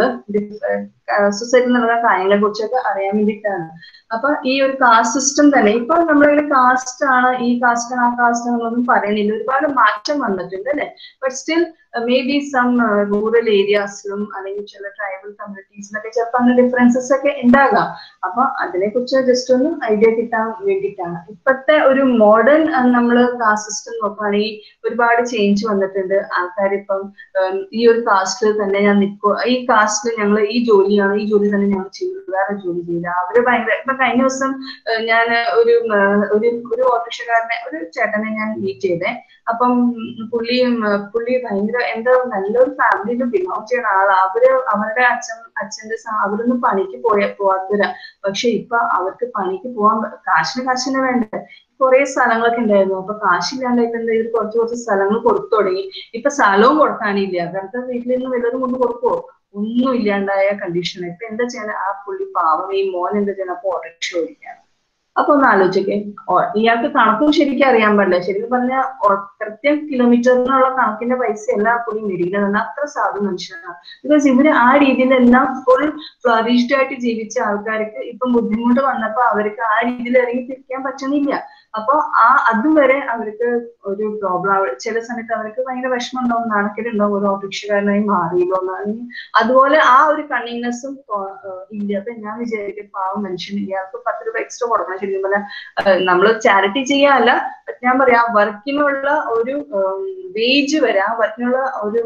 സൊസൈറ്റി എന്നുള്ള കാര്യങ്ങളെ കുറിച്ചൊക്കെ അറിയാൻ വേണ്ടിയിട്ടാണ്. അപ്പൊ ഈ ഒരു കാസ്റ്റ് സിസ്റ്റം തന്നെ ഇപ്പൊ നമ്മളിങ്ങനെ കാസ്റ്റ് ആണ്, ഈ കാസ്റ്റ് ആ കാസ്റ്റ് ആണെന്നൊന്നും പറയണില്ല. ഒരുപാട് മാറ്റം വന്നിട്ടുണ്ട് അല്ലെ. But still may B some rural ഏരിയാസിലും അല്ലെങ്കിൽ ചില ട്രൈബൽ കമ്മ്യൂണിറ്റീസിലൊക്കെ ചിലപ്പോൾ അങ്ങനെ ഡിഫറൻസസ് ഒക്കെ ഉണ്ടാകാം. അപ്പൊ അതിനെ കുറിച്ച് ജസ്റ്റ് ഒന്ന് ഐഡിയ കിട്ടാൻ വേണ്ടിയിട്ടാണ്. ഇപ്പോഴത്തെ ഒരു മോഡേൺ നമ്മൾ കാസ്റ്റ് സിസ്റ്റം നോക്കുകയാണെങ്കിൽ ഒരുപാട് ചേഞ്ച് വന്നിട്ടുണ്ട്. ആൾക്കാരിപ്പം ഈ ഒരു കാസ്റ്റിൽ തന്നെ ഞാൻ നിൽക്കുക, ഈ കാസ്റ്റിൽ ഞങ്ങൾ ഈ ജോലിയാണ്, ഈ ജോലി തന്നെ ഞങ്ങൾ ചെയ്യുന്നത്, വേറെ ജോലി ചെയ്യില്ല. അവര് ഭയങ്കര ഇപ്പൊ കഴിഞ്ഞ ദിവസം ഞാൻ ഒരു ഒരു ഒരു ഓട്ടോറിക്ഷക്കാരനെ ഒരു ചേട്ടനെ ഞാൻ മീറ്റ് ചെയ്തേ. അപ്പം പുള്ളി പുള്ളി ഭയങ്കര എന്താ നല്ലൊരു ഫാമിലിയിൽ ബിലോങ് ചെയ്യുന്ന ആളാ. അവര് അവരുടെ അച്ഛൻ അച്ഛന്റെ അവരൊന്നും പണിക്ക് പോയ പോവാത്തവരാ. പക്ഷെ ഇപ്പൊ അവർക്ക് പണിക്ക് പോവാൻ കാശിന് കാശിന് വേണ്ടേ. കുറെ സ്ഥലങ്ങളൊക്കെ ഉണ്ടായിരുന്നു. അപ്പൊ കാശില്ലാണ്ടായിട്ട് എന്തായാലും കുറച്ച് കുറച്ച് സ്ഥലങ്ങൾ കൊടുത്തു തുടങ്ങി. ഇപ്പൊ സ്ഥലവും കൊടുക്കാനില്ല. വെറുതെ വീട്ടിൽ നിന്ന് വല്ലതും കൊണ്ട് കൊടുക്കുവോ? ഒന്നും ഇല്ലാണ്ടായ കണ്ടീഷൻ. ഇപ്പൊ എന്താ ചെയ്യണ? ആ പുള്ളി പാവം ഈ മോൻ എന്താ ചെയ്യണം? അപ്പൊ ഓട്ടോറിക്ഷ ഓടിക്കാണ്. അപ്പൊ ഒന്ന് ആലോചിക്കേ, ഇയാൾക്ക് കണക്കും ശരിക്കും അറിയാൻ പാടില്ല. ശരിക്കും പറഞ്ഞാൽ കൃത്യം കിലോമീറ്ററിനുള്ള കണക്കിന്റെ പൈസ എല്ലാ പുള്ളി മേടിക്കുന്നത്. അത്ര സാധു മനുഷ്യനാണ്. ബിക്കോസ് ഇവര് ആ രീതിയിലെല്ലാം ഫുൾ ഫ്ലറിഷ്ഡ് ആയിട്ട് ജീവിച്ച ആൾക്കാർക്ക് ഇപ്പം ബുദ്ധിമുട്ട് വന്നപ്പോ അവർക്ക് ആ രീതിയിൽ ഇറങ്ങി തിരിക്കാൻ പറ്റുന്നില്ല. അപ്പൊ ആ അതുവരെ അവർക്ക് ഒരു പ്രോബ്ലം, ചില സമയത്ത് അവർക്ക് ഭയങ്കര വിഷമം ഉണ്ടാവും, നാണക്കേടുണ്ടാവും, ഒരു ഓട്ടോറിക്ഷക്കാരനായി മാറിയല്ലോ എന്നാണ്. അതുപോലെ ആ ഒരു കണ്ണിങ്നെസ്സും ഇല്ല. അപ്പൊ ഞാൻ വിചാരിക്കും പാവം മനുഷ്യൻ, ഇയാൾക്ക് പത്ത് രൂപ എക്സ്ട്രാ കൊടുക്കണം. ശരിക്കും പറഞ്ഞാൽ നമ്മൾ ചാരിറ്റി ചെയ്യാനല്ല, ഞാൻ പറയാം വർക്കിനുള്ള ഒരു വേജ് വരെ, ആ വർക്കിനുള്ള ഒരു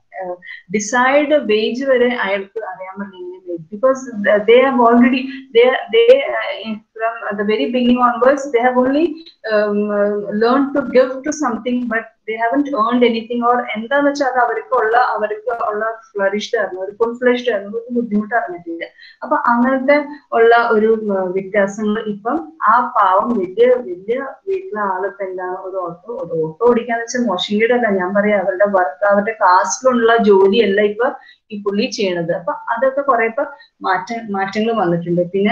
ഡിസൈഡ് വേജ് വരെ അയാൾക്ക് അറിയാൻ പറ്റില്ല. Because they have already they they uh, from the very beginning onwards they have only um, uh, learned to give to something, but they haven't earned anything. Or എന്താന്ന് വെച്ചാൽ അവർക്ക് ഉള്ള അവർക്ക് ഉള്ള ഫ്ലറിഷ്ഡ് ആയിരുന്നു, ഒരു ഫുൾ ഫ്ലഷ്ഡ് ആയിരുന്നു, ഒരു ബുദ്ധിമുട്ട് അറിഞ്ഞിട്ടില്ല. അപ്പൊ അങ്ങനത്തെ ഉള്ള ഒരു വ്യത്യാസങ്ങൾ ഇപ്പം ആ പാവം വലിയ വലിയ വീട്ടിലെ ആളിപ്പോ എന്താണ് ഒരു ഓട്ടോ ഓട്ടോ ഓടിക്കാന്ന് വെച്ചാൽ മോശം അല്ല. ഞാൻ പറയാം അവരുടെ വർക്ക് അവരുടെ കാസ്റ്റിലുള്ള ജോലിയല്ല ഇപ്പൊ ഈ പുള്ളി ചെയ്യണത്. അപ്പൊ അതൊക്കെ കുറെ ഇപ്പൊ മാറ്റ മാറ്റങ്ങൾ വന്നിട്ടുണ്ട്. പിന്നെ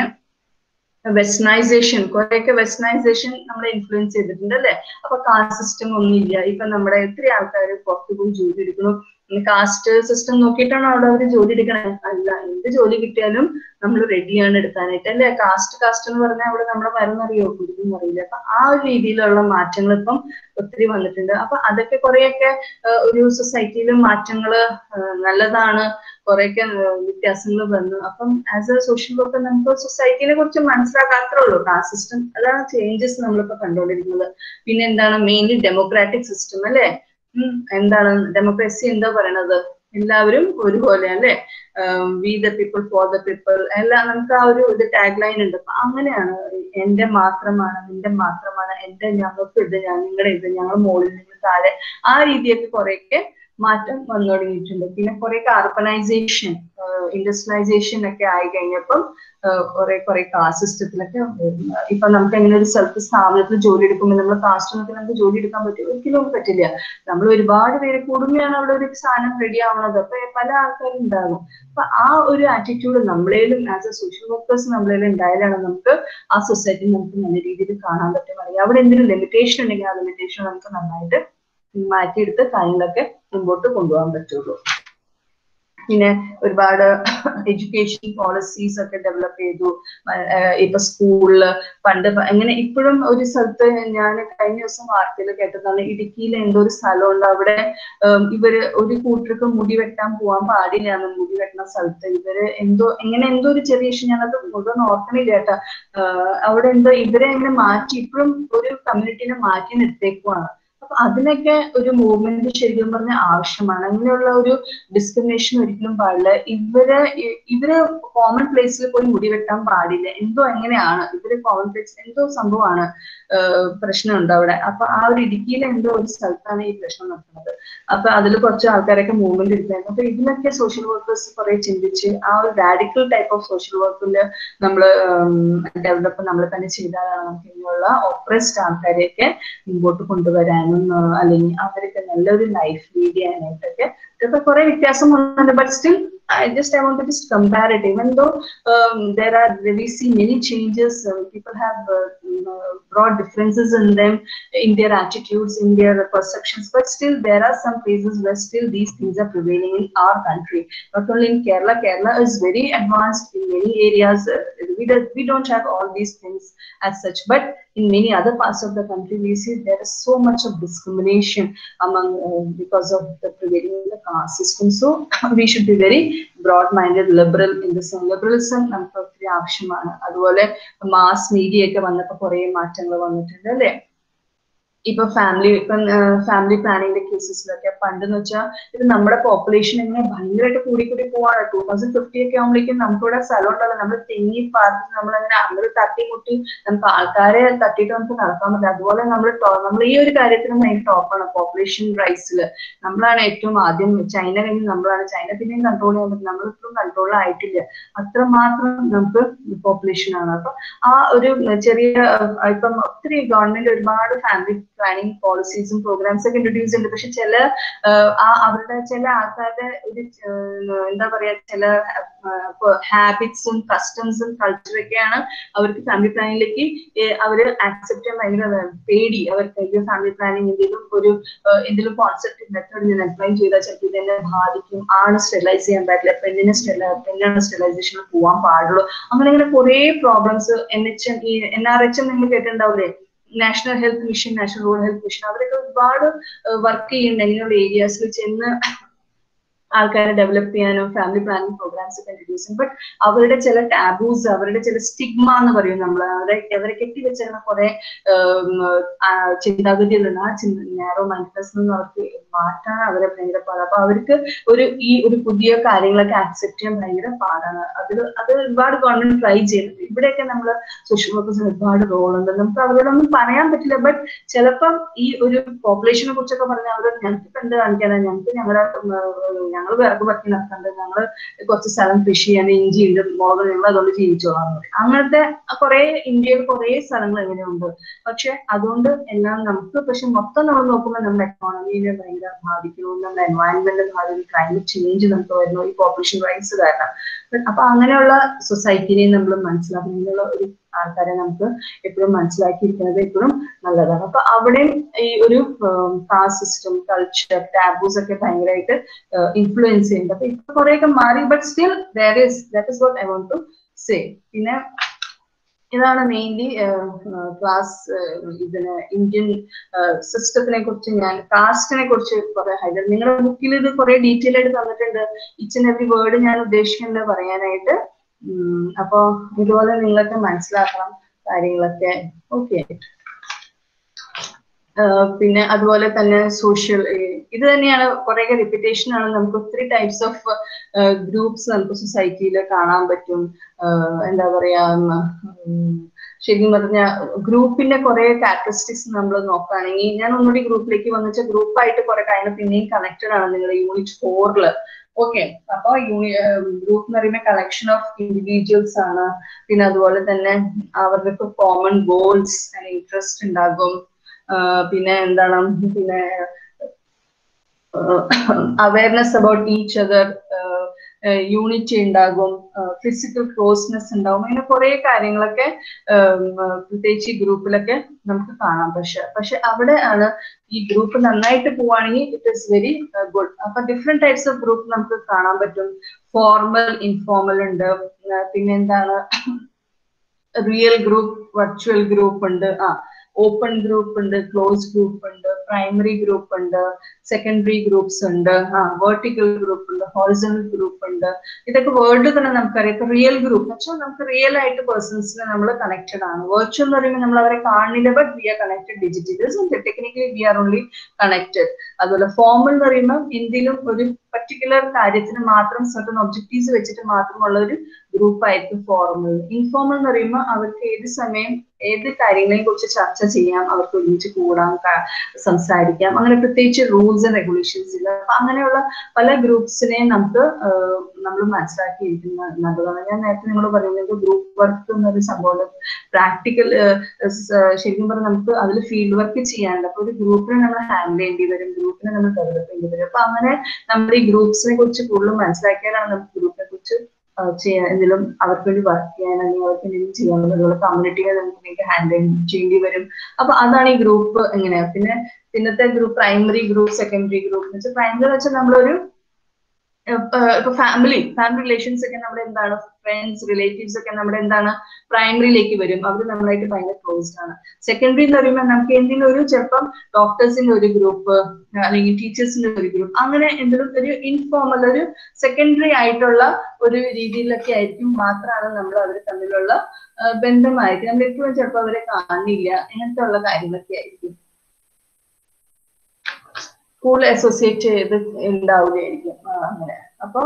വെസ്റ്റനൈസേഷൻ, കുറെയൊക്കെ വെസ്റ്റനൈസേഷൻ നമ്മളെ ഇൻഫ്ലുവൻസ് ചെയ്തിട്ടുണ്ട് അല്ലെ. അപ്പൊ കാസ്റ്റ് സിസ്റ്റം ഒന്നുമില്ല. ഇപ്പൊ നമ്മുടെ എത്ര ആൾക്കാർ പുറത്തു പോയി ജോലി എടുക്കുന്നു? കാസ്റ്റ് സിസ്റ്റം നോക്കിയിട്ടാണ് അവിടെ അവർ ജോലി എടുക്കണേ? അല്ല, എന്ത് ജോലി കിട്ടിയാലും നമ്മൾ റെഡിയാണ് എടുക്കാനായിട്ട് അല്ലെ. കാസ്റ്റ് കാസ്റ്റ് എന്ന് പറഞ്ഞാൽ അവിടെ നമ്മുടെ മരുന്നറിയോ കുരുന്നും അറിയില്ല. അപ്പൊ ആ ഒരു രീതിയിലുള്ള മാറ്റങ്ങൾ ഇപ്പം ഒത്തിരി വന്നിട്ടുണ്ട്. അപ്പൊ അതൊക്കെ കുറെയൊക്കെ ഒരു സൊസൈറ്റിയിൽ മാറ്റങ്ങള് നല്ലതാണ്, കുറെയൊക്കെ വ്യത്യാസങ്ങൾ വന്നു. അപ്പം ആസ് എ സോഷ്യൽ വർക്കർ നമുക്ക് സൊസൈറ്റിനെ കുറിച്ച് മനസ്സിലാക്കാത്രേ ഉള്ളൂ. കാസ്റ്റ് സിസ്റ്റം അതാണ് ചേഞ്ചസ് നമ്മളിപ്പോ കണ്ടുകൊണ്ടിരിക്കുന്നത്. പിന്നെ എന്താണ് മെയിൻലി ഡെമോക്രാറ്റിക് സിസ്റ്റം അല്ലെ. ഉം എന്താണ് ഡെമോക്രസി എന്താ പറയണത്? എല്ലാവരും ഒരുപോലെ അല്ലെ. We the people for the people എല്ലാം നമുക്ക് ആ ഒരു ഇത് ടാഗ് ലൈൻ ഉണ്ട്. അപ്പൊ അങ്ങനെയാണ് എന്റെ മാത്രമാണ്, നിന്റെ മാത്രമാണ്, എന്റെ ഞങ്ങൾക്ക് ഇത്, ഞാൻ നിങ്ങളുടെ ഇത്, ഞങ്ങൾ മുകളിൽ നിങ്ങൾ താഴെ, ആ രീതിയൊക്കെ കുറെയൊക്കെ മാറ്റം വന്നു തുടങ്ങിയിട്ടുണ്ട്. പിന്നെ കുറെയൊക്കെ അർബനൈസേഷൻ ഇൻഡസ്ട്രിയലൈസേഷൻ ഒക്കെ ആയി കഴിഞ്ഞപ്പം കുറെ കുറെ കാസ്റ്റ് സിസ്റ്റത്തിലൊക്കെ ഇപ്പൊ നമുക്ക് എങ്ങനെ ഒരു സ്ഥലത്ത് സ്ഥാപനത്തിൽ ജോലി എടുക്കുമ്പോൾ നമ്മൾ കാസ്റ്റ് നോക്കി നമുക്ക് ജോലി എടുക്കാൻ പറ്റും? ഒരിക്കലും പറ്റില്ല. നമ്മൾ ഒരുപാട് പേര് കൂടുമ്പോഴാണ് അവിടെ ഒരു സാധനം റെഡി ആവുന്നത്. അപ്പൊ പല ആൾക്കാരും ഉണ്ടാകും. അപ്പൊ ആ ഒരു ആറ്റിറ്റ്യൂഡ് നമ്മളേലും ആസ് എ സോഷ്യൽ വർക്കേഴ്സ് നമ്മളേലും ഉണ്ടായാലാണ് നമുക്ക് ആ സൊസൈറ്റി നമുക്ക് നല്ല രീതിയിൽ കാണാൻ പറ്റും. അല്ലെങ്കിൽ അവിടെ എന്തെങ്കിലും ലിമിറ്റേഷൻ ഉണ്ടെങ്കിൽ ആ ലിമിറ്റേഷൻ നമുക്ക് നന്നായിട്ട് മാറ്റിയെടുത്ത് കാര്യങ്ങളൊക്കെ മുമ്പോട്ട് കൊണ്ടുപോകാൻ പറ്റുള്ളൂ. പിന്നെ ഒരുപാട് എഡ്യൂക്കേഷൻ പോളിസീസ് ഒക്കെ ഡെവലപ്പ് ചെയ്തു. ഇപ്പൊ സ്കൂളില് പണ്ട് എങ്ങനെ ഇപ്പോഴും ഒരു സ്ഥലത്ത് ഞാൻ കഴിഞ്ഞ ദിവസം വാർത്തയിൽ കേട്ടതാണ്, ഇടുക്കിയിൽ എന്തോ ഒരു സ്ഥലമുണ്ട്, അവിടെ ഇവര് ഒരു കൂട്ടർക്ക് മുടി വെട്ടാൻ പോവാൻ പാടില്ലാന്ന്. മുടി വെട്ടുന്ന സ്ഥലത്ത് ഇവര് എന്തോ എങ്ങനെ എന്തോ ഒരു ചെറിയ ഇഷ്യൂ, ഞാനത് മുഴുവൻ ഓർക്കണില്ല കേട്ടാ. അവിടെ എന്തോ ഇവരെ എങ്ങനെ മാറ്റി ഇപ്പോഴും ഒരു കമ്മ്യൂണിറ്റിനെ മാറ്റി നിർത്തേക്കുവാണ്. അപ്പൊ അതിനൊക്കെ ഒരു മൂവ്മെന്റ് ശരിക്കും പറഞ്ഞാൽ ആവശ്യമാണ്. അങ്ങനെയുള്ള ഒരു ഡിസ്ക്രിമിനേഷൻ ഒരിക്കലും പാടില്ല. ഇവര് ഇവര് കോമൺ പ്ലേസിൽ പോയി മുടി വെട്ടാൻ പാടില്ല. എന്തോ എങ്ങനെയാണ് ഇവര് കോമൺ പ്ലേസ് എന്തോ സംഭവമാണ് പ്രശ്നമുണ്ട് അവിടെ. അപ്പൊ ആ ഒരു ഇടുക്കിയിൽ എന്തോ ഒരു സ്ഥലത്താണ് ഈ പ്രശ്നം നടക്കുന്നത്. അപ്പൊ അതിൽ കുറച്ച് ആൾക്കാരൊക്കെ മൂവ്മെന്റ് എടുത്തായിരുന്നു. അപ്പൊ ഇതിനൊക്കെ സോഷ്യൽ വർക്കേഴ്സ് കുറെ ചിന്തിച്ച് ആ ഒരു റാഡിക്കൽ ടൈപ്പ് ഓഫ് സോഷ്യൽ വർക്കില് നമ്മള് ഡെവലപ്പ് നമ്മൾ തന്നെ ചെയ്താലാണ് നമുക്ക് ഇങ്ങനെയുള്ള ഓപ്രസ്ഡ് ആൾക്കാരെയൊക്കെ മുമ്പോട്ട് കൊണ്ടുവരാനും ചെയ്യാനും അല്ലെങ്കിൽ അവർക്ക് നല്ലൊരു ലൈഫ് ലീഡ് ചെയ്യാനായിട്ടൊക്കെ ഇതൊക്കെ കുറെ വ്യത്യാസം വന്നിട്ടുണ്ട്. But still I just I want to just compare it. Even though um, there are we see many changes, uh, people have uh, you know, broad differences in them, in their attitudes, in their perceptions. But still, there are some places where still these things are prevailing in our country. Not only in Kerala. Kerala is very advanced in many areas. Uh, we do, we don't have all these things as such. But in many other parts of the country, we see there is so much of discrimination among uh, because of the prevailing of the caste system. So we should be very broad-minded, liberal in the sense. Liberalism നമുക്ക് ഒത്തിരി ആവശ്യമാണ്. അതുപോലെ മാസ് മീഡിയ ഒക്കെ വന്നപ്പോൾ കുറെ മാറ്റങ്ങൾ വന്നിട്ടുണ്ട് അല്ലേ? ഇപ്പൊ ഫാമിലി ഇപ്പം ഫാമിലി പ്ലാനിങ്ങിന്റെ കേസസിലൊക്കെ പണ്ടെന്ന് വെച്ചാൽ ഇത് നമ്മുടെ പോപ്പുലേഷൻ ഇങ്ങനെ ഭയങ്കരമായിട്ട് കൂടി കൂടി പോവാണ്. ടൂ തൗസൻഡ് ഫിഫ്റ്റി ഒക്കെ ആകുമ്പോഴേക്കും നമുക്കിവിടെ സ്ഥലം ഉണ്ടല്ലോ, നമ്മൾ തെങ്ങി പാർട്ടി നമ്മളങ്ങനെ അങ്ങനെ തട്ടിമുട്ടി നമുക്ക് ആൾക്കാരെ തട്ടിയിട്ട് നമുക്ക് നടക്കാൻ പറ്റില്ല. അതുപോലെ നമ്മൾ നമ്മൾ ഈ ഒരു കാര്യത്തിന് ഭയങ്കര ടോപ്പാണ് പോപ്പുലേഷൻ റൈസിൽ. നമ്മളാണ് ഏറ്റവും ആദ്യം, ചൈന കഴിഞ്ഞ് നമ്മളാണ്. ചൈന പിന്നെയും കൺട്രോൾ ചെയ്യാൻ പറ്റും, നമ്മളിപ്പോഴും കൺട്രോൾ ആയിട്ടില്ല. അത്രമാത്രം നമുക്ക് പോപ്പുലേഷൻ ആണ്. അപ്പൊ ആ ഒരു ചെറിയ ഇപ്പം ഒത്തിരി ഗവൺമെന്റ് ഒരുപാട് ഫാമിലി പ്ലാനിങ് പോളിസീസും പ്രോഗ്രാംസ് ഒക്കെ ഇൻട്രൊഡ്യൂസ് ചെയ്യുന്നുണ്ട്. പക്ഷെ ചില അവരുടെ ചില ആൾക്കാരുടെ ഒരു എന്താ പറയാ ചില ഹാബിറ്റ്സും കസ്റ്റംസും കൾച്ചറൊക്കെയാണ് അവർക്ക് ഫാമിലി പ്ലാനിങ്ങിലേക്ക് അവര് ആക്സെപ്റ്റ് ചെയ്യാൻ ഭയങ്കര പേടി. അവർക്ക് ഫാമിലി പ്ലാനിങ് എന്തെങ്കിലും ഒരു എന്തെങ്കിലും കോൺസെപ്റ്റ് മെത്തേഡ് ഞാൻ അപ്ലൈ ചെയ്താൽ ചിലപ്പോൾ ഇതെന്നെ ബാധിക്കും, ആണ് സ്റ്റെറിലൈസ് ചെയ്യാൻ പറ്റില്ല, പെണ്ണിനെ സ്റ്റെറിലൈ പെണ്ണാണ് സ്റ്റെറിലൈസേഷനിൽ പോകാൻ പാടുള്ളൂ, അങ്ങനെ അങ്ങനെ കുറെ പ്രോബ്ലംസ്. എൻ എച്ച് എം ഈ എൻ ആർ എച്ച് എം നിങ്ങൾ കേട്ടിട്ടുണ്ടാവില്ലേ, national health mission, national rural health mission, അവരൊക്കെ ഒരുപാട് വർക്ക് ചെയ്യുന്നുണ്ട് ഇങ്ങനെയുള്ള ഏരിയാസിൽ ചെന്ന് ആൾക്കാരെ ഡെവലപ്പ് ചെയ്യാനും ഫാമിലി പ്ലാനിങ് പ്രോഗ്രാംസ് ഒക്കെ ഇൻട്രൊഡ്യൂസ് ചെയ്യും. ബട്ട് അവരുടെ ചില ടാബൂസ്, അവരുടെ ചില സ്റ്റിഗ്മ എന്ന് പറയും നമ്മൾ, അവരെ അവരെ കെട്ടിവെച്ചിരുന്ന കുറെ ചിന്താഗതികളുണ്ട്. ആ ചിന്ത നാരോ മൈൻഡ്നെസ് നിന്ന് അവർക്ക് മാറ്റാൻ അവരെ ഭയങ്കര പാടാണ്. അപ്പൊ അവർക്ക് ഒരു ഈ ഒരു പുതിയ കാര്യങ്ങളൊക്കെ ആക്സെപ്റ്റ് ചെയ്യാൻ ഭയങ്കര പാടാണ്. അത് അത് ഒരുപാട് ഗവൺമെന്റ് ട്രൈ ചെയ്യുന്നുണ്ട്. ഇവിടെയൊക്കെ നമ്മൾ സോഷ്യൽ വർക്കേഴ്സിന് ഒരുപാട് റോളുണ്ട്. നമുക്ക് അവരോടൊന്നും പറയാൻ പറ്റില്ല. ബട്ട് ചിലപ്പം ഈ ഒരു പോപ്പുലേഷനെ കുറിച്ചൊക്കെ പറഞ്ഞാൽ അവർ ഞങ്ങൾക്ക് എന്ത് കാണിക്കാനാണ്, ഞങ്ങൾക്ക് ഞങ്ങളുടെ ഞങ്ങൾ വിറക് പറ്റി നടക്കണ്ട്, ഞങ്ങൾ കുറച്ച് സ്ഥലം കൃഷി ചെയ്യാൻ ഇഞ്ചി ഉണ്ട്, മുളക്, ഞങ്ങൾ അതുകൊണ്ട് ജീവിച്ചോളാം പറയും. അങ്ങനത്തെ കുറെ ഇന്ത്യയിൽ കുറെ സ്ഥലങ്ങൾ എങ്ങനെയുണ്ട്. പക്ഷെ അതുകൊണ്ട് എല്ലാം നമുക്ക് പക്ഷെ മൊത്തം നമ്മൾ നോക്കുമ്പോൾ നമ്മുടെ എക്കോണമിയെ ഭയങ്കര ബാധിക്കുന്നു, നമ്മുടെ എൻവയൺമെന്റ് ബാധിക്കുന്നു, ക്ലൈമറ്റ് ചേഞ്ച് നമുക്ക് വരുന്നു ഈ പോപ്പുലേഷൻ റൈസ് കാരണം. അപ്പൊ അങ്ങനെയുള്ള സൊസൈറ്റിനെ നമ്മൾ മനസ്സിലാക്കണം. ഇങ്ങനെയുള്ള ഒരു ആൾക്കാരെ നമുക്ക് എപ്പോഴും മനസ്സിലാക്കിയിരിക്കുന്നത് എപ്പോഴും നല്ലതാണ്. അപ്പൊ അവിടെയും ഈ ഒരു കാസ്റ്റ് സിസ്റ്റം, കൾച്ചർ, ടാബൂസ് ഒക്കെ ഭയങ്കരമായിട്ട് ഇൻഫ്ലുവൻസ് ചെയ്യുന്നുണ്ട്. അപ്പൊ ഇപ്പൊ കുറെയൊക്കെ മാറി. But still there is that is what I want to say. പിന്നെ ഇതാണ് മെയിൻലി ക്ലാസ് ഇതിന് ഇന്ത്യൻ സിസ്റ്റത്തിനെ കുറിച്ച് ഞാൻ കാസ്റ്റിനെ കുറിച്ച് കുറെ ഹൈലൈറ്റ് നിങ്ങളുടെ ബുക്കിൽ ഇത് കുറെ ഡീറ്റെയിൽ ആയിട്ട് തന്നിട്ടുണ്ട്. ഈച്ച് ആൻഡ് എവറി വേർഡ് ഞാൻ ഉദ്ദേശിക്കുന്നത് പറയാനായിട്ട്. അപ്പൊ ഇതുപോലെ നിങ്ങളൊക്കെ മനസ്സിലാക്കണം കാര്യങ്ങളൊക്കെ. ഓക്കെ, പിന്നെ അതുപോലെ തന്നെ സോഷ്യൽ ഇത് തന്നെയാണ് കുറെയൊക്കെ റിപ്പീറ്റേഷൻ ആണ്. നമുക്ക് ഒത്തിരി ടൈപ്സ് ഓഫ് ഗ്രൂപ്പ്സ് നമുക്ക് സൊസൈറ്റിയിൽ കാണാൻ പറ്റും. എന്താ പറയാ, ശരിക്കും പറഞ്ഞ ഗ്രൂപ്പിന്റെ കുറെ ക്യാരക്ടറിസ്റ്റിക്സ് നമ്മൾ നോക്കുകയാണെങ്കിൽ, ഞാൻ ഒന്നുകൂടി ഗ്രൂപ്പിലേക്ക് വന്നിച്ച ഗ്രൂപ്പായിട്ട് കുറെ കാര്യങ്ങൾ പിന്നെയും കണക്റ്റഡ് ആണ് നിങ്ങളുടെ യൂണിറ്റ് ഫോറില്. ഓക്കെ, അപ്പൊ യൂണി ഗ്രൂപ്പ് എന്ന് പറയുമ്പോൾ കളക്ഷൻ ഓഫ് ഇൻഡിവിജ്വൽസ് ആണ്. പിന്നെ അതുപോലെ തന്നെ അവർക്ക് കോമൺ ഗോൾസ് ആൻഡ് ഇൻട്രസ്റ്റ് ഉണ്ടാകും. പിന്നെ എന്താണ്, പിന്നെ awareness about each other, unity ഉണ്ടാകും, ഫിസിക്കൽ ക്ലോസ്നെസ് ഉണ്ടാകും. അങ്ങനെ കുറെ കാര്യങ്ങളൊക്കെ പ്രത്യേകിച്ച് ഈ ഗ്രൂപ്പിലൊക്കെ നമുക്ക് കാണാം. പക്ഷെ പക്ഷെ അവിടെ ആണ് ഈ ഗ്രൂപ്പ് നന്നായിട്ട് പോവുകയാണെങ്കിൽ ഇറ്റ് ഈസ് വെരി ഗുഡ്. അപ്പൊ ഡിഫറെന്റ് ടൈപ്സ് ഓഫ് ഗ്രൂപ്പ് നമുക്ക് കാണാൻ പറ്റും. ഫോർമൽ, ഇൻഫോർമൽ ഉണ്ട്. പിന്നെ എന്താണ്, റിയൽ ഗ്രൂപ്പ്, വെർച്വൽ ഗ്രൂപ്പ് ഉണ്ട്, ആ ഓപ്പൺ ഗ്രൂപ്പ് ഉണ്ട്, ക്ലോസ് ഗ്രൂപ്പ് ഉണ്ട്, പ്രൈമറി ഗ്രൂപ്പ് ഉണ്ട്, സെക്കൻഡറി ഗ്രൂപ്പ്സ് ഉണ്ട്, ആ വെർട്ടിക്കൽ ഗ്രൂപ്പ് ഉണ്ട്, ഹോറിസോണ്ടൽ ഗ്രൂപ്പ് ഉണ്ട്. ഇതൊക്കെ വേർഡ് തന്നെ നമുക്കറിയാം. ഇപ്പൊ റിയൽ ഗ്രൂപ്പ് വെച്ചാൽ നമുക്ക് റിയൽ ആയിട്ട് പേഴ്സൺസിനെ നമ്മൾ കണക്റ്റഡ് ആണ്. വെർച്വൽ എന്ന് പറയുമ്പോൾ നമ്മൾ അവരെ കാണുന്നില്ല, but we are connected digitally, technically we are only connected. അതുപോലെ ഫോർമൽ എന്ന് പറയുമ്പോൾ എന്തെങ്കിലും ഒരു പർട്ടിക്കുലർ കാര്യത്തിന് മാത്രം സർട്ടൺ ഒബ്ജക്റ്റീവ്സ് വെച്ചിട്ട് മാത്രമുള്ള ഒരു ഗ്രൂപ്പ് ആയിരിക്കും ഫോർമൽ. ഇൻഫോർമൽ എന്ന് പറയുമ്പോൾ അവർക്ക് ഏത് സമയം ഏത് കാര്യങ്ങളെ കുറിച്ച് ചർച്ച ചെയ്യാം, അവർക്ക് ഒരുമിച്ച് കൂടാം, സംസാരിക്കാം. അങ്ങനെ പ്രത്യേകിച്ച് റൂൾസ് ആൻഡ് റെഗുലേഷൻസ് ഇല്ല. അപ്പൊ അങ്ങനെയുള്ള പല ഗ്രൂപ്പ്സിനെ നമുക്ക് നമ്മൾ മനസ്സിലാക്കിയിരിക്കുന്ന നല്ലതാണ്. ഞാൻ നേരത്തെ നിങ്ങൾ പറയുന്നത് ഗ്രൂപ്പ് വർക്ക് എന്നൊരു സംഭവം പ്രാക്ടിക്കൽ ശരിക്കും പറഞ്ഞാൽ നമുക്ക് അതിൽ ഫീൽഡ് വർക്ക് ചെയ്യാനുണ്ട്. അപ്പൊ ഒരു ഗ്രൂപ്പിനെ നമ്മൾ ഹാൻഡിൽ ചെയ്യേണ്ടി വരും, ഗ്രൂപ്പിനെ നമ്മൾ ഡെവലപ്പ് ചെയ്യേണ്ടി വരും. അപ്പൊ അങ്ങനെ നമ്മൾ ഈ ഗ്രൂപ്പ്സിനെ കുറിച്ച് കൂടുതൽ മനസ്സിലാക്കിയാലാണ് നമുക്ക് ഗ്രൂപ്പിനെ കുറിച്ച് ചെയ്യാൻ എന്തെങ്കിലും അവർക്ക് വേണ്ടി വർക്ക് ചെയ്യാൻ അല്ലെങ്കിൽ അവർക്ക് എന്തെങ്കിലും ചെയ്യാൻ അതുപോലെ കമ്മ്യൂണിറ്റിയെ നമുക്ക് ഹാൻഡിൽ ചെയ്യേണ്ടി വരും. അപ്പൊ അതാണ് ഈ ഗ്രൂപ്പ് എങ്ങനെയാ. പിന്നെ പിന്നത്തെ group primary group, secondary group എന്ന് വെച്ചാൽ പ്രൈമറി വെച്ചാൽ നമ്മളൊരു ഇപ്പൊ ഫാമിലി ഫാമിലി റിലേഷൻസ് ഒക്കെ നമ്മുടെ എന്താണ് ഫ്രണ്ട്സ് റിലേറ്റീവ്സ് ഒക്കെ നമ്മുടെ എന്താണ് പ്രൈമറിയിലേക്ക് വരും. അവർ നമ്മളായിട്ട് ഭയങ്കര ക്ലോസ്ഡ് ആണ്. സെക്കൻഡറി എന്ന് പറയുമ്പോൾ നമുക്ക് എന്തെങ്കിലും ഒരു ചിലപ്പം ഡോക്ടേഴ്സിന്റെ ഒരു ഗ്രൂപ്പ് അല്ലെങ്കിൽ ടീച്ചേഴ്സിന്റെ ഒരു ഗ്രൂപ്പ് അങ്ങനെ എന്തെങ്കിലും ഒരു ഇൻഫോർമൽ ഒരു സെക്കൻഡറി ആയിട്ടുള്ള ഒരു രീതിയിലൊക്കെ ആയിരിക്കും മാത്രമാണ് നമ്മൾ അവർ തമ്മിലുള്ള ബന്ധമായിരിക്കും. നമ്മൾ എപ്പോഴും ചിലപ്പോൾ അവരെ കാണില്ല, അങ്ങനത്തെ ഉള്ള കാര്യങ്ങളൊക്കെ ആയിരിക്കും കൂടുതൽ അസോസിയേറ്റ് ചെയ്ത് ഉണ്ടാവുകയായിരിക്കും അങ്ങനെ. അപ്പൊ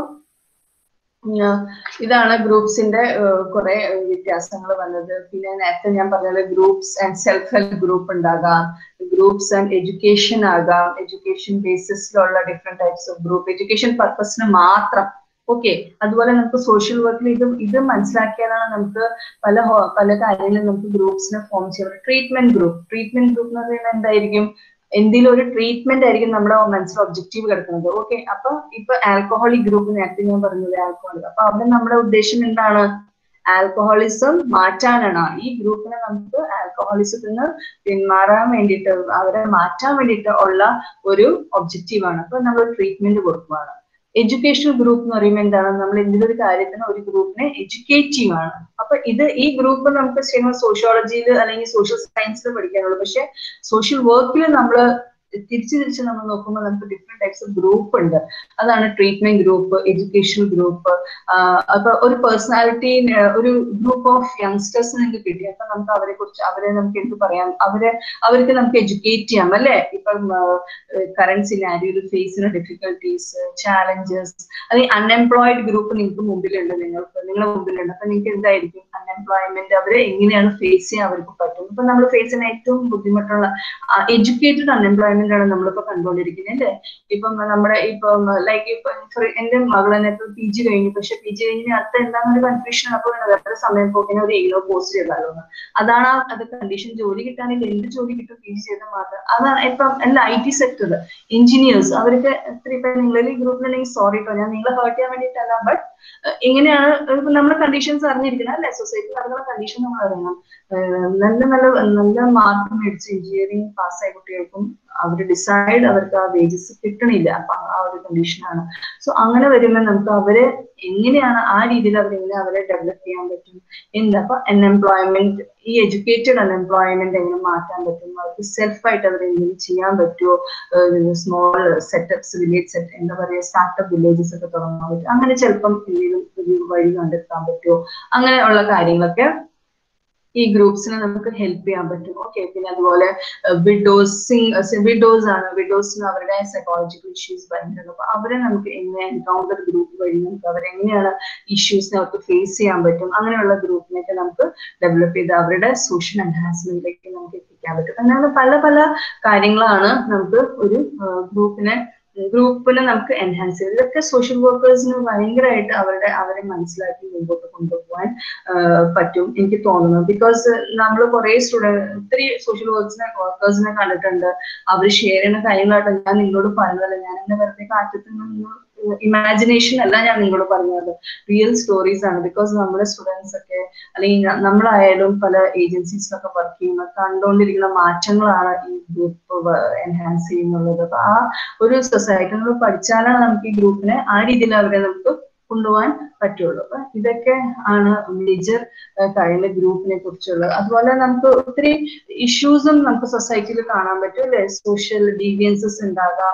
ഇതാണ് ഗ്രൂപ്പ്സിന്റെ കുറെ വ്യത്യാസങ്ങൾ വന്നത്. പിന്നെ നേരത്തെ ഞാൻ പറഞ്ഞത് groups and self help group ഉണ്ടാകാം, ഗ്രൂപ്പ്സ് ആൻഡ് എഡ്യൂക്കേഷൻ ആകാം, എഡ്യൂക്കേഷൻ ബേസിസിലുള്ള different types of group, education പർപ്പസിന് മാത്രം. ഓക്കെ, അതുപോലെ നമുക്ക് സോഷ്യൽ വർക്കിൽ ഇത് ഇത് മനസ്സിലാക്കിയാലാണ് നമുക്ക് പല പല കാര്യങ്ങളും നമുക്ക് ഗ്രൂപ്പ്സിനെ ഫോം ചെയ്യാം. ട്രീറ്റ്മെന്റ് ഗ്രൂപ്പ് ട്രീറ്റ്മെന്റ് ഗ്രൂപ്പ് എന്ന് പറയുന്നത് എന്തായിരിക്കും, എന്തെങ്കിലും ഒരു ട്രീറ്റ്മെന്റ് ആയിരിക്കും നമ്മുടെ മനസ്സിൽ ഒബ്ജക്റ്റീവ് കിടക്കുന്നത്. ഓക്കെ, അപ്പൊ ഇപ്പൊ ആൽക്കഹോളിക് ഗ്രൂപ്പ് നേരത്തെ ഞാൻ പറഞ്ഞത് ആൽക്കഹോളിക്, അപ്പൊ അവിടെ നമ്മുടെ ഉദ്ദേശം എന്താണ്, ആൽക്കഹോളിസം മാറ്റാനാണ്. ഈ ഗ്രൂപ്പിനെ നമുക്ക് ആൽക്കഹോളിസത്തിൽ നിന്ന് പിന്മാറാൻ വേണ്ടിയിട്ട് അവരെ മാറ്റാൻ വേണ്ടിയിട്ട് ഉള്ള ഒരു ഒബ്ജക്റ്റീവാണ്. അപ്പൊ നമ്മൾ ട്രീറ്റ്മെന്റ് കൊടുക്കുകയാണ്. എഡ്യൂക്കേഷണൽ ഗ്രൂപ്പ് എന്ന് പറയുമ്പോൾ എന്താണ്, നമ്മൾ എന്തെങ്കിലും ഒരു കാര്യത്തിന് ഒരു ഗ്രൂപ്പിനെ എഡ്യൂക്കേറ്റീവ് ആണ്. അപ്പൊ ഇത് ഈ ഗ്രൂപ്പ് നമുക്ക് ശരിക്കും സോഷ്യോളജിയിൽ അല്ലെങ്കിൽ സോഷ്യൽ സയൻസിൽ പഠിക്കാനുള്ളൂ. പക്ഷെ സോഷ്യൽ വർക്കിൽ നമ്മൾ തിരിച്ച് തിരിച്ച് നമ്മൾ നോക്കുമ്പോൾ നമുക്ക് ഡിഫറെന്റ് ടൈപ്സ് ഓഫ് ഗ്രൂപ്പ് ഉണ്ട്. അതാണ് ട്രീറ്റ്മെന്റ് ഗ്രൂപ്പ്, എഡ്യൂക്കേഷണൽ ഗ്രൂപ്പ്. അപ്പൊ ഒരു പേഴ്സണാലിറ്റി ഒരു ഗ്രൂപ്പ് ഓഫ് യങ്സ്റ്റേഴ്സ് നിങ്ങൾക്ക് കിട്ടി, അപ്പൊ നമുക്ക് അവരെ കുറിച്ച് അവരെ നമുക്ക് എന്ത് പറയാം, അവരെ അവർക്ക് നമുക്ക് എഡ്യൂക്കേറ്റ് ചെയ്യാം അല്ലെ. ഇപ്പം കറന്റ് സിനാരിയോയിൽ ഫേസ് ചെയ്യുന്ന ഡിഫിക്കൽട്ടീസ്, ചാലഞ്ചസ്, അല്ലെങ്കിൽ അൺഎംപ്ലോയിഡ് ഗ്രൂപ്പ് നിങ്ങൾക്ക് മുമ്പിലുണ്ട്, നിങ്ങൾക്ക് നിങ്ങളുടെ മുമ്പിലുണ്ട്. അപ്പൊ നിങ്ങൾക്ക് എന്തായിരിക്കും അൺഎംപ്ലോയ്മെന്റ്, അവരെ എങ്ങനെയാണ് ഫേസ് ചെയ്യാൻ അവർക്ക് പറ്റും. ഇപ്പൊ നമ്മൾ ഫേസ് ചെയ്യുന്ന ഏറ്റവും ബുദ്ധിമുട്ടുള്ള എഡ്യൂക്കേറ്റഡ് അൺഎംപ്ലോയ്മെന്റ് ആണ് നമ്മളിപ്പോ കണ്ടുകൊണ്ടിരിക്കുന്നത് അല്ലേ. ഇപ്പം നമ്മുടെ ഇപ്പം ലൈക്ക് ഇപ്പൊ എന്റെ മകൾ തന്നെ ഇപ്പൊ പി ജി കഴിഞ്ഞു, പക്ഷെ പി ജി കഴിഞ്ഞ അടുത്ത എന്താണെന്നൊരു കൺഫ്യൂഷൻ. അപ്പൊ വേറെ സമയം പോക്കിനെ ഒരു എയിലോ പോസ്റ്റ് ചെയ്താലോ, അതാണ് അത് കണ്ടീഷൻ. ജോലി കിട്ടാണെങ്കിൽ എന്ത് ജോലി കിട്ടും പി ജി ചെയ്താൽ മാത്രം. അതാണ് ഇപ്പം എല്ലാ ഐ ടി സെക്ടർ എഞ്ചിനീയേഴ്സ് അവർക്ക് എത്ര ഇപ്പൊ നിങ്ങളിൽ ഈ ഗ്രൂപ്പിലുണ്ടെങ്കിൽ സോറി കേട്ടോ, ഞാൻ നിങ്ങളെ ഹേർട്ട് ചെയ്യാൻ വേണ്ടിയിട്ടല്ല, ബട്ട് എങ്ങനെയാണ് നമ്മുടെ കണ്ടീഷൻസ് അറിഞ്ഞിരിക്കണം അല്ലെ. സൊസൈറ്റി നടക്കുന്ന കണ്ടീഷൻ നമ്മൾ അറിയണം. നല്ല നല്ല നല്ല മാർക്ക് മേടിച്ച് എഞ്ചിനീയറിംഗ് പാസ്സായ കുട്ടികൾക്കും അവർ ഡിസൈഡ് അവർക്ക് ആ വേജസ് കിട്ടണില്ല. അപ്പൊ ആ ഒരു കണ്ടീഷനാണ്. സോ അങ്ങനെ വരുമ്പോൾ നമുക്ക് അവരെ എങ്ങനെയാണ് ആ രീതിയിൽ അവരെങ്ങനെ അവരെ ഡെവലപ്പ് ചെയ്യാൻ പറ്റും എന്താ. അപ്പൊ അൺഎംപ്ലോയ്മെന്റ്, ഈ എഡ്യൂക്കേറ്റഡ് അൺഎംപ്ലോയ്മെന്റ് എങ്ങനെ മാറ്റാൻ പറ്റും, അവർക്ക് സെൽഫായിട്ട് അവരെന്തെങ്കിലും ചെയ്യാൻ പറ്റുമോ, സ്മോൾ സെറ്റപ്സ്, വില്ലേജ് സെറ്റ് എന്താ പറയുക, സ്റ്റാർട്ടപ്പ് വില്ലേജസ് ഒക്കെ തുടങ്ങാൻ പറ്റും. അങ്ങനെ ചിലപ്പം എന്തെങ്കിലും ഒരു വഴി കണ്ടെത്താൻ പറ്റുമോ, അങ്ങനെയുള്ള കാര്യങ്ങളൊക്കെ ഈ ഗ്രൂപ്പ്സിനെ നമുക്ക് ഹെൽപ്പ് ചെയ്യാൻ പറ്റും. ഓക്കെ, പിന്നെ അതുപോലെ വിഡോസിങ് വിഡോസ് ആണ്, വിഡോസിന് അവരുടെ സൈക്കോളജിക്കൽ ഇഷ്യൂസ് ഭയങ്കര. അപ്പൊ അവരെ നമുക്ക് എങ്ങനെ എൻകൗണ്ടർ ഗ്രൂപ്പ് വഴി നമുക്ക് അവരെങ്ങനെയാണ് ഇഷ്യൂസിനെ അവർക്ക് ഫേസ് ചെയ്യാൻ പറ്റും, അങ്ങനെയുള്ള ഗ്രൂപ്പിനെയൊക്കെ നമുക്ക് ഡെവലപ്പ് ചെയ്ത് അവരുടെ സോഷ്യൽ എൻഹാൻസ്മെന്റിലേക്ക് നമുക്ക് എത്തിക്കാൻ പറ്റും. അങ്ങനെ പല പല കാര്യങ്ങളാണ് നമുക്ക് ഒരു ഗ്രൂപ്പിനെ ഗ്രൂപ്പിനെ നമുക്ക് എൻഹാൻസ് ചെയ്ത്. ഇതൊക്കെ സോഷ്യൽ വർക്കേഴ്സിന് ഭയങ്കരമായിട്ട് അവരുടെ അവരെ മനസ്സിലാക്കി മുമ്പോട്ട് കൊണ്ടുപോകാൻ പറ്റും എനിക്ക് തോന്നുന്നു. ബിക്കോസ് നമ്മൾ കുറെ സ്റ്റുഡൻറ് ഒത്തിരി സോഷ്യൽ വർക്ക്സിനെ വർക്കേഴ്സിനെ കണ്ടിട്ടുണ്ട്. അവർ ഷെയർ ചെയ്യുന്ന കാര്യങ്ങളായിട്ട് ഞാൻ നിങ്ങളോട് പറഞ്ഞതല്ല, ഞാൻ എന്നെ വെറുതെ കാറ്റത്ത് നിന്ന് ഇമാജിനേഷൻ അല്ല ഞാൻ നിങ്ങളോട് പറഞ്ഞത്, റിയൽ സ്റ്റോറീസ് ആണ്. ബിക്കോസ് നമ്മുടെ സ്റ്റുഡൻസ് ഒക്കെ അല്ലെങ്കിൽ നമ്മളായാലും പല ഏജൻസീസിലൊക്കെ വർക്ക് ചെയ്യുന്ന കണ്ടുകൊണ്ടിരിക്കുന്ന മാറ്റങ്ങളാണ് ഈ ഗ്രൂപ്പ് എൻഹാൻസ് ചെയ്യുന്നുള്ളത്. അപ്പൊ ആ ഒരു സൊസൈറ്റി നമ്മൾ പഠിച്ചാലാണ് നമുക്ക് ഈ ഗ്രൂപ്പിനെ ആ രീതിയിൽ അവരെ നമുക്ക് കൊണ്ടുപോകാൻ പറ്റുള്ളൂ. അപ്പൊ ഇതൊക്കെ ആണ് മേജർ കഴിഞ്ഞ ഗ്രൂപ്പിനെ കുറിച്ചുള്ളത്. അതുപോലെ നമുക്ക് ഒത്തിരി ഇഷ്യൂസും നമുക്ക് സൊസൈറ്റിയിൽ കാണാൻ പറ്റും അല്ലെ. സോഷ്യൽ ഡീവിയൻസസ് ഉണ്ടാകാം.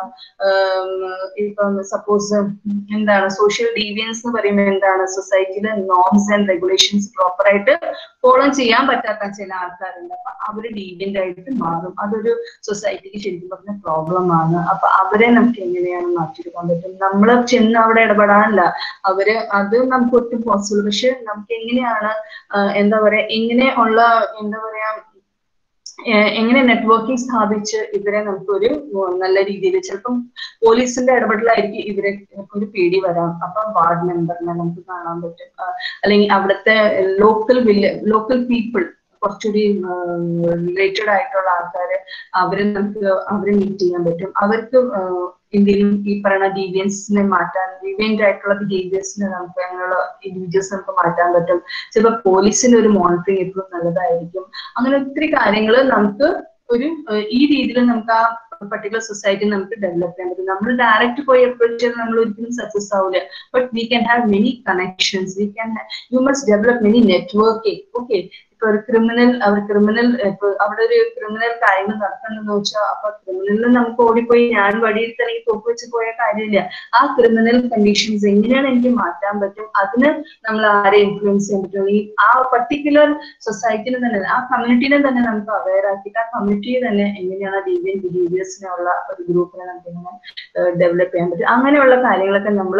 ഇപ്പം സപ്പോസ് എന്താണ് സോഷ്യൽ ഡീവിയൻസ് എന്ന് പറയുമ്പോൾ എന്താണ്, സൊസൈറ്റിയിലെ നോംസ് ആൻഡ് റെഗുലേഷൻസ് പ്രോപ്പർ ആയിട്ട് ഫോളോ ചെയ്യാൻ പറ്റാത്ത ചില ആൾക്കാരുണ്ട്. അപ്പൊ അവര് ഡീവിയന്റ് ആയിട്ട് മാറും. അതൊരു സൊസൈറ്റിക്ക് ശരിക്കും പറഞ്ഞ പ്രോബ്ലം ആണ്. അപ്പൊ അവരെ നമുക്ക് എങ്ങനെയാണ് മാറ്റിയെടുക്കാൻ പറ്റും. നമ്മൾ ചെന്ന് അവിടെ ഇടപെടാനല്ല, അവര് അത് നമുക്ക് ഒട്ടും പോസിബിൾ. പക്ഷെ നമുക്ക് എങ്ങനെയാണ് എന്താ പറയാ, എങ്ങനെ ഉള്ള എന്താ പറയാ എങ്ങനെ നെറ്റ്വർക്കിംഗ് സ്ഥാപിച്ച് ഇവരെ നമുക്കൊരു നല്ല രീതിയിൽ ചിലപ്പം പോലീസിന്റെ ഇടപെടലായിരിക്കും ഇവരെ ഒരു പേടി വരാം. അപ്പം വാർഡ് മെമ്പറിനെ നമുക്ക് കാണാൻ പറ്റും, അല്ലെങ്കിൽ അവിടുത്തെ ലോക്കൽ വില്ല ലോക്കൽ പീപ്പിൾ കുറച്ചുകൂടി റിലേറ്റഡ് ആയിട്ടുള്ള ആൾക്കാര് അവരെ നമുക്ക് അവരെ മീറ്റ് ചെയ്യാൻ പറ്റും. അവർക്ക് എന്തെങ്കിലും ഈ പറയുന്ന ഡീവിയൻസിനെ മാറ്റാൻ ഡീവിയന്റ് ആയിട്ടുള്ള ബിഹേവിയേഴ്സിനെ നമുക്ക് അങ്ങനെയുള്ള ഇൻഡിവിജ്വൽസ് നമുക്ക് മാറ്റാൻ പറ്റും. ചിലപ്പോൾ പോലീസിന്റെ ഒരു മോണിറ്ററിങ് എപ്പോഴും നല്ലതായിരിക്കും. അങ്ങനെ ഒത്തിരി കാര്യങ്ങൾ നമുക്ക് ഒരു ഈ രീതിയിൽ നമുക്ക് ആ പർട്ടിക്കുലർ സൊസൈറ്റി നമുക്ക് ഡെവലപ്പ് ചെയ്യാൻ പറ്റും. നമ്മൾ ഡയറക്റ്റ് പോയി അപ്രോച്ച് ചെയ്ത് നമ്മൾ ഒരിക്കലും സക്സസ് ആവില്ല. But we can have many connections, we can you must develop many networking. Okay, ഇപ്പൊ ഒരു ക്രിമിനൽ അവർ ക്രിമിനൽ ഇപ്പൊ അവിടെ ഒരു ക്രിമിനൽ കാര്യങ്ങൾ നടക്കണമെന്ന് വെച്ചാൽ അപ്പൊ ക്രിമിനലിന് നമുക്ക് ഓടിപ്പോയി ഞാൻ വഴിയിൽ തന്നെ തോക്ക് വെച്ച് പോയ കാര്യമില്ല. ആ ക്രിമിനൽ കണ്ടീഷൻസ് എങ്ങനെയാണ് എനിക്ക് മാറ്റാൻ പറ്റും, അതിന് നമ്മൾ ആരെ ഇൻഫ്ലുവൻസ് ചെയ്യാൻ പറ്റും. ഈ ആ പർട്ടിക്കുലർ സൊസൈറ്റിനെ തന്നെ ആ കമ്മ്യൂണിറ്റിനെ തന്നെ നമുക്ക് അവെയർ ആക്കിയിട്ട് ആ കമ്മ്യൂണിറ്റിയെ തന്നെ എങ്ങനെയാണ് ഡീവിയൻ ബിഹേവിയേഴ്സിനുള്ള ഒരു ഗ്രൂപ്പിനെ നമുക്ക് എങ്ങനെ ഡെവലപ്പ് ചെയ്യാൻ പറ്റും. അങ്ങനെയുള്ള കാര്യങ്ങളൊക്കെ നമ്മൾ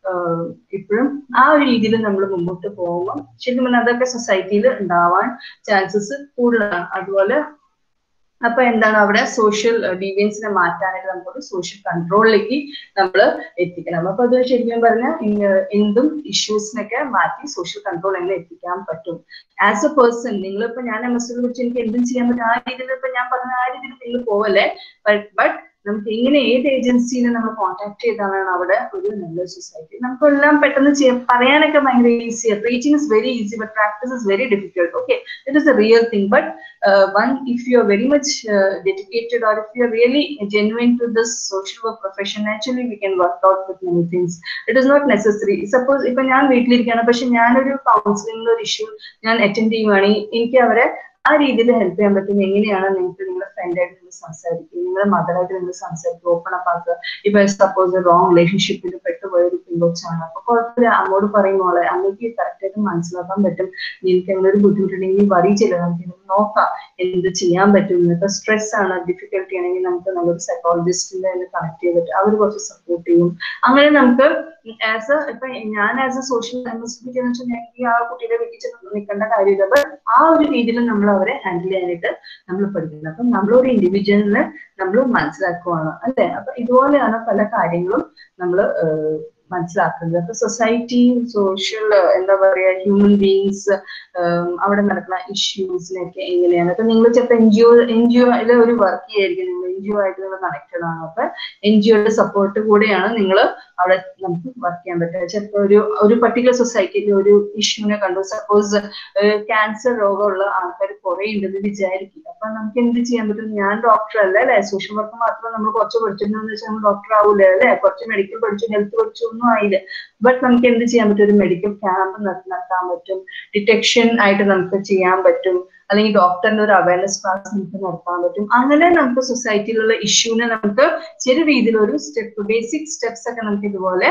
ഇപ്പോഴും ആ ഒരു രീതിയിൽ നമ്മൾ മുമ്പോട്ട് പോകുമ്പോൾ ശരിക്കും പറഞ്ഞാൽ അതൊക്കെ സൊസൈറ്റിയിൽ ഉണ്ടാവാൻ ചാൻസസ് കൂടുതലാണ്. അതുപോലെ അപ്പൊ എന്താണ് അവിടെ സോഷ്യൽ ഡീവിയൻസിനെ മാറ്റാനായിട്ട് നമുക്കൊരു സോഷ്യൽ കൺട്രോളിലേക്ക് നമ്മൾ എത്തിക്കണം. അപ്പൊ അത് ശരിക്കും പറഞ്ഞാൽ എന്തും ഇഷ്യൂസിനൊക്കെ മാറ്റി സോഷ്യൽ കൺട്രോൾ എങ്ങനെ എത്തിക്കാൻ പറ്റും. ആസ് എ പേഴ്സൺ നിങ്ങളിപ്പോ ഞാൻ എം എസ് കുറിച്ച് എനിക്ക് എന്തും ചെയ്യാൻ പറ്റും ആ രീതിയിൽ ഇപ്പൊ ഞാൻ പറഞ്ഞ ആ രീതിയിൽ നിങ്ങൾ പോവല്ലേ. ബട്ട് നമുക്ക് എങ്ങനെ ഏത് ഏജൻസിനെ നമ്മൾ കോൺടാക്ട് ചെയ്താണ് അവിടെ ഒരു നല്ല സൊസൈറ്റി നമുക്കെല്ലാം പെട്ടെന്ന് ചെയ്യാം. പറയാനൊക്കെ ഭയങ്കര ഈസിയാണ്. Reaching is very easy but practice is very difficult. Okay, it is a real thing. But one if you are very much dedicated or if you are really genuine to this social work profession, actually we can work out with many things. It is not necessary. Suppose ipo njan veettilirikana പക്ഷെ ഞാനൊരു കൗൺസിലിംഗ് ഒരു ഇഷ്യൂ ഞാൻ അറ്റൻഡ് ചെയ്യുവാണെങ്കിൽ എനിക്ക് അവരെ ആ രീതിയിൽ ഹെൽപ്പ് ചെയ്യാൻ പറ്റും. എങ്ങനെയാണ് നിങ്ങൾക്ക് നിങ്ങളുടെ ഫ്രണ്ടായിട്ട് നിങ്ങൾ സംസാരിക്കുക, നിങ്ങളുടെ മദറായിട്ട് നിങ്ങൾ സംസാരിക്കുക, ഓപ്പൺ അപ്പ് ആക്കുക. ഇപ്പൊ സപ്പോസ് റോങ് റിലേഷൻഷിപ്പിൽ പെട്ടുപോയ ഒരു പെൺകൊച്ചാണ്, അപ്പൊ കുഴപ്പമില്ല അമ്മോട് പറയും മോളെ അമ്മയ്ക്ക് കറക്റ്റ് ആയിട്ട് മനസ്സിലാക്കാൻ പറ്റും, നിനക്ക് അങ്ങനെ ഒരു ബുദ്ധിമുട്ടുണ്ടെങ്കിൽ വറി ചെയ്യില്ല, നമുക്ക് നോക്കാം എന്ത് ചെയ്യാൻ പറ്റും. ഇപ്പൊ സ്ട്രെസ് ആണ് ഡിഫിക്കൽട്ടി ആണെങ്കിൽ നമുക്ക് നല്ലൊരു സൈക്കോളജിസ്റ്റിന്റെ കണക്ട് ചെയ്തിട്ട് അവർ കുറച്ച് സപ്പോർട്ട് ചെയ്യും. അങ്ങനെ നമുക്ക് ആസ് എ ഇപ്പൊ ഞാൻ ആസ് എ സോഷ്യൽ അഡ്മിനിസ്ട്രേറ്റർ എന്ന് വെച്ചാൽ ഞങ്ങൾക്ക് ആ കുട്ടിയുടെ വീട്ടിൽ ചെന്ന് നിൽക്കേണ്ട കാര്യമില്ല. ബട്ട് ആ ഒരു രീതിയിൽ നമ്മൾ അവരെ ഹാൻഡിൽ ചെയ്യാനായിട്ട് നമ്മൾ പഠിക്കുന്നത്. അപ്പം നമ്മളൊരു ഇൻഡിവിജ്വലിനെ നമ്മൾ മനസ്സിലാക്കുവാണ് അല്ലെ. അപ്പൊ ഇതുപോലെയാണ് പല കാര്യങ്ങളും നമ്മൾ മനസ്സിലാക്കുന്നത്. അപ്പൊ സൊസൈറ്റി സോഷ്യൽ എന്താ പറയാ ഹ്യൂമൻ ബീങ്സ് അവിടെ നടക്കുന്ന ഇഷ്യൂസിനൊക്കെ എങ്ങനെയാണ്. അപ്പൊ നിങ്ങൾ ചിലപ്പോൾ N G O N G ഒയിൽ ഒരു വർക്ക് ചെയ്യായിരിക്കും, നിങ്ങൾ എൻ ജി ഒ ആയിട്ട് നിങ്ങൾ കണക്റ്റഡ് ആണ്. അപ്പൊ എൻ ജി ഒയുടെ സപ്പോർട്ട് കൂടെയാണ് നിങ്ങൾ അവിടെ നമുക്ക് വർക്ക് ചെയ്യാൻ പറ്റുക. ചിലപ്പോൾ ഒരു ഒരു പർട്ടിക്കുലർ സൊസൈറ്റിയിൽ ഒരു ഇഷ്യൂനെ കണ്ടു, സപ്പോസ് ക്യാൻസർ രോഗമുള്ള ആൾക്കാർ കുറെ ഉണ്ടെന്ന് വിചാരിക്കും. അപ്പൊ നമുക്ക് എന്ത് ചെയ്യാൻ പറ്റും, ഞാൻ ഡോക്ടർ അല്ല അല്ലെ, സോഷ്യൽ വർക്ക് മാത്രം നമ്മൾ കുറച്ച് പഠിച്ചിട്ടുണ്ടെന്ന് വെച്ചാൽ നമ്മൾ ഡോക്ടർ ആവൂല അല്ലെ, കുറച്ച് മെഡിക്കൽ പഠിച്ചു ഹെൽത്ത് പഠിച്ചു ഒന്നും ആയില്ല. ബട്ട് നമുക്ക് എന്ത് ചെയ്യാൻ പറ്റും, ഒരു മെഡിക്കൽ ക്യാമ്പ് നടത്താൻ പറ്റും, ഡിറ്റക്ഷൻ ആയിട്ട് നമുക്ക് ചെയ്യാൻ പറ്റും, അല്ലെങ്കിൽ ഡോക്ടറിന്റെ ഒരു അവയർനെസ് ക്ലാസ് നമുക്ക് നടത്താൻ പറ്റും. അങ്ങനെ നമുക്ക് സൊസൈറ്റിയിലുള്ള ഇഷ്യൂനെ നമുക്ക് ചെറിയ രീതിയിൽ ഒരു സ്റ്റെപ്പ് ബേസിക് സ്റ്റെപ്സ് ഒക്കെ നമുക്ക് ഇതുപോലെ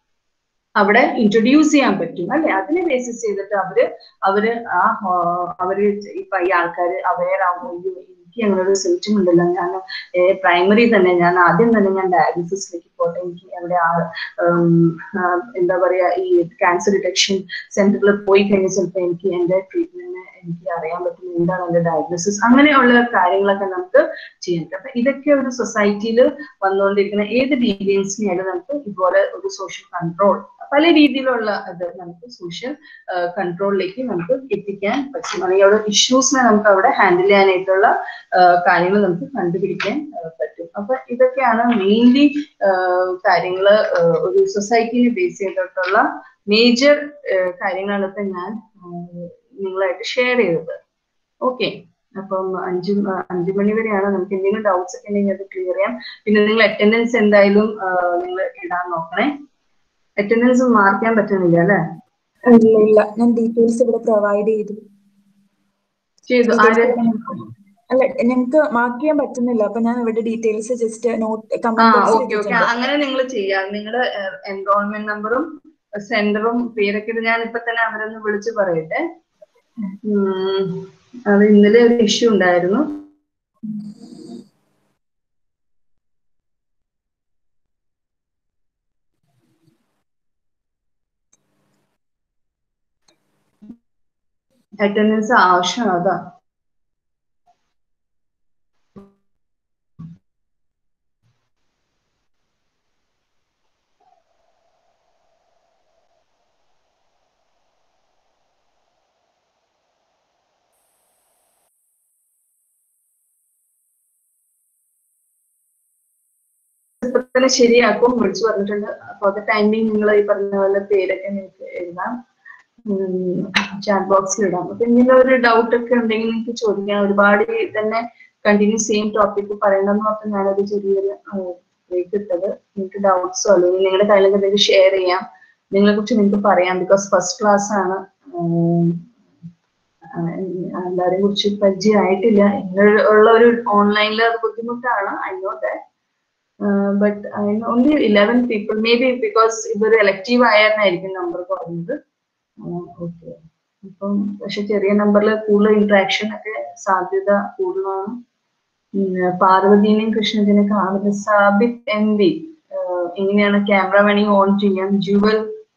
അവിടെ ഇൻട്രൊഡ്യൂസ് ചെയ്യാൻ പറ്റും അല്ലെ. അതിനെ ബേസിസ് ചെയ്തിട്ട് അവര് അവര് ആ അവര് ഇപ്പൊ ഈ ആൾക്കാർ അവെയർ ആവുമ്പോൾ എനിക്ക് അങ്ങനെ ഒരു സിംറ്റം ഉണ്ടല്ലോ, ഞാൻ പ്രൈമറി തന്നെ ഞാൻ ആദ്യം തന്നെ ഞാൻ ഡയാലിസിസിലേക്ക് പോട്ടെ, എനിക്ക് അവിടെ ആ എന്താ പറയാ ഈ ക്യാൻസർ ഡിറ്റക്ഷൻ സെന്ററിൽ പോയി കഴിഞ്ഞാൽ ചിലപ്പോൾ എനിക്ക് എന്റെ ട്രീറ്റ്മെന്റിന് എനിക്ക് അറിയാൻ പറ്റും എന്താണ് എന്റെ ഡയഗ്നോസിസ്. അങ്ങനെയുള്ള കാര്യങ്ങളൊക്കെ നമുക്ക് ചെയ്യാൻ പറ്റും. അപ്പൊ ഇതൊക്കെ ഒരു സൊസൈറ്റിയിൽ വന്നുകൊണ്ടിരിക്കുന്ന ഏത് ഡീവിയൻസിനെയായാലും നമുക്ക് ഇതുപോലെ ഒരു സോഷ്യൽ കൺട്രോൾ പല രീതിയിലുള്ള ഇത് നമുക്ക് സോഷ്യൽ കൺട്രോളിലേക്ക് നമുക്ക് എത്തിക്കാൻ പറ്റും. അല്ലെങ്കിൽ അവിടെ ഇഷ്യൂസിനെ നമുക്ക് അവിടെ ഹാൻഡിൽ ചെയ്യാനായിട്ടുള്ള കാര്യങ്ങൾ നമുക്ക് കണ്ടുപിടിക്കാൻ പറ്റും. അപ്പൊ ഇതൊക്കെയാണ് മെയിൻലി കാര്യങ്ങള് ഒരു സൊസൈറ്റിനെ ബേസ് ചെയ്തിട്ടുള്ള മേജർ കാര്യങ്ങളാണ് ഇപ്പൊ ഞാൻ നിങ്ങളായിട്ട് ഷെയർ ചെയ്തത്. ഓക്കെ, അപ്പം അഞ്ചു അഞ്ചു മണി വരെയാണ്. നമുക്ക് എന്തെങ്കിലും ഡൗട്ട്സ് ഒക്കെ ഉണ്ടെങ്കിൽ അത് ക്ലിയർ ചെയ്യാം. പിന്നെ നിങ്ങൾ അറ്റൻഡൻസ് എന്തായാലും നിങ്ങൾ ഇടാൻ നോക്കണേ. അറ്റൻഡൻസ് മാർക്ക് ചെയ്യാൻ പറ്റുന്നില്ല അല്ലെ? ഇല്ല, ഞാൻ ഡീറ്റെയിൽസ് ഇവിടെ പ്രൊവൈഡ് ചെയ്തു ചെയ്തു അല്ല ഞങ്ങൾക്ക് മാർക്ക് ചെയ്യാൻ പറ്റുന്നില്ല. അപ്പൊ ഞാൻ ഇവിടെ details just note okay okay അങ്ങനെ നിങ്ങൾ ചെയ്യാം. നിങ്ങളുടെ എൻറോൾമെന്റ് നമ്പറും സെന്ററും പേരൊക്കെ ഞാൻ ഇപ്പൊ തന്നെ അവരൊന്ന് വിളിച്ച് പറയട്ടെ. ഉം അത് ഇന്നലെ ഒരു ഇഷ്യൂ ഉണ്ടായിരുന്നു. അറ്റൻഡൻസ് ആവശ്യം അതാ. ഇപ്പൊ തന്നെ ശരിയാക്കും, വിളിച്ചു പറഞ്ഞിട്ടുണ്ട്. അപ്പൊ അത് ടൈമിങ് നിങ്ങൾ ഈ പറഞ്ഞ പോലെ പേരൊക്കെ നിങ്ങൾക്ക് എഴുതാം, ചാറ്റ് ബോക്സിൽ ഇടാം. അപ്പൊ ഇങ്ങനെ ഒരു ഡൗട്ട് ഒക്കെ ഉണ്ടെങ്കിൽ നിങ്ങൾക്ക് ചോദിക്കാം. ഒരുപാട് തന്നെ കണ്ടിന്യൂ സെയിം ടോപ്പിക് പറയണമെന്ന് പറഞ്ഞാൽ ഞാനൊരു ചെറിയൊരു ബ്രേക്ക് ഇട്ടത്. നിങ്ങൾക്ക് ഡൗട്ട്സോ അല്ലെങ്കിൽ നിങ്ങളുടെ കയ്യിൽ എന്തെങ്കിലും ഷെയർ ചെയ്യാം, നിങ്ങളെ കുറിച്ച് നിങ്ങൾക്ക് പറയാം. ബിക്കോസ് ഫസ്റ്റ് ക്ലാസ് ആണ്, എല്ലാവരെയും കുറിച്ച് പരിചയമായിട്ടില്ല. ഇങ്ങനെയുള്ള ഒരു ഓൺലൈനിൽ അത് ബുദ്ധിമുട്ടാണ്, I know that. But I know only eleven people, maybe because ഇതൊരു എലക്റ്റീവ് ആയിരുന്നായിരിക്കും നമ്പർ കുറഞ്ഞത്. ഓക്കെ, അപ്പം പക്ഷെ ചെറിയ നമ്പറിൽ കൂടുതൽ ഇന്ററാക്ഷൻ ഒക്കെ സാധ്യത കൂടുതലാണ്. പാർവതിനെയും കൃഷ്ണജിനെ കാണുന്നത്. സാബിത് എം വി, എങ്ങനെയാണ് ക്യാമറ വേണമെങ്കിൽ ഓൺ ചെയ്യാം. ജുവൽ,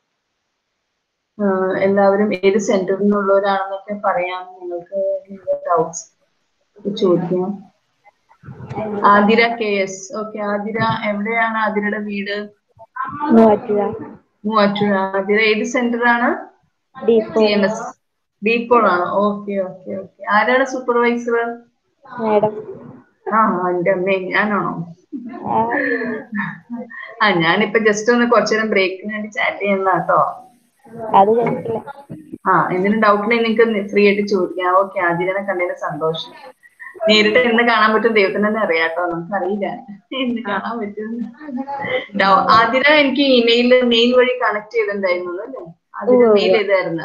എല്ലാവരും ഏത് സെന്ററിൽ നിന്നുള്ളവരാണെന്നൊക്കെ പറയാം, നിങ്ങൾക്ക് ഡൗട്ട്സ് ചോദിക്കാം. Athira K S, okay. Athira എവിടെയാണ് ആതിരയുടെ വീട്? മൂവാറ്റുപുഴ. ആതിര ഏത് സെന്റർ ആണ്? സി എം എസ് ഡീപ്പോൾ ആണ്. Okay okay okay. ആരാണ് സൂപ്പർവൈസർ? ആ എന്റെ അമ്മേ, ഞാനാണോ? ആ ഞാനിപ്പോ ജസ്റ്റ് ഒന്ന് കുറച്ചുനേരം ബ്രേക്കിന് വേണ്ടി ചാറ്റ് ചെയ്യുന്ന കേട്ടോ. ആ എന്തിനും ഡൗട്ടിനെ നിങ്ങൾക്ക് ഫ്രീ ആയിട്ട് ചോദിക്കാം. ഓക്കെ, ആതിരനെ കണ്ടതിന് സന്തോഷം. നേരിട്ട് എന്ന് കാണാൻ പറ്റും ദൈവത്തിന് തന്നെ അറിയാട്ടോ, നമുക്കറിയില്ല എന്ന് കാണാൻ പറ്റും. ആതിര എനിക്ക് ഇമെയില് മെയിൽ വഴി കണക്ട് ചെയ്തിട്ടുണ്ടായിരുന്നു അല്ലേ? അതിന് മെയിൽ ചെയ്തായിരുന്നു.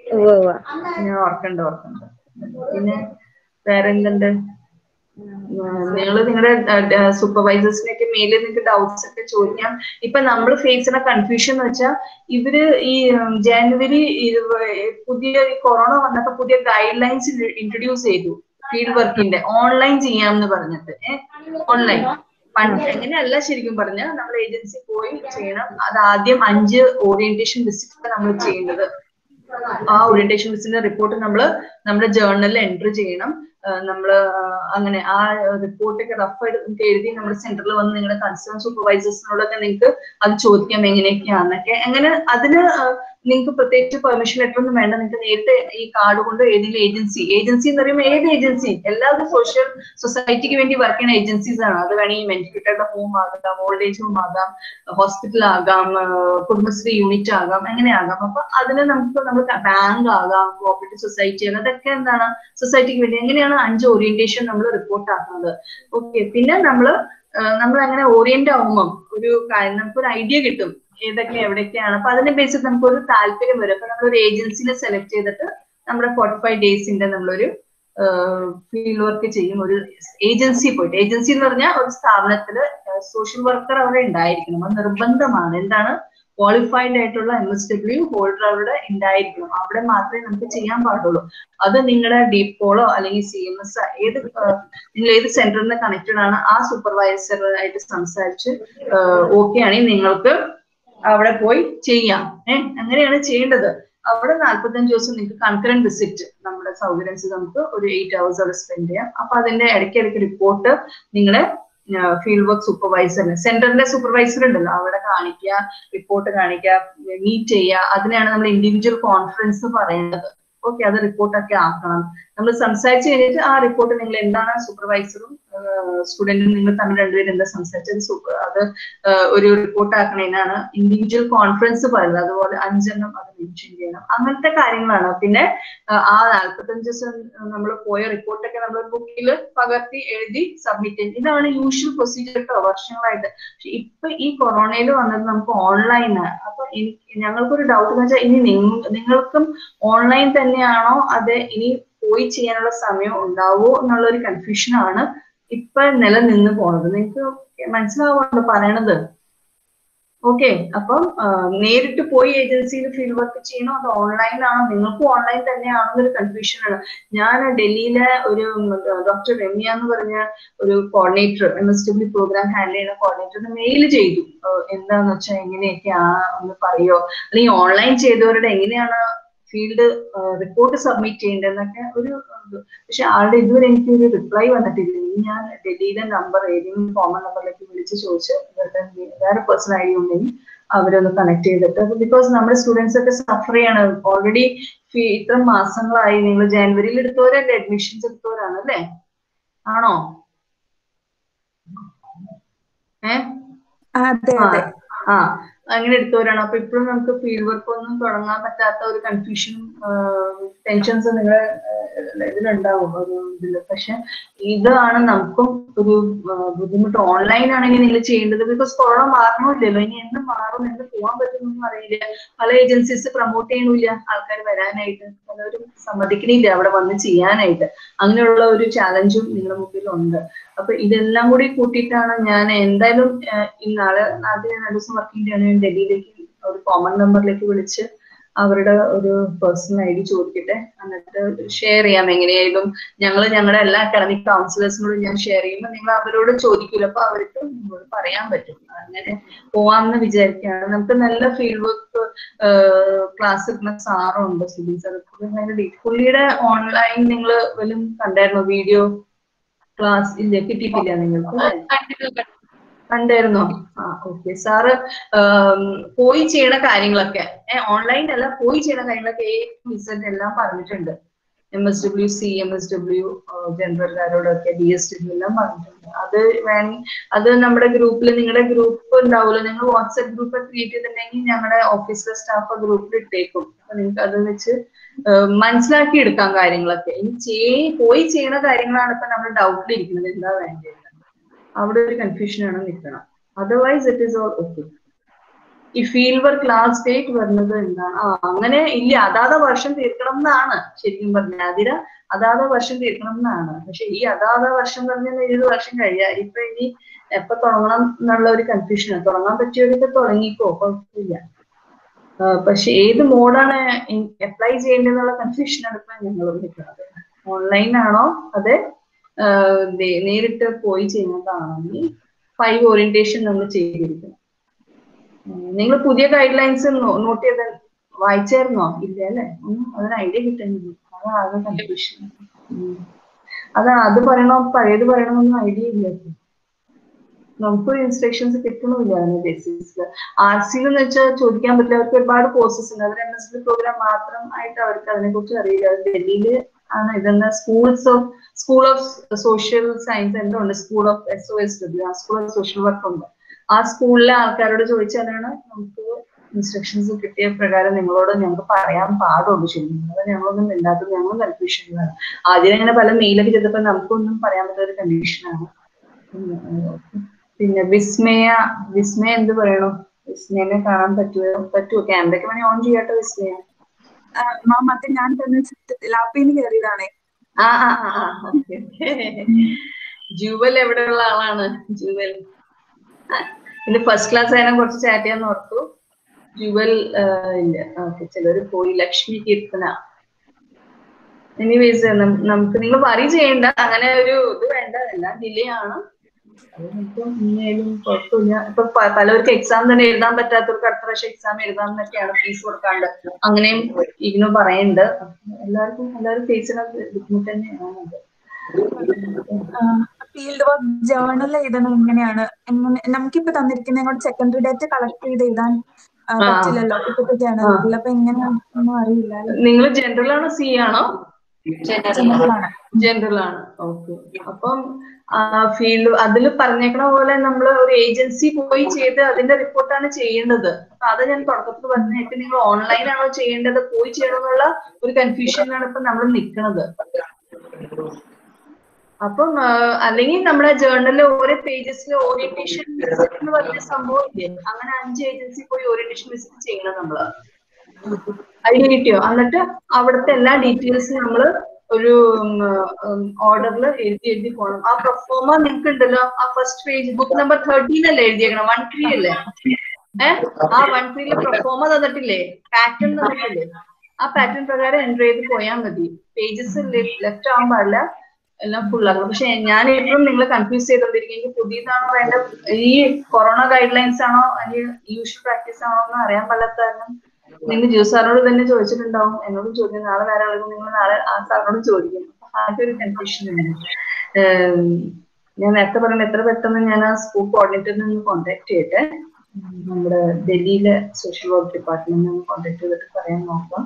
ഞാൻ ഓർക്കണ്ട ഓർക്കണ്ട. പിന്നെ വേറെ എന്തുണ്ട്? നിങ്ങൾ നിങ്ങളുടെ സൂപ്പർവൈസേഴ്സിനൊക്കെ മെയിലിൽ നിങ്ങൾക്ക് ഡൗട്ട്സ് ഒക്കെ ചോദിക്കാം. ഇപ്പൊ നമ്മൾ ഫേസ് ചെയ്യുന്ന കൺഫ്യൂഷൻ എന്ന് വെച്ചാൽ ഇവര് ഈ ജനുവരി പുതിയ കൊറോണ വന്നപ്പോ പുതിയ ഗൈഡ് ലൈൻസ് ഇൻട്രൊഡ്യൂസ് ചെയ്തു ഫീൽഡ് വർക്കിന്റെ, ഓൺലൈൻ ചെയ്യാമെന്ന് പറഞ്ഞിട്ട്. ഏഹ് ഓൺലൈൻ പണ്ട് എങ്ങനെയല്ല ശരിക്കും പറഞ്ഞ നമ്മൾ ഏജൻസി പോയി ചെയ്യണം. അത് ആദ്യം അഞ്ച് ഓറിയന്റേഷൻ വിസിറ്റ് നമ്മൾ ചെയ്യേണ്ടത്. ആ ഓറിയന്റേഷൻ വിസിറ്റിന്റെ റിപ്പോർട്ട് നമ്മൾ നമ്മുടെ ജേർണലിൽ എൻട്രി ചെയ്യണം. നമ്മള് അങ്ങനെ ആ റിപ്പോർട്ടൊക്കെ റഫായിട്ട് നിങ്ങൾക്ക് എഴുതി നമ്മുടെ സെന്ററിൽ വന്ന് നിങ്ങളുടെ കൺസേൺ സൂപ്പർവൈസേഴ്സിനോടൊക്കെ നിങ്ങൾക്ക് അത് ചോദിക്കാം എങ്ങനെയൊക്കെയാണെന്നൊക്കെ. അങ്ങനെ അതിന് നിങ്ങൾക്ക് പ്രത്യേകിച്ച് പെർമിഷൻ ലെറ്റർ ഒന്നും വേണ്ട. നിങ്ങൾക്ക് നേരിട്ട് ഈ കാർഡ് കൊണ്ട് ഏതെങ്കിലും ഏജൻസി, ഏജൻസി എന്ന് പറയുമ്പോൾ ഏത് ഏജൻസി, എല്ലാവരും സോഷ്യൽ സൊസൈറ്റിക്ക് വേണ്ടി വർക്ക് ചെയ്യുന്ന ഏജൻസീസ് ആണ്. അത് വേണമെങ്കിൽ മെന്റിലിറ്റിയുടെ ഹോം ആകാം, ഓൾഡ് ഏജ് ഹോം ആകാം, ഹോസ്പിറ്റൽ ആകാം, കുടുംബശ്രീ യൂണിറ്റ് ആകാം, അങ്ങനെ ആകാം. അപ്പൊ അതിന് നമുക്ക് നമ്മൾ ബാങ്ക് ആകാം, കോപ്പറേറ്റീവ് സൊസൈറ്റി ആകാം. അതൊക്കെ എന്താണ് സൊസൈറ്റിക്ക് വേണ്ടി. എങ്ങനെയാണ് അഞ്ച് ഓറിയന്റേഷൻ നമ്മൾ റിപ്പോർട്ട് ആക്കുന്നത്. ഓക്കെ, പിന്നെ നമ്മള് നമ്മൾ അങ്ങനെ ഓറിയന്റ് ആവുമ്പം ഒരു നമുക്കൊരു ഐഡിയ കിട്ടും ഏതൊക്കെ എവിടെയൊക്കെയാണ്. അപ്പൊ അതിന്റെ ബേസിൽ നമുക്കൊരു താല്പര്യം വരും. അപ്പൊ നമ്മളൊരു ഏജൻസിനെ സെലക്ട് ചെയ്തിട്ട് നമ്മുടെ ഫോർട്ടി ഫൈവ് ഡേയ്സിന്റെ നമ്മളൊരു ഫീൽഡ് വർക്ക് ചെയ്യും. ഒരു ഏജൻസി പോയിട്ട്, ഏജൻസി എന്ന് പറഞ്ഞാൽ ഒരു സ്ഥാപനത്തില് സോഷ്യൽ വർക്കർ അവിടെ ഉണ്ടായിരിക്കണം. അത് നിർബന്ധമാണ്. എന്താണ്? ക്വാളിഫൈഡ് ആയിട്ടുള്ള എം എസ് ഡബ്ല്യു ഹോൾഡർ അവിടെ ഉണ്ടായിരിക്കണം. അവിടെ മാത്രമേ നമുക്ക് ചെയ്യാൻ പാടുള്ളൂ. അത് നിങ്ങളുടെ ഡീപ്പോളോ അല്ലെങ്കിൽ സി എം എസ് ഏത് നിങ്ങൾ ഏത് സെന്ററിൽ നിന്ന് കണക്റ്റഡ് ആണ് ആ സൂപ്പർവൈസറായിട്ട് സംസാരിച്ച് ഓക്കെ ആണെങ്കിൽ നിങ്ങൾക്ക് അവിടെ പോയി ചെയ്യാം. ഏഹ് അങ്ങനെയാണ് ചെയ്യേണ്ടത്. അവിടെ നാല്പത്തഞ്ച് ദിവസം നിങ്ങൾക്ക് കൺകറന്റ് വിസിറ്റ് നമ്മുടെ സൗകര്യം നമുക്ക് ഒരു എയ്റ്റ് അവേഴ്സ് അവിടെ സ്പെൻഡ് ചെയ്യാം. അപ്പൊ അതിന്റെ ഇടയ്ക്കിടയ്ക്ക് റിപ്പോർട്ട് നിങ്ങളുടെ ഫീൽഡ് വർക്ക് സൂപ്പർവൈസറിന്, സെന്ററിന്റെ സൂപ്പർവൈസർ ഉണ്ടല്ലോ, അവിടെ കാണിക്കുക, റിപ്പോർട്ട് കാണിക്കുക, മീറ്റ് ചെയ്യുക. അതിനെയാണ് നമ്മൾ ഇൻഡിവിജ്വൽ കോൺഫറൻസ് പറയുന്നത്. ഓക്കെ, അത് റിപ്പോർട്ടൊക്കെ ആക്കണം. നമ്മൾ സംസാരിച്ച് കഴിഞ്ഞിട്ട് ആ റിപ്പോർട്ട് നിങ്ങൾ എന്താണ് സൂപ്പർവൈസറും സ്റ്റുഡന്റും നിങ്ങൾ തമ്മിൽ രണ്ടുപേരും എന്താ സംസാരിച്ചത് സൂപ്പർ അത് ഒരു റിപ്പോർട്ട് ആക്കണേനാണ് ഇൻഡിവിജ്വൽ കോൺഫറൻസ് പറയുന്നത്. അതുപോലെ അഞ്ചെണ്ണം അത് മെൻഷൻ ചെയ്യണം. അങ്ങനത്തെ കാര്യങ്ങളാണ്. പിന്നെ ആ നാല്പത്തഞ്ച് ദിവസം നമ്മൾ പോയ റിപ്പോർട്ടൊക്കെ നമ്മൾ ബുക്കിൽ പകർത്തി എഴുതി സബ്മിറ്റ് ചെയ്യും. ഇതാണ് യൂഷ്വൽ പ്രൊസീജിയർ കേട്ടോ, വർഷങ്ങളായിട്ട്. പക്ഷെ ഇപ്പൊ ഈ കൊറോണയിൽ വന്നത് നമുക്ക് ഓൺലൈനാണ്. അപ്പൊ എനിക്ക് ഞങ്ങൾക്കൊരു ഡൗട്ട് എന്ന് വെച്ചാൽ ഇനി നിങ്ങൾക്കും ഓൺലൈൻ തന്നെയാണോ അതെ ഇനി പോയി ചെയ്യാനുള്ള സമയം ഉണ്ടാവോ എന്നുള്ളൊരു കൺഫ്യൂഷനാണ് ഇപ്പൊ നിലനിന്ന് പോണത്. നിങ്ങൾക്ക് മനസ്സിലാവുന്നുണ്ടോ പറയണത്? ഓക്കെ, അപ്പം നേരിട്ട് പോയി ഏജൻസിയിൽ ഫീൽഡ് വർക്ക് ചെയ്യണോ അത് ഓൺലൈനാണോ? നിങ്ങൾക്കും ഓൺലൈൻ തന്നെയാണോ എന്നൊരു കൺഫ്യൂഷനാണ്. ഞാൻ ഡൽഹിയിലെ ഒരു ഡോക്ടർ രമ്യ എന്ന് പറഞ്ഞ ഒരു coordinator, M S W programme handle ചെയ്യുന്ന കോർഡിനേറ്ററിന് മെയിൽ ചെയ്തു. എന്താന്ന് വെച്ചാൽ എങ്ങനെയൊക്കെയാ ഒന്ന് പറയോ, അല്ലെങ്കിൽ ഓൺലൈൻ ചെയ്തവരുടെ എങ്ങനെയാണ് ഫീൽഡ് റിപ്പോർട്ട് സബ്മിറ്റ് ചെയ്യേണ്ടതെന്നൊക്കെ ഒരു. പക്ഷെ ആളുടെ ഇതുവരെ എനിക്ക് ഒരു റിപ്ലൈ വന്നിട്ടില്ല. ഞാൻ ഡൽഹിയിലെ നമ്പർ ഏതെങ്കിലും കോമൺ നമ്പറിലേക്ക് വിളിച്ച് ചോദിച്ച് വേറെ പേഴ്സൺ ഐ ഡി ഉണ്ടെങ്കിൽ അവരൊന്ന് കണക്ട് ചെയ്തിട്ട്, ബിക്കോസ് നമ്മുടെ സ്റ്റുഡൻസ് ഒക്കെ സഫർ ചെയ്യാണ് ഓൾറെഡി. ഇത്ര മാസങ്ങളായി. നിങ്ങൾ ജനുവരിയിൽ എടുത്തവരല്ലേ, അഡ്മിഷൻസ് എടുത്തവരാണ് അല്ലേ? ആണോ? ഏ അതെ അതെ ആ അങ്ങനെ എടുത്തവരാണ്. അപ്പൊ ഇപ്പോഴും നമുക്ക് ഫീൽഡ് വർക്ക് ഒന്നും തുടങ്ങാൻ പറ്റാത്ത ഒരു കൺഫ്യൂഷനും ടെൻഷൻസ് നിങ്ങളുടെ ഇതിലുണ്ടാവും ഒരു ഇതില്. പക്ഷെ ഇതാണ് നമുക്കും ഒരു ബുദ്ധിമുട്ട്. ഓൺലൈൻ ആണെങ്കിൽ നിങ്ങൾ ചെയ്യേണ്ടത്, ബിക്കോസ് കൊറോണ മാറണമില്ലല്ലോ, ഇനി എന്ന് മാറും, എന്ന് പോകാൻ പറ്റുമെന്നൊന്നും അറിയില്ല. പല ഏജൻസീസ് പ്രൊമോട്ട് ചെയ്യണില്ല ആൾക്കാർ വരാനായിട്ട്, പലരും സമ്മതിക്കണില്ല അവിടെ വന്ന് ചെയ്യാനായിട്ട്. അങ്ങനെയുള്ള ഒരു ചാലഞ്ചും നിങ്ങളുടെ മുമ്പിലുണ്ട്. അപ്പൊ ഇതെല്ലാം കൂടി കൂട്ടിയിട്ടാണ് ഞാൻ എന്തായാലും ഇന്നാളെ ആദ്യം ഞാൻ രണ്ടു ദിവസം വർക്കിംഗ് ഡേ ആണ് ഡൽഹിയിലേക്ക് ഒരു കോമൺ നമ്പറിലേക്ക് വിളിച്ച് അവരുടെ ഒരു പേഴ്സണൽ ഐ ഡി ചോദിക്കട്ടെ, എന്നിട്ട് ഷെയർ ചെയ്യാം. എങ്ങനെയായാലും ഞങ്ങൾ ഞങ്ങളുടെ എല്ലാ അക്കാഡമിക് കൗൺസിലേഴ്സിനോടും ഞാൻ ഷെയർ ചെയ്യുമ്പോൾ നിങ്ങൾ അവരോട് ചോദിക്കൂല, അപ്പൊ അവർക്ക് നിങ്ങളോട് പറയാൻ പറ്റും. അങ്ങനെ പോവാമെന്ന് വിചാരിക്കുകയാണ്. നമുക്ക് നല്ല ഫീൽഡ് വർക്ക് ക്ലാസ് എടുക്കുന്ന സാറുണ്ട്, സുബിൻ സാർ. പുള്ളിയുടെ ഓൺലൈൻ നിങ്ങൾ വല്ലതും കണ്ടായിരുന്നോ? വീഡിയോ ക്ലാസ് ഇല്ല, കിട്ടിയിട്ടില്ല നിങ്ങൾക്ക്? കണ്ടായിരുന്നോ? ആ ഓക്കെ. സാറ് പോയി ചെയ്യണ കാര്യങ്ങളൊക്കെ ഓൺലൈൻ അല്ല, പോയി ചെയ്യണ കാര്യങ്ങളൊക്കെ എ റിസൾട്ട് എല്ലാം പറഞ്ഞിട്ടുണ്ട്. M S W C, M S W ജനറൽകാരോടൊക്കെ, ബി എസ് ഡബ്ല്യു എല്ലാം പറഞ്ഞിട്ടുണ്ട്. അത് വേണം, അത് നമ്മുടെ ഗ്രൂപ്പിൽ, നിങ്ങളുടെ ഗ്രൂപ്പ് ഉണ്ടാവുമല്ലോ, നിങ്ങൾ വാട്സ്ആപ്പ് ഗ്രൂപ്പ് ക്രിയേറ്റ് ചെയ്തിട്ടുണ്ടെങ്കിൽ ഞങ്ങളുടെ ഓഫീസിലെ സ്റ്റാഫ് ഗ്രൂപ്പിൽ ഇട്ടേക്കും. അപ്പൊ നിങ്ങൾക്ക് അത് വെച്ച് മനസ്സിലാക്കി എടുക്കാം കാര്യങ്ങളൊക്കെ. ഇനി ചെയ് പോയി ചെയ്യണ കാര്യങ്ങളാണ് ഇപ്പൊ നമ്മൾ ഡൗട്ടിലിരിക്കുന്നത്, എന്താ വേണ്ടത്, അവിടെ ഒരു കൺഫ്യൂഷനാണ് നിൽക്കണം. Otherwise it is all okay. ഈ ഫീൽഡ് വർക്ക് ലാസ്റ്റ് ഡേറ്റ് വരുന്നത് എന്താണ്? ആ അങ്ങനെ ഇല്ല, അതാത വർഷം തീർക്കണം എന്നാണ് ശരിക്കും പറഞ്ഞാൽ. അതിന് അതാത വർഷം തീർക്കണം എന്നാണ്. പക്ഷെ ഈ അതാത വർഷം പറഞ്ഞാൽ ഏഴ് വർഷം കഴിയാം. ഇപ്പൊ ഇനി എപ്പൊ തുടങ്ങണം എന്നുള്ള ഒരു കൺഫ്യൂഷനാണ്. തുടങ്ങാൻ പറ്റിയവരൊക്കെ തുടങ്ങിക്കോ, കുഴപ്പമില്ല. പക്ഷെ ഏത് മോഡാണ് അപ്ലൈ ചെയ്യേണ്ടതെന്നുള്ള കൺഫ്യൂഷനാണ് ഇപ്പൊ ഞങ്ങൾ നിൽക്കുന്നത്. ഓൺലൈൻ ആണോ അതെ നേരിട്ട് പോയി ചെയ്യുന്നതാണെങ്കിൽ ഫൈവ് ഓറിയന്റേഷൻ നമ്മൾ ചെയ്തിരിക്കണം. നിങ്ങൾ പുതിയ ഗൈഡ് ലൈൻസ് നോട്ട് ചെയ്ത് വായിച്ചായിരുന്നോ? ഇല്ല അല്ലെ? ഒന്നും അതിന് ഐഡിയ കിട്ടുന്നില്ല. അതാണ് കൺഫ്യൂഷൻ. അതാ അത് പറയണോ പഴയത് പറയണമെന്നൊന്നും ഐഡിയ ഇല്ല. നമുക്ക് ഇൻസ്ട്രക്ഷൻസ് കിട്ടണമില്ല അതിന്റെ ബേസിസിൽ. ആർ സിയിൽ എന്ന് വെച്ചാൽ ചോദിക്കാൻ പറ്റില്ല, അവർക്ക് ഒരുപാട് കോഴ്സസ് ഉണ്ട്. അവർ എം എസ് ഡി പ്രോഗ്രാം മാത്രം ആയിട്ട് അവർക്ക് അതിനെ കുറിച്ച് അറിയില്ല. ഡൽഹിയിൽ ആണ് ഇതെന്ന schools of school of social science എന്തുണ്ട്, school of S O S W, ആ സ്കൂൾ ഓഫ് സോഷ്യൽ വർക്ക് ഉണ്ട്. ആ സ്കൂളിലെ ആൾക്കാരോട് ചോദിച്ചാലാണ് നമുക്ക് ഇൻസ്ട്രക്ഷൻസ് കിട്ടിയ പ്രകാരം നിങ്ങളോട് ഞങ്ങൾക്ക് പറയാൻ പാടുള്ളൂ. ശരിക്കും അത് ഞങ്ങളൊന്നും ഇല്ലാത്തത്, ഞങ്ങളും കൺഫ്യൂഷനിലാണ്. ആദ്യം അങ്ങനെ പല മെയിലൊക്കെ ചെയ്തപ്പോൾ നമുക്കൊന്നും പറയാൻ പറ്റാത്ത ഒരു കണ്ടീഷനാണ്. പിന്നെ വിസ്മയ, വിസ്മയ എന്ത് പറയണു? വിസ്മയനെ കാണാൻ പറ്റുമോ? പറ്റുമോ? ക്യാമറയ്ക്ക് വേണേ ഓൺ ചെയ്യാട്ടോ വിസ്മയ. മാം അത് ഞാൻ തന്നെ ലാപ്പിൽ നിന്ന് കയറിയതാണേ. ആ ആ ആ ഓക്കെ. ജുവൽ എവിടെയുള്ള ആളാണ്? ജുവൽ ഇന്ന് ഫസ്റ്റ് ക്ലാസ് ആയാലും കുറച്ച് ചാറ്റ് ചെയ്യാൻ ഓർത്തു. ജുവൽ ഇല്ല. ഓക്കെ, ചിലര് പോയി. ലക്ഷ്മി കീർത്തന. എനിവേസ് നമുക്ക് നിങ്ങൾ വറി ചെയ്യണ്ട, അങ്ങനെ ഒരു ഇത് വേണ്ട, എല്ലാം ഡിലേ ആണ്. അത് നമുക്ക് ഇനിയായാലും കുഴപ്പമില്ല. ഇപ്പൊ പലവർക്ക് എക്സാം തന്നെ എഴുതാൻ പറ്റാത്തവർക്ക് അടുത്ത പ്രാവശ്യം എക്സാം എഴുതാം എന്നൊക്കെയാണ്, ഫീസ് കൊടുക്കാണ്ട്. അങ്ങനെയും ഇഗ്നോ പറയുന്നുണ്ട്. എല്ലാവർക്കും എല്ലാവരും ഫേസ് ചെയ്യുന്ന ബുദ്ധിമുട്ട് തന്നെയാണ്. ഫീൽഡ് വർക്ക് ജേർണൽ എഴുതണം എങ്ങനെയാണ്? എങ്ങനെ നമുക്കിപ്പോ തന്നിരിക്കുന്ന സെക്കൻഡറി ഡേറ്റ കളക്ട് ചെയ്ത് എഴുതാൻ പറ്റില്ലല്ലോ ഇപ്പോഴത്തെ ജേർണലിൽ. അപ്പൊ എങ്ങനെയാണെന്നും അറിയില്ല. നിങ്ങൾ ജനറൽ ആണോ സി ആണോ? ജനറൽ ആണ്. ജനറൽ ആണ്. ഓക്കെ. അപ്പം ഫീൽഡ് അതിൽ പറഞ്ഞേക്കണ പോലെ നമ്മൾ ഒരു ഏജൻസി പോയി ചെയ്ത് അതിന്റെ റിപ്പോർട്ടാണ് ചെയ്യേണ്ടത്. അപ്പൊ അത് ഞാൻ തുടക്കത്തിൽ പറഞ്ഞിട്ട് നിങ്ങൾ ഓൺലൈൻ ആണോ ചെയ്യേണ്ടത്, പോയി ചെയ്യണമെന്നുള്ള ഒരു കൺഫ്യൂഷനിലാണ് ഇപ്പൊ നമ്മൾ നിൽക്കുന്നത്. അപ്പം അല്ലെങ്കിൽ നമ്മുടെ ജേർണലിലെ ഓരോ പേജസിലെ ഓറിയന്റേഷൻ വിസിറ്റ് എന്ന് പറഞ്ഞ സംഭവം ഇല്ലേ, അങ്ങനെ അഞ്ച് ഏജൻസി പോയി ഓറിയന്റേഷൻ വിസിറ്റ് ചെയ്യണം നമ്മള്. അതിന് കിട്ടിയോ? എന്നിട്ട് അവിടുത്തെ എല്ലാ ഡീറ്റെയിൽസും നമ്മള് ഒരു ഓർഡറിൽ എഴുതി എഴുതി പോകണം. ആ പ്രൊഫോമ നിങ്ങൾക്ക് ഉണ്ടല്ലോ, ആ first page book number thirteen അല്ലേ എഴുതിയേക്കണം, വൺ ത്രീ അല്ലേ? ഏഹ് ആ വൺ ത്രീയിലെ പ്രൊഫോമ തന്നിട്ടില്ലേ, പാറ്റേൺ തന്നിട്ടില്ലേ? ആ പാറ്റേൺ പ്രകാരം എൻട്രി ചെയ്ത് പോയാൽ മതി. പേജസ് ലെഫ്റ്റ് ആവാൻ പാടില്ല, എല്ലാം ഫുൾ ആക്കണം. പക്ഷെ ഞാൻ എപ്പോഴും നിങ്ങൾ കൺഫ്യൂസ് ചെയ്തോണ്ടിരിക്കും, പുതിയതാണോ വേണ്ട, ഈ കൊറോണ ഗൈഡ് ലൈൻസ് ആണോ അല്ലെങ്കിൽ യൂഷ്വൽ പ്രാക്ടീസ് ആണോ എന്ന് അറിയാൻ പാടില്ലാത്ത കാരണം നിങ്ങൾ ജിയോ സാറിനോട് തന്നെ ചോദിച്ചിട്ടുണ്ടാവും, എന്നോടും ചോദിക്കും. നാളെ വേറെ ആളുകൾ നിങ്ങൾ നാളെ ആ സാറിനോട് ചോദിക്കും. ആദ്യം ഒരു കൺഫ്യൂഷൻ ഉണ്ട്. ഞാൻ നേരത്തെ പറഞ്ഞ എത്ര പെട്ടെന്ന് ഞാൻ ആ സ്കൂൾ കോർഡിനേറ്ററിനെ ഒന്ന് കോൺടാക്ട് ചെയ്യട്ടെ, നമ്മുടെ ഡൽഹിയിലെ സോഷ്യൽ വർക്ക് ഡിപ്പാർട്ട്മെന്റിനെ ഒന്ന് കോൺടാക്ട് ചെയ്തിട്ട് പറയാൻ നോക്കാം.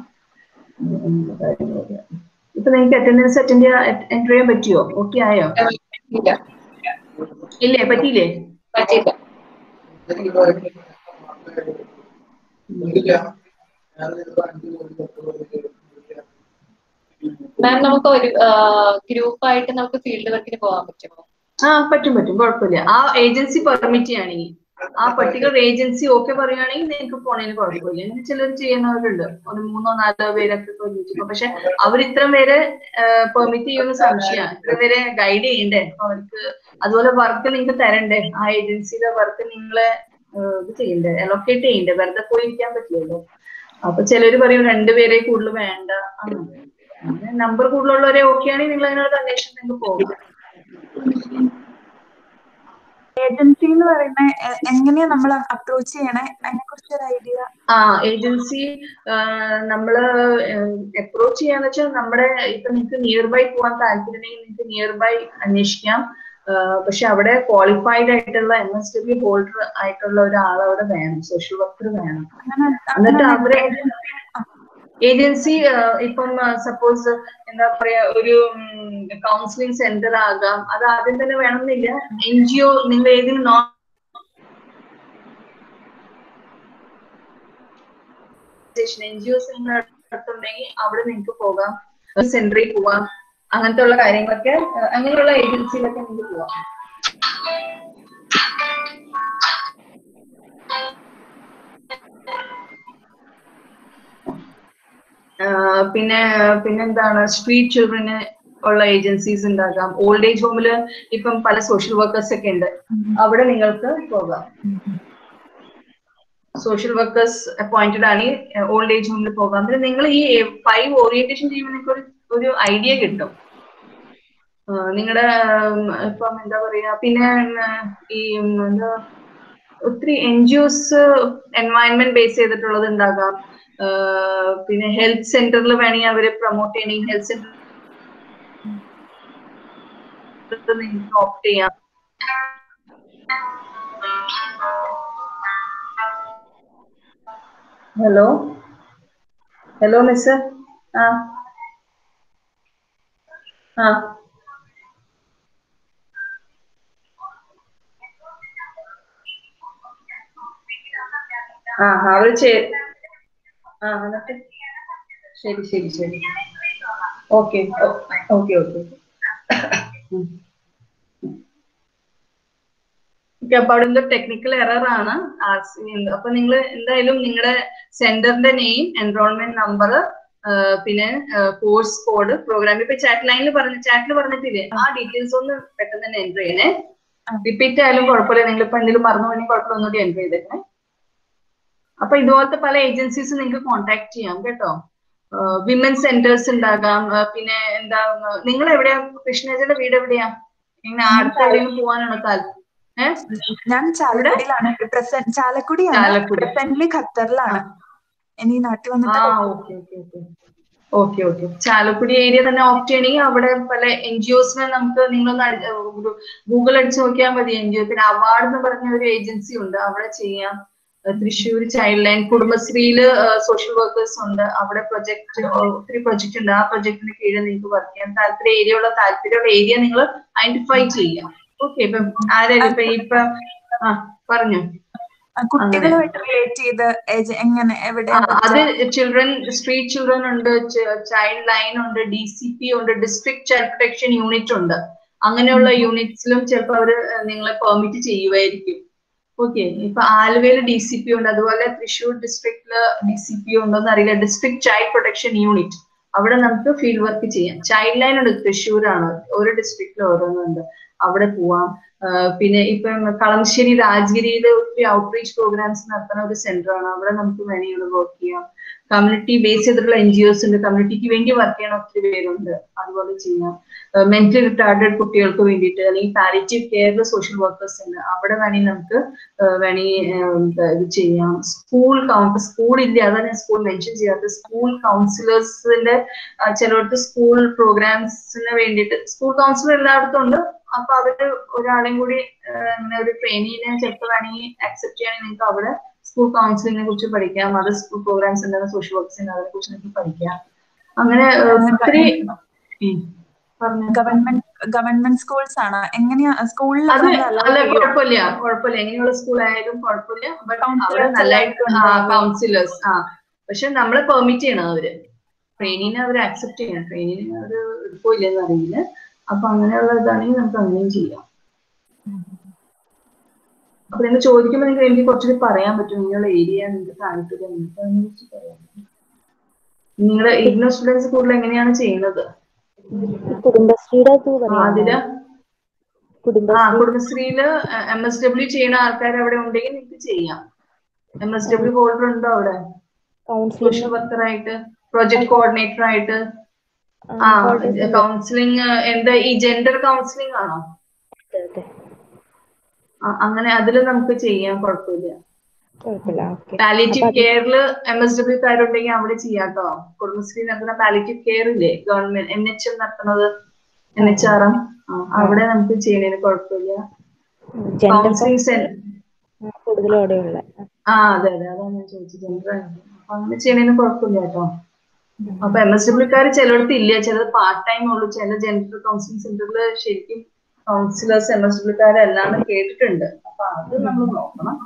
ഇപ്പൊ നിങ്ങൾക്ക് അറ്റൻഡൻസ് അറ്റൻഡ് എൻട്രി ചെയ്യാൻ പറ്റിയോ? ഓക്കെ ആയോ? ഇല്ലേ, പറ്റിയില്ലേ? മാം നമുക്ക് ഒരു ഗ്രൂപ്പായിട്ട് നമുക്ക് ഫീൽഡ് വർക്കിന് പോകാൻ പറ്റുമോ? ആ പറ്റും പറ്റും കുഴപ്പമില്ല. ആ ഏജൻസി പെർമിറ്റ് ചെയ്യുകയാണെങ്കിൽ, ആ പർട്ടിക്കുലർ ഏജൻസി ഓക്കെ പറയുകയാണെങ്കിൽ നിങ്ങൾക്ക് പോണേന് കുഴപ്പമില്ല. ഇനി ചിലർ ചെയ്യുന്നവരുണ്ട്, ഒരു മൂന്നോ നാലോ പേരൊക്കെ ഒരുമിച്ച്. പക്ഷെ അവർ ഇത്രയും പേരെ പെർമിറ്റ് ചെയ്യുന്ന സംശയമാണ്. ഇത്ര പേരെ ഗൈഡ് ചെയ്യണ്ടേ, അപ്പൊ അവർക്ക് അതുപോലെ വർക്ക് നിങ്ങൾക്ക് തരണ്ടേ, ആ ഏജൻസിയുടെ വർക്ക് നിങ്ങളെ ഇത് ചെയ്യണ്ടേ, അലൊക്കേറ്റ് ചെയ്യണ്ടേ, വെറുതെ പോയി ഇരിക്കാൻ പറ്റില്ലല്ലോ. അപ്പൊ ചിലര് പറയും രണ്ടുപേരെ കൂടുതൽ വേണ്ട. അങ്ങനെ നമ്പർ കൂടുതലുള്ളവരെ ഓക്കെ ആണെങ്കിൽ നിങ്ങൾ അതിനോട് അന്വേഷണം നിങ്ങൾക്ക് പോകാം. ഏജൻസി എന്ന് പറയുന്നത് എങ്ങനെയാ നമ്മൾ അപ്രോച്ച് ചെയ്യണേ, അതിനെ കുറിച്ച് ഒരു ഐഡിയ? ആ ഏജൻസി നമ്മള് അപ്രോച്ച് ചെയ്യാന്ന് വെച്ചാൽ നമ്മുടെ ഇപ്പൊ നിങ്ങൾക്ക് നിയർ ബൈ പോകാൻ താല്പര്യമുണ്ടെങ്കിൽ നിങ്ങൾക്ക് നിയർ ബൈ അന്വേഷിക്കാം. പക്ഷെ അവിടെ ക്വാളിഫൈഡ് ആയിട്ടുള്ള എം എസ് ഡബ്ല്യു ഹോൾഡർ ആയിട്ടുള്ള ഒരാൾ അവിടെ വേണം, സോഷ്യൽ വർക്കർ വേണം. എന്നിട്ട് അവരെ ഏജൻസി ഇപ്പം സപ്പോസ് എന്താ പറയാ ഒരു കൗൺസിലിംഗ് സെന്റർ ആകാം, അത് ആദ്യം തന്നെ വേണമെന്നില്ല. എൻ ജി ഒ നിങ്ങൾ ഏതെങ്കിലും നോൺ എൻ ജി ഒസ് അടുത്തുണ്ടെങ്കിൽ അവിടെ നിങ്ങൾക്ക് പോകാം, സെന്ററിൽ പോവാം, അങ്ങനത്തെ ഉള്ള കാര്യങ്ങളൊക്കെ അങ്ങനെയുള്ള ഏജൻസിയിലൊക്കെ നിങ്ങൾക്ക് പോവാം. പിന്നെ പിന്നെന്താണ് സ്ട്രീറ്റ് ചിൽഡ്രന് ഉള്ള ഏജൻസീസ് ഉണ്ടാകാം. ഓൾഡ് ഏജ് ഹോമില് ഇപ്പം പല സോഷ്യൽ വർക്കേഴ്സ് ഒക്കെ ഉണ്ട്, അവിടെ നിങ്ങൾക്ക് പോകാം. സോഷ്യൽ വർക്കേഴ്സ് അപ്പോയിന്റഡ് ആണ് ഓൾഡ് ഏജ് ഹോമിൽ പോകാം. പിന്നെ നിങ്ങൾ ഈ ഫൈവ് ഓറിയന്റേഷൻ ചെയ്യുമ്പോൾ ഒരു ഒരു ഐഡിയ കിട്ടും നിങ്ങളുടെ ഇപ്പം എന്താ പറയാ. പിന്നെ ഈ എന്താ ഒത്തിരി N G Os environment base ചെയ്തിട്ടുള്ളത് ഉണ്ടാകാം. പിന്നെ ഹെൽത്ത് സെന്ററിൽ വേണമെങ്കിൽ അവരെ പ്രൊമോട്ട് ചെയ്യണമെങ്കിൽ ഹെൽത്ത് സെന്റർ നിങ്ങൾക്ക് ഓപ്റ്റ് ചെയ്യാം. Hello hello miss. ആ ആ ആ അവർ ആ എന്നിട്ട് ശരി ശരി ശരി ഓക്കെ ഓക്കെ ഓക്കെ അപ്പൊ അവിടെ എന്തോ ടെക്നിക്കൽ എറർ ആണ്. അപ്പൊ നിങ്ങൾ എന്തായാലും നിങ്ങളുടെ സെന്ററിന്റെ നെയിം, എൻറോൾമെന്റ് നമ്പർ, പിന്നെ കോഴ്സ് കോഡ്, പ്രോഗ്രാം ഇപ്പൊ ചാറ്റ് ലൈനിൽ പറഞ്ഞ ചാറ്റിൽ പറഞ്ഞിട്ടില്ലേ, ആ ഡീറ്റെയിൽസ് ഒന്ന് പെട്ടെന്ന് തന്നെ എൻ്റർ ചെയ്യണേ. റിപ്പീറ്റ് ആയാലും കുഴപ്പമില്ല, നിങ്ങൾ ഇപ്പൊ എന്തെങ്കിലും മറന്നു പോയി കുഴപ്പമില്ല, ഒന്നുകൂടി എൻ്റർ ചെയ്തേക്കണേ. അപ്പൊ ഇതുപോലത്തെ പല ഏജൻസീസ് നിങ്ങൾക്ക് കോൺടാക്ട് ചെയ്യാം കേട്ടോ. വിമൻ സെന്റേഴ്സ് ഉണ്ടാകാം. പിന്നെ എന്താ നിങ്ങൾ എവിടെയാ, കൃഷ്ണേജയുടെ വീട് എവിടെയാ? ഇങ്ങനെ അടുത്ത് എവിടെയെങ്കിലും പോകാനാണോ താല്പര്യം? ഞാൻ ചാലക്കുടിയിലാണ്, ചാലക്കുടിയാണ്, പ്രസന്റ്ലി ഖത്തറിലാണ്. ഇനി നാട്ടിൽ വന്നിട്ട് ഓക്കെ ഓക്കെ ചാലക്കുടി ഏരിയ തന്നെ ഓപ്റ്റ് ചെയ്യണമെങ്കിൽ അവിടെ പല എൻ ജി ഒസിനെ നമുക്ക് നിങ്ങളൊന്ന് ഗൂഗിൾ അടിച്ച് നോക്കിയാൽ മതി. എൻ ജി ഒ പിന്നെ അവാർഡ് എന്ന് പറഞ്ഞ ഒരു ഏജൻസി ഉണ്ട്, അവിടെ ചെയ്യാം. തൃശ്ശൂർ ചൈൽഡ് ലൈൻ, കുടുംബശ്രീയില് സോഷ്യൽ വർക്കേഴ്സ് ഉണ്ട്, അവിടെ പ്രൊജക്ട് ഒത്തിരി പ്രൊജക്ട് ഉണ്ട്. ആ പ്രൊജക്ടിന് കീഴിൽ നിങ്ങൾക്ക് വർക്ക് ചെയ്യാൻ താല്പര്യം ഏരിയ ഉള്ള താല്പര്യമുള്ള ഏരിയ നിങ്ങൾ ഐഡന്റിഫൈ ചെയ്യാം. ഓക്കെ ഇപ്പം ആരായാലും ഇപ്പൊ ഇപ്പൊ ആ പറഞ്ഞു കുട്ടികളുമായിട്ട് റിലേറ്റ് ചെയ്ത് എങ്ങനെ എവിടെ അത് ചിൽഡ്രൻ, സ്ട്രീറ്റ് ചിൽഡ്രൻ ഉണ്ട്, ചൈൽഡ് ലൈൻ ഉണ്ട്, ഡി സി പി ഉണ്ട്, ഡിസ്ട്രിക്ട് ചൈൽഡ് പ്രൊട്ടക്ഷൻ യൂണിറ്റ് ഉണ്ട്. അങ്ങനെയുള്ള യൂണിറ്റ്സിലും ചിലപ്പോൾ അവര് നിങ്ങളെ പെർമിറ്റ് ചെയ്യുമായിരിക്കും. ഓക്കെ ഇപ്പൊ ആലുവയിൽ ഡി സി പി ഉണ്ട്, അതുപോലെ തൃശ്ശൂർ ഡിസ്ട്രിക്റ്റില് ഡി സി പി ഉണ്ടോന്ന് അറിയില്ല, ഡിസ്ട്രിക്ട് ചൈൽഡ് പ്രൊട്ടക്ഷൻ യൂണിറ്റ്, അവിടെ നമുക്ക് ഫീൽഡ് വർക്ക് ചെയ്യാം. ചൈൽഡ് ലൈൻ ഉണ്ട്, തൃശ്ശൂരാണ്, ഓരോ ഡിസ്ട്രിക്റ്റിലും ഓരോന്നുണ്ട്, അവിടെ പോവാം. പിന്നെ ഇപ്പം കളമശ്ശേരി രാജഗിരിയിൽ ഒത്തിരി ഔട്ട്റീച്ച് പ്രോഗ്രാംസ് നടത്തുന്ന ഒരു സെന്റർ ആണ്, അവിടെ നമുക്ക് വേണമെങ്കിൽ വർക്ക് ചെയ്യാം. കമ്മ്യൂണിറ്റി ബേസ് ചെയ്തിട്ടുള്ള എൻ ജി ഒസ് ഉണ്ട്, കമ്മ്യൂണിറ്റിക്ക് വേണ്ടി വർക്ക് ചെയ്യണ ഒത്തിരി പേരുണ്ട്, അതുപോലെ ചെയ്യാം. മെന്റലി റിട്ടാർഡഡ് കുട്ടികൾക്ക് വേണ്ടിയിട്ട് അല്ലെങ്കിൽ പാലിറ്റീവ് കെയറിൽ സോഷ്യൽ വർക്കേഴ്സ് ഉണ്ട്, അവിടെ വേണമെങ്കിൽ നമുക്ക് വേണമെങ്കിൽ ഇത് ചെയ്യാം. സ്കൂൾ കൗൺസിൽ സ്കൂളില്ല, അതാണ് ഞാൻ സ്കൂൾ മെൻഷൻ ചെയ്യാത്തത്. സ്കൂൾ കൗൺസിലേഴ്സിന്റെ ചിലയിടത്ത് സ്കൂൾ പ്രോഗ്രാംസിന് വേണ്ടിയിട്ട് സ്കൂൾ കൗൺസിലർ എല്ലായിടത്തും ഉണ്ട്. അപ്പൊ അവര് ഒരാളെയും കൂടി അങ്ങനെ ഒരു ട്രെയിനിങ്ങിനെ ചിലപ്പോൾ വേണമെങ്കിൽ അക്സെപ്റ്റ് ചെയ്യണമെങ്കിൽ നിങ്ങൾക്ക് അവിടെ സ്കൂൾ കൗൺസിലിങ്ങിനെ കുറിച്ച് പഠിക്കാം, അതർ സ്കൂൾ പ്രോഗ്രാംസ് ഉണ്ടാകുന്ന സോഷ്യൽ വർക്ക്സിന് അതിനെ കുറിച്ച് നിങ്ങൾക്ക് പഠിക്കാം. അങ്ങനെ ഒത്തിരി ഗവൺമെന്റ് ഗവൺമെന്റ് സ്കൂൾസ് ആണ് എങ്ങനെയാ സ്കൂളിലൊക്കെ അത് നമ്മൾ അലൗ അല്ല ചെയ്യോ? കുഴപ്പമില്ല കുഴപ്പമില്ല എങ്ങനെയുള്ള സ്കൂൾ ആയാലും കുഴപ്പമില്ല. ബട്ട് അവിടെ കൗൺസിലേഴ്സ് നല്ലതായിട്ട് എല്ലാവരും ഉണ്ടാവുമോ? കൗൺസിലേഴ്സ് ആ പക്ഷെ നമ്മളെ പെർമിറ്റ് ചെയ്യണം അവര്. ട്രെയിനിനെ അവർ അക്സെപ്റ്റ് ചെയ്യണം. ട്രെയിനിന് അവർ എടുക്കില്ലെന്ന് അറിയില്ല. അപ്പൊ അങ്ങനെയുള്ള ഇതാണെങ്കിൽ നമുക്ക് അങ്ങനെയും ചെയ്യാം. അപ്പൊ നിങ്ങൾ ചോദിക്കുമ്പോൾ നിങ്ങൾക്ക് എനിക്ക് കുറച്ചുകൂടി പറയാൻ പറ്റും നിങ്ങളുടെ ഏരിയ നിങ്ങൾക്ക് താല്പര്യം പറയാം. നിങ്ങളുടെ ഇഗ്നോ സ്റ്റുഡൻസ് കൂടുതൽ എങ്ങനെയാണ് ചെയ്യുന്നത്? കുടുംബശ്രീയുടെ അതില് ആ കുടുംബശ്രീയില് എം എസ് ഡബ്ല്യു ചെയ്യുന്ന ആൾക്കാർ അവിടെ ഉണ്ടെങ്കിൽ നിങ്ങൾക്ക് ചെയ്യാം. എം എസ് ഡബ്ല്യു ഹോൾഡർ ഉണ്ടോ അവിടെ? സോഷ്യൽ വർക്കർ ആയിട്ട്, പ്രൊജക്ട് കോർഡിനേറ്റർ ആയിട്ട്. ആ കൗൺസിലിംഗ് എന്താ ഈ ജെൻഡർ കൗൺസിലിംഗ് ആണോ? അങ്ങനെ അതിൽ നമുക്ക് ചെയ്യാൻ കുഴപ്പമില്ല. പാലിയേറ്റീവ് കെയറിൽ എം എസ് ഡബ്ല്യു കാരുണ്ടെങ്കിൽ അവിടെ ചെയ്യാട്ടോ. കുടുംബശ്രീ നടത്തുന്ന പാലിയേറ്റീവ് കെയർ ഇല്ലേ ഗവൺമെന്റ് എൻ എച്ച് എം നടത്തുന്നത്, എൻ എച്ച് ആർ എം, അവിടെ നമുക്ക് ചെയ്യുന്നതിന് കുഴപ്പമില്ല. കൗൺസിലിംഗ് ആ അതെ അതെ അതാണ് ഞാൻ ചോദിച്ചത്. ജെൻഡർ അങ്ങനെ ചെയ്യുന്നതിന് കുഴപ്പമില്ല കേട്ടോ. അപ്പൊ എം എസ് ഡബ്ല്യുക്കാർ ചിലയിടത്ത് ഇല്ല, ചിലത് പാർട്ട് ടൈം ഉള്ളൂ. ചില ജെൻഡർ കൗൺസിലിംഗ് സെന്ററിൽ ശരിക്കും കൗൺസിലേഴ്സ് എം എസ് ഡബ്ല്യുക്കാരെല്ലാം കേട്ടിട്ടുണ്ട്. അപ്പൊ അത് നമ്മൾ നോക്കണം.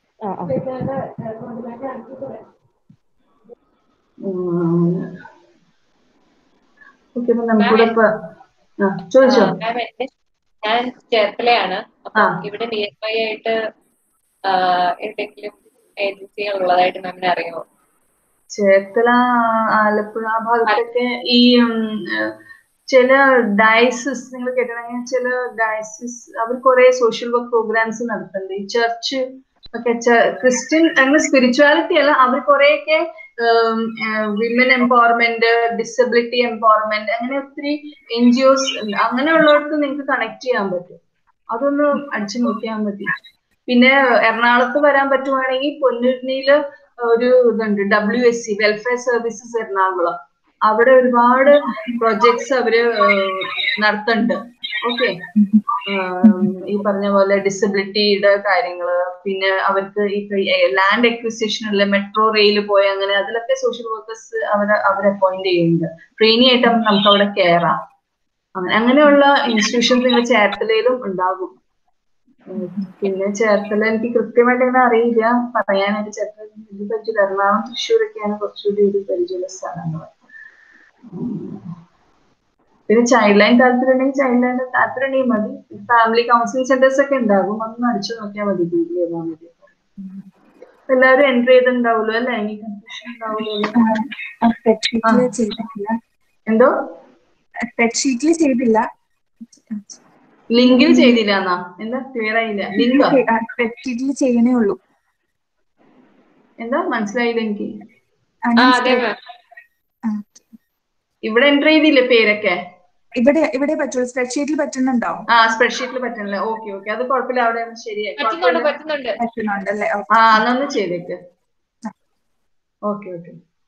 ഓക്കെ നമുക്കിവിടെ ചോദിച്ചോ. ഞാൻ ചേർത്തലയാണ്. അപ്പൊ ഇവിടെ നിയർ ബൈ ആയിട്ട് എന്തെങ്കിലും ഏജൻസികൾ ഉള്ളതായിട്ട് മാമിനെ അറിയാമോ? ചേർത്തല, ആലപ്പുഴ ഭാഗത്തൊക്കെ ഈ ചില ഡയസിസ് നിങ്ങൾ കേട്ടിട്ടുണ്ടെങ്കിൽ ചില ഡയസിസ് അവർ കുറെ സോഷ്യൽ വർക്ക് പ്രോഗ്രാംസ് നടത്തുന്നുണ്ട്. ഈ ചർച്ച് ഒക്കെ ക്രിസ്ത്യൻ അങ്ങനെ സ്പിരിച്വാലിറ്റി അല്ല, അവർ കുറെയൊക്കെ വിമൻ എംപവർമെന്റ്, ഡിസബിലിറ്റി എംപവർമെന്റ്, അങ്ങനെ ഒത്തിരി എൻ ജി ഒസ് അങ്ങനെയുള്ളവർക്ക് നിങ്ങൾക്ക് കണക്ട് ചെയ്യാൻ പറ്റും. അതൊന്ന് അടിച്ചു നോക്കിയാൽ മതി. പിന്നെ എറണാകുളത്ത് വരാൻ പറ്റുവാണെങ്കിൽ പൊന്നുരുണിയില് ഒരു ഇതുണ്ട്, W S C welfare services Ernakulam. അവിടെ ഒരുപാട് പ്രൊജക്ട്സ് അവര് നടത്തുന്നുണ്ട്. ഓക്കെ, ഈ പറഞ്ഞ പോലെ ഡിസബിലിറ്റിയുടെ കാര്യങ്ങള്, പിന്നെ അവർക്ക് ഈ ലാൻഡ് എക്വിസിഷനിലെ മെട്രോ റെയിൽ പോയ അങ്ങനെ അതിലൊക്കെ സോഷ്യൽ വർക്കേഴ്സ് അവരെ അവർ അപ്പോയിന്റ് ചെയ്യുന്നുണ്ട്. ട്രെയിനി ആയിട്ട് നമുക്ക് അവിടെ കയറാം. അങ്ങനെ അങ്ങനെയുള്ള ഇൻസ്റ്റിറ്റ്യൂഷൻസ് നിങ്ങൾ ചേർത്തലയിലും ഉണ്ടാകും. പിന്നെ ചേർത്തല എനിക്ക് കൃത്യമായിട്ട് അങ്ങനെ അറിയില്ല പറയാനായിട്ട്. ചേർത്തല ഇത് പറ്റില്ല. എറണാകുളം, തൃശ്ശൂരൊക്കെയാണ് കുറച്ചുകൂടി ഒരു പരിചയമുള്ള സ്ഥലങ്ങൾ. പിന്നെ ചൈൽഡ് ലൈൻ താല്പര്യം ഉണ്ടെങ്കിൽ ചൈൽഡ് ലൈൻ താല്പര്യം ഉണ്ടെങ്കിൽ മതി. ഫാമിലി കൗൺസിലിംഗ് സെന്റേഴ്സ് ഒക്കെ ഉണ്ടാകും, അതൊന്ന് അടിച്ചു നോക്കിയാൽ മതി. ഗൂഗിൾ ചെയ്താൽ മതി. എല്ലാവരും എൻട്രി ചെയ്തിട്ടുണ്ടാവുമല്ലോ അല്ലെ? എനിക്ക് കൺഫ്യൂഷൻ ഉണ്ടാവുമല്ലോ. എന്തോ സ്പ്രെഡ്ഷീറ്റിൽ ചെയ്തില്ല, ലിങ്കിൽ ചെയ്തില്ല എന്നാ? എന്താ ക്ലിയർ ആയില്ല. ലിങ്ക് സ്പ്രെഡ്ഷീറ്റിൽ ചെയ്യണേ ഉള്ളൂ. എന്താ മനസ്സിലായില്ല എനിക്ക്. ഇവിടെ എൻട്രി ചെയ്തില്ലേ പേരൊക്കെ? ഇവിടെ ഇവിടെ പറ്റുള്ളൂ. സ്പ്രെഡ്ഷീറ്റിൽ പറ്റുന്നുണ്ടോ? ആ സ്പ്രെഡ്ഷീറ്റിൽ പറ്റുന്നില്ല. ഓക്കെ ഓക്കെ, അത് കുഴപ്പമില്ല. അവിടെ ശരിയായി പറ്റുന്നുണ്ടല്ലേ? ആ എന്നൊന്ന് ചെയ്തേക്ക്. Okay okay.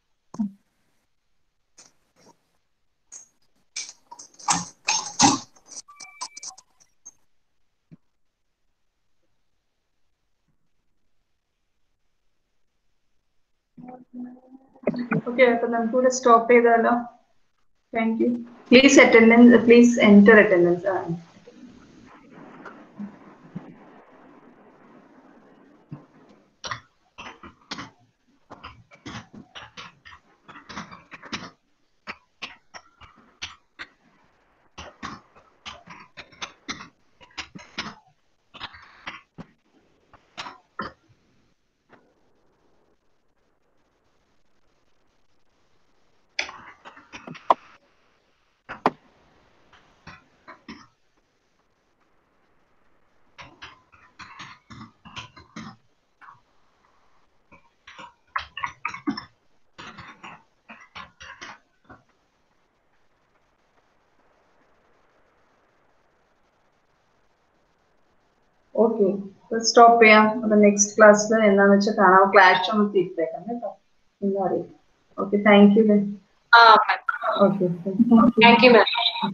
ഓക്കെ, അപ്പൊ നമുക്കിവിടെ സ്റ്റോപ്പ് ചെയ്താലോ? Thank you. Please attendance, please enter attendance. ആ ഓക്കെ, സ്റ്റോപ്പ് ചെയ്യാം. അപ്പൊ നെക്സ്റ്റ് ക്ലാസ്സിൽ എന്താന്ന് വെച്ചാൽ കാണാം. ക്ലാഷ് ഒന്ന് തീർത്തേക്കാം കേട്ടോ, എന്താ അറിയാം. Okay, thank you. Okay, thank you ma'am.